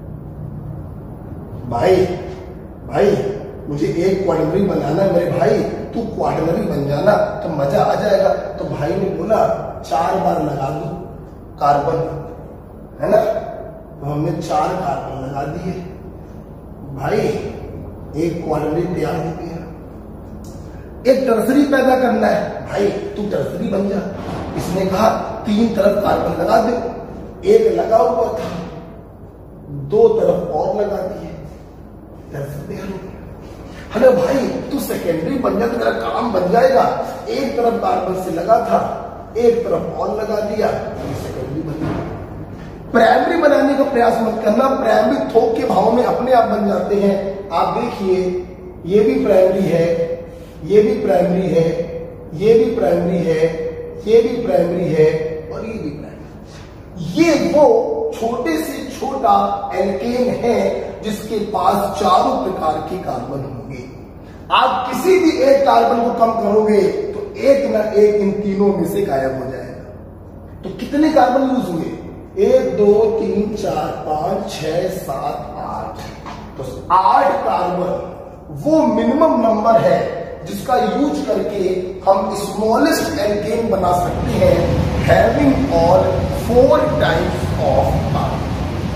भाई। भाई मुझे एक क्वाटरनरी बनाना है मेरे भाई, तू क्वाटरनरी बन जाना तो मजा आ जाएगा। तो भाई ने बोला चार बार लगा दो कार्बन, है ना? तो हमने चार कार्बन लगा दिए भाई, एक क्वाटरनरी तैयार हो गया। एक टर्सरी पैदा करना है भाई, तू टर्सरी बन जा। इसने कहा तीन तरफ कार्बन लगा दे। एक लगा हुआ था, दो तरफ और लगा दिए, टर्सरी तैयार हो गया। अरे भाई तू सेकेंडरी बन जा तो तेरा काम बन जाएगा। एक तरफ कार्बन से लगा था, एक तरफ और लगा दिया, सेकेंडरी बन गया। प्राइमरी बनाने का प्रयास मत करना, प्राइमरी थोक के भाव में अपने आप बन जाते हैं। आप देखिए ये भी प्राइमरी है, ये भी प्राइमरी है, ये भी प्राइमरी है, ये भी प्राइमरी है और ये भी प्राइमरी। ये वो छोटे से छोटा एल्केन है जिसके पास चारों प्रकार के कार्बन होंगे। आप किसी भी एक कार्बन को कम करोगे तो एक ना एक इन तीनों में से गायब हो जाएगा। तो कितने कार्बन यूज हुए? एक, दो, तीन, चार, पांच, छह, सात, आठ। तो आठ कार्बन वो मिनिमम नंबर है जिसका यूज करके हम स्मॉलेस्ट एल्केन बना सकते हैं, having all four types of carbon.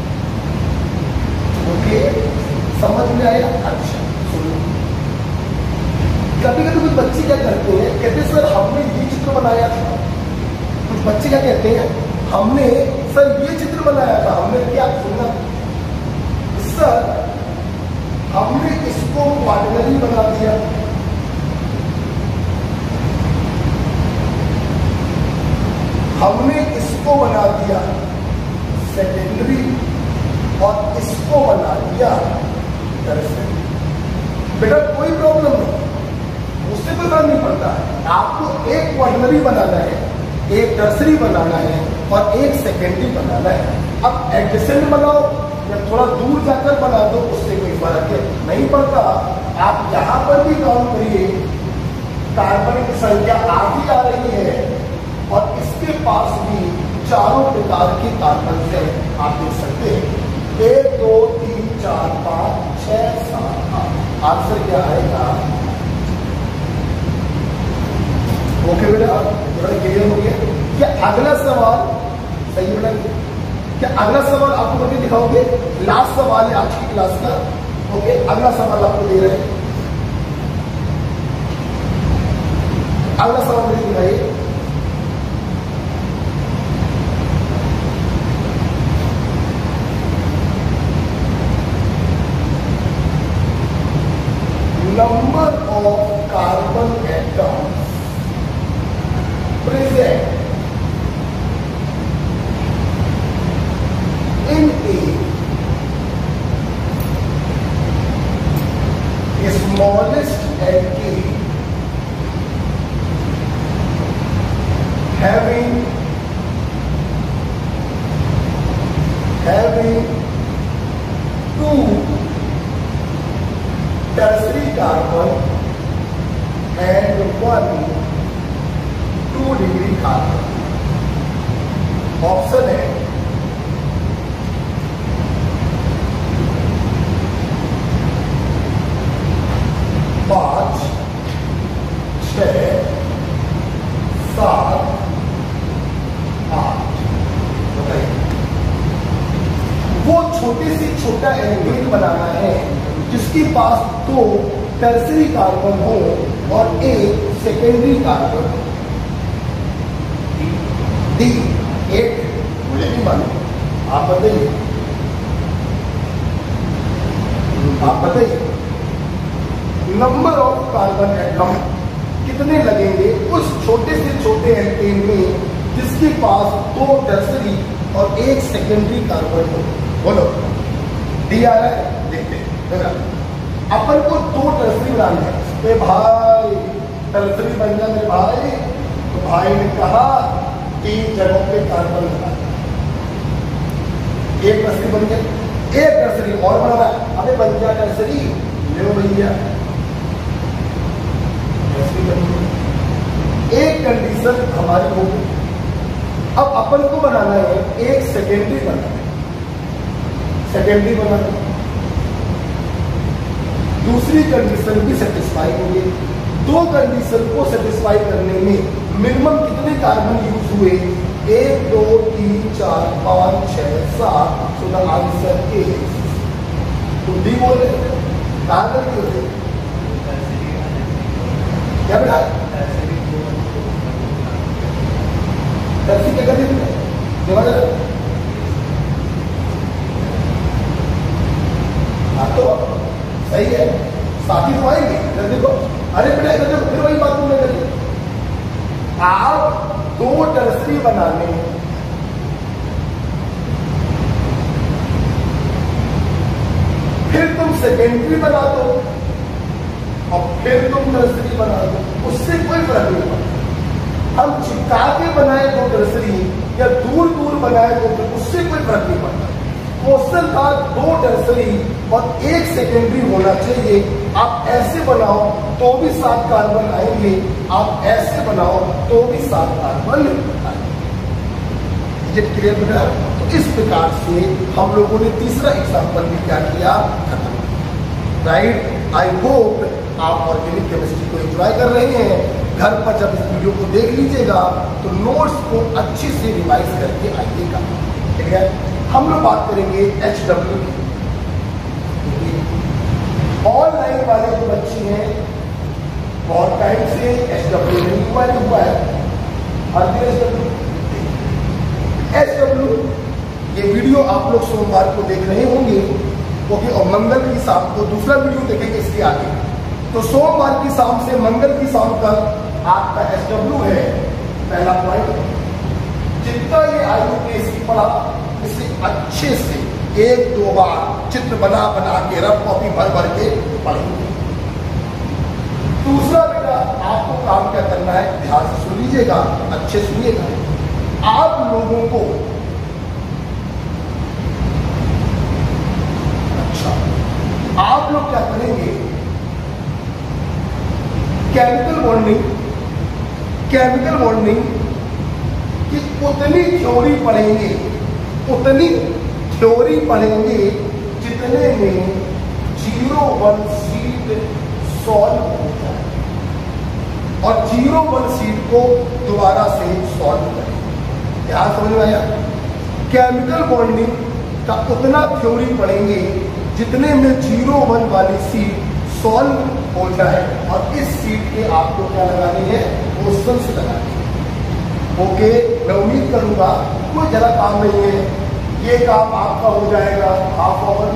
Okay, समझ में आया? अच्छा सुनो, कभी कभी कुछ बच्चे क्या करते हैं, कहते हैं सर हमने ये चित्र बनाया था। कुछ बच्चे क्या कहते हैं, हमने सर ये चित्र बनाया था। हमने क्या सुना सर, हमने इसको क्वाटरनरी बना दिया, हमने इसको बना दिया सेकेंडरी और इसको बना दिया टर्सरी। बेटा कोई प्रॉब्लम नहीं, उससे कोई फर्क नहीं पड़ता है। आपको एक क्वाटरनरी बनाना है, एक टर्सरी बनाना है और एक सेकेंडरी बनाना है। अब एडजेसेंट बनाओ या थोड़ा दूर जाकर बना दो, उससे कोई फर्क नहीं पड़ता। आप यहां पर भी काउंट करिए, कार्बन की संख्या आधी आ रही है और इसके पास भी चारों प्रकार के कार्बन है। आप देख सकते हैं एक, दो, तीन, चार, पांच, छह, सात, आठ। आंसर क्या आएगा? ओके बेटा, थोड़ा क्लियर हो गया क्या? अगला सवाल सही बेटा, क्या अगला सवाल आपको करके दिखाओगे? लास्ट सवाल है आज की क्लास का। ओके, अगला सवाल आपको दे रहे हैं, अगला सवाल मुझे दिखाइए। Number of carbon atoms present in a smallest alkane having having two tertiary carbon and one two degree carbon। Option है पांच, छह, सात, आठ। बताइए, वो छोटे से छोटा एल्केन बनाना है जिसके पास दो टर्सरी कार्बन हो और एक सेकेंडरी कार्बन हो। डी एट, मुझे नहीं मालूम, आप बताइए, आप बताइए नंबर ऑफ कार्बन एटम कितने लगेंगे उस छोटे से छोटे एल्केन में जिसके पास दो टर्सरी और एक सेकेंडरी कार्बन हो। बोलो, डी आ रहा है, देखते हैं। अपन को दो टर्सरी बनाने हैं, तो भाई टर्सरी बन जाए मेरे भाई, तो भाई ने कहा तीन जगहों पे कार्बन लगा, एक टर्सरी बन गया, एक टर्सरी और बना रहा है, अबे बन गया टर्सरी, ले भैया टर्सरी बन गई। एक कंडीशन हमारी हो गई, अब अपन को बनाना है एक सेकेंडरी बनाना है, सेकेंडरी बनाना है। दूसरी कंडीशन भी सेटिस्फाई हो गई। दो कंडीशन को सेटिस्फाई करने में मिनिमम कितने कार्बन यूज हुए? एक, दो, तीन, चार, पाँच, छः, सात, सो द आंसर इज, तो डी बोल रहे थे, कहाँ कर दिए थे क्या बेटा? टर्सरी क्या कर दिए? हाँ तो सही है, साथी तो आएंगे। देखो, अरे बेटा इधर देखो, फिर वही बात तुमने करी। आप दो टर्सरी बनाने, फिर तुम सेकेंडरी बना दो और फिर तुम टर्सरी बना दो, उससे कोई फर्क नहीं पड़ता। हम चिपका के बनाए दो टर्सरी या दूर दूर बनाए दो, उससे कोई फर्क नहीं पड़ता। क्वेश्चन था दो टर्सरी और एक सेकेंडरी होना चाहिए। आप ऐसे बनाओ तो भी सात कार्बन आएंगे, आप ऐसे बनाओ तो भी सात कार्बन आएंगे। ये क्लियर बेटा? तो इस प्रकार से हम लोगों ने तीसरा एग्जाम्पल भी क्या किया, खत्म किया। राइट, आई होप आप ऑर्गेनिक केमिस्ट्री को एंजॉय कर रहे हैं। घर पर जब इस वीडियो को देख लीजिएगा तो नोट्स को अच्छे से रिवाइज करके आइएगा। ठीक है, हम लोग बात करेंगे एच डब्ल्यू की। ऑनलाइन वाले जो बच्चे हैं बहुत टाइम से एच डब्ल्यू नहीं हुआ नहीं हुआ है, हर दिन एच डब्ल्यू एच डब्ल्यू ये वीडियो आप लोग सोमवार को देख रहे होंगे, क्योंकि और मंगल की शाम को दूसरा वीडियो देखेंगे इसके आगे। तो सोमवार की शाम से मंगल की शाम तक आपका एच डब्ल्यू है पहला पॉइंट। जितना ये I U P S C पढ़ा इसे अच्छे से एक दो बार चित्र बना बना के रफ कॉपी भर भर के पढ़ेंगे। दूसरा बेटा आपको काम क्या करना है, ध्यान से सुन लीजिएगा, अच्छे सुनिएगा। आप लोगों को अच्छा आप लोग क्या करेंगे, केमिकल बॉन्डिंग केमिकल बॉन्डिंग की उतनी थ्योरी पढ़ेंगे उतनी थ्योरी पढ़ेंगे जितने में जीरो वन सीट सॉल्व हो जाए, और जीरो वन सीट को दोबारा से सॉल्व करें। ध्यान समझ में आया? केमिकल बॉन्डिंग का उतना थ्योरी पढ़ेंगे जितने में जीरो वन वाली सीट सॉल्व हो जाए, और इस सीट के आपको क्या लगानी है, क्वेश्चंस लगाने हैं। ओके, मैं उम्मीद करूंगा कोई ज्यादा काम नहीं है, ये काम आपका हो जाएगा हाफ आवर।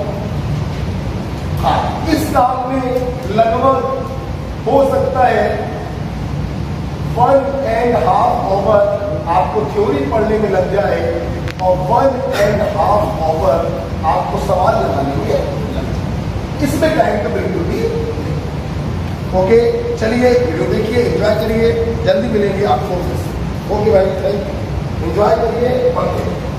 हाँ, इस काम में लगभग हो सकता है वन एंड हाफ आवर आपको थ्योरी पढ़ने में लग जाए और वन एंड हाफ आवर आपको सवाल लगाने में लग जाए। इसमें टाइम तो बिल्कुल भी। ओके, चलिए वीडियो देखिए, एंजॉय करिए, जल्दी मिलेंगे आप फोन से। ओके भाई, थैंक यू, एंजॉय करिए, पढ़ते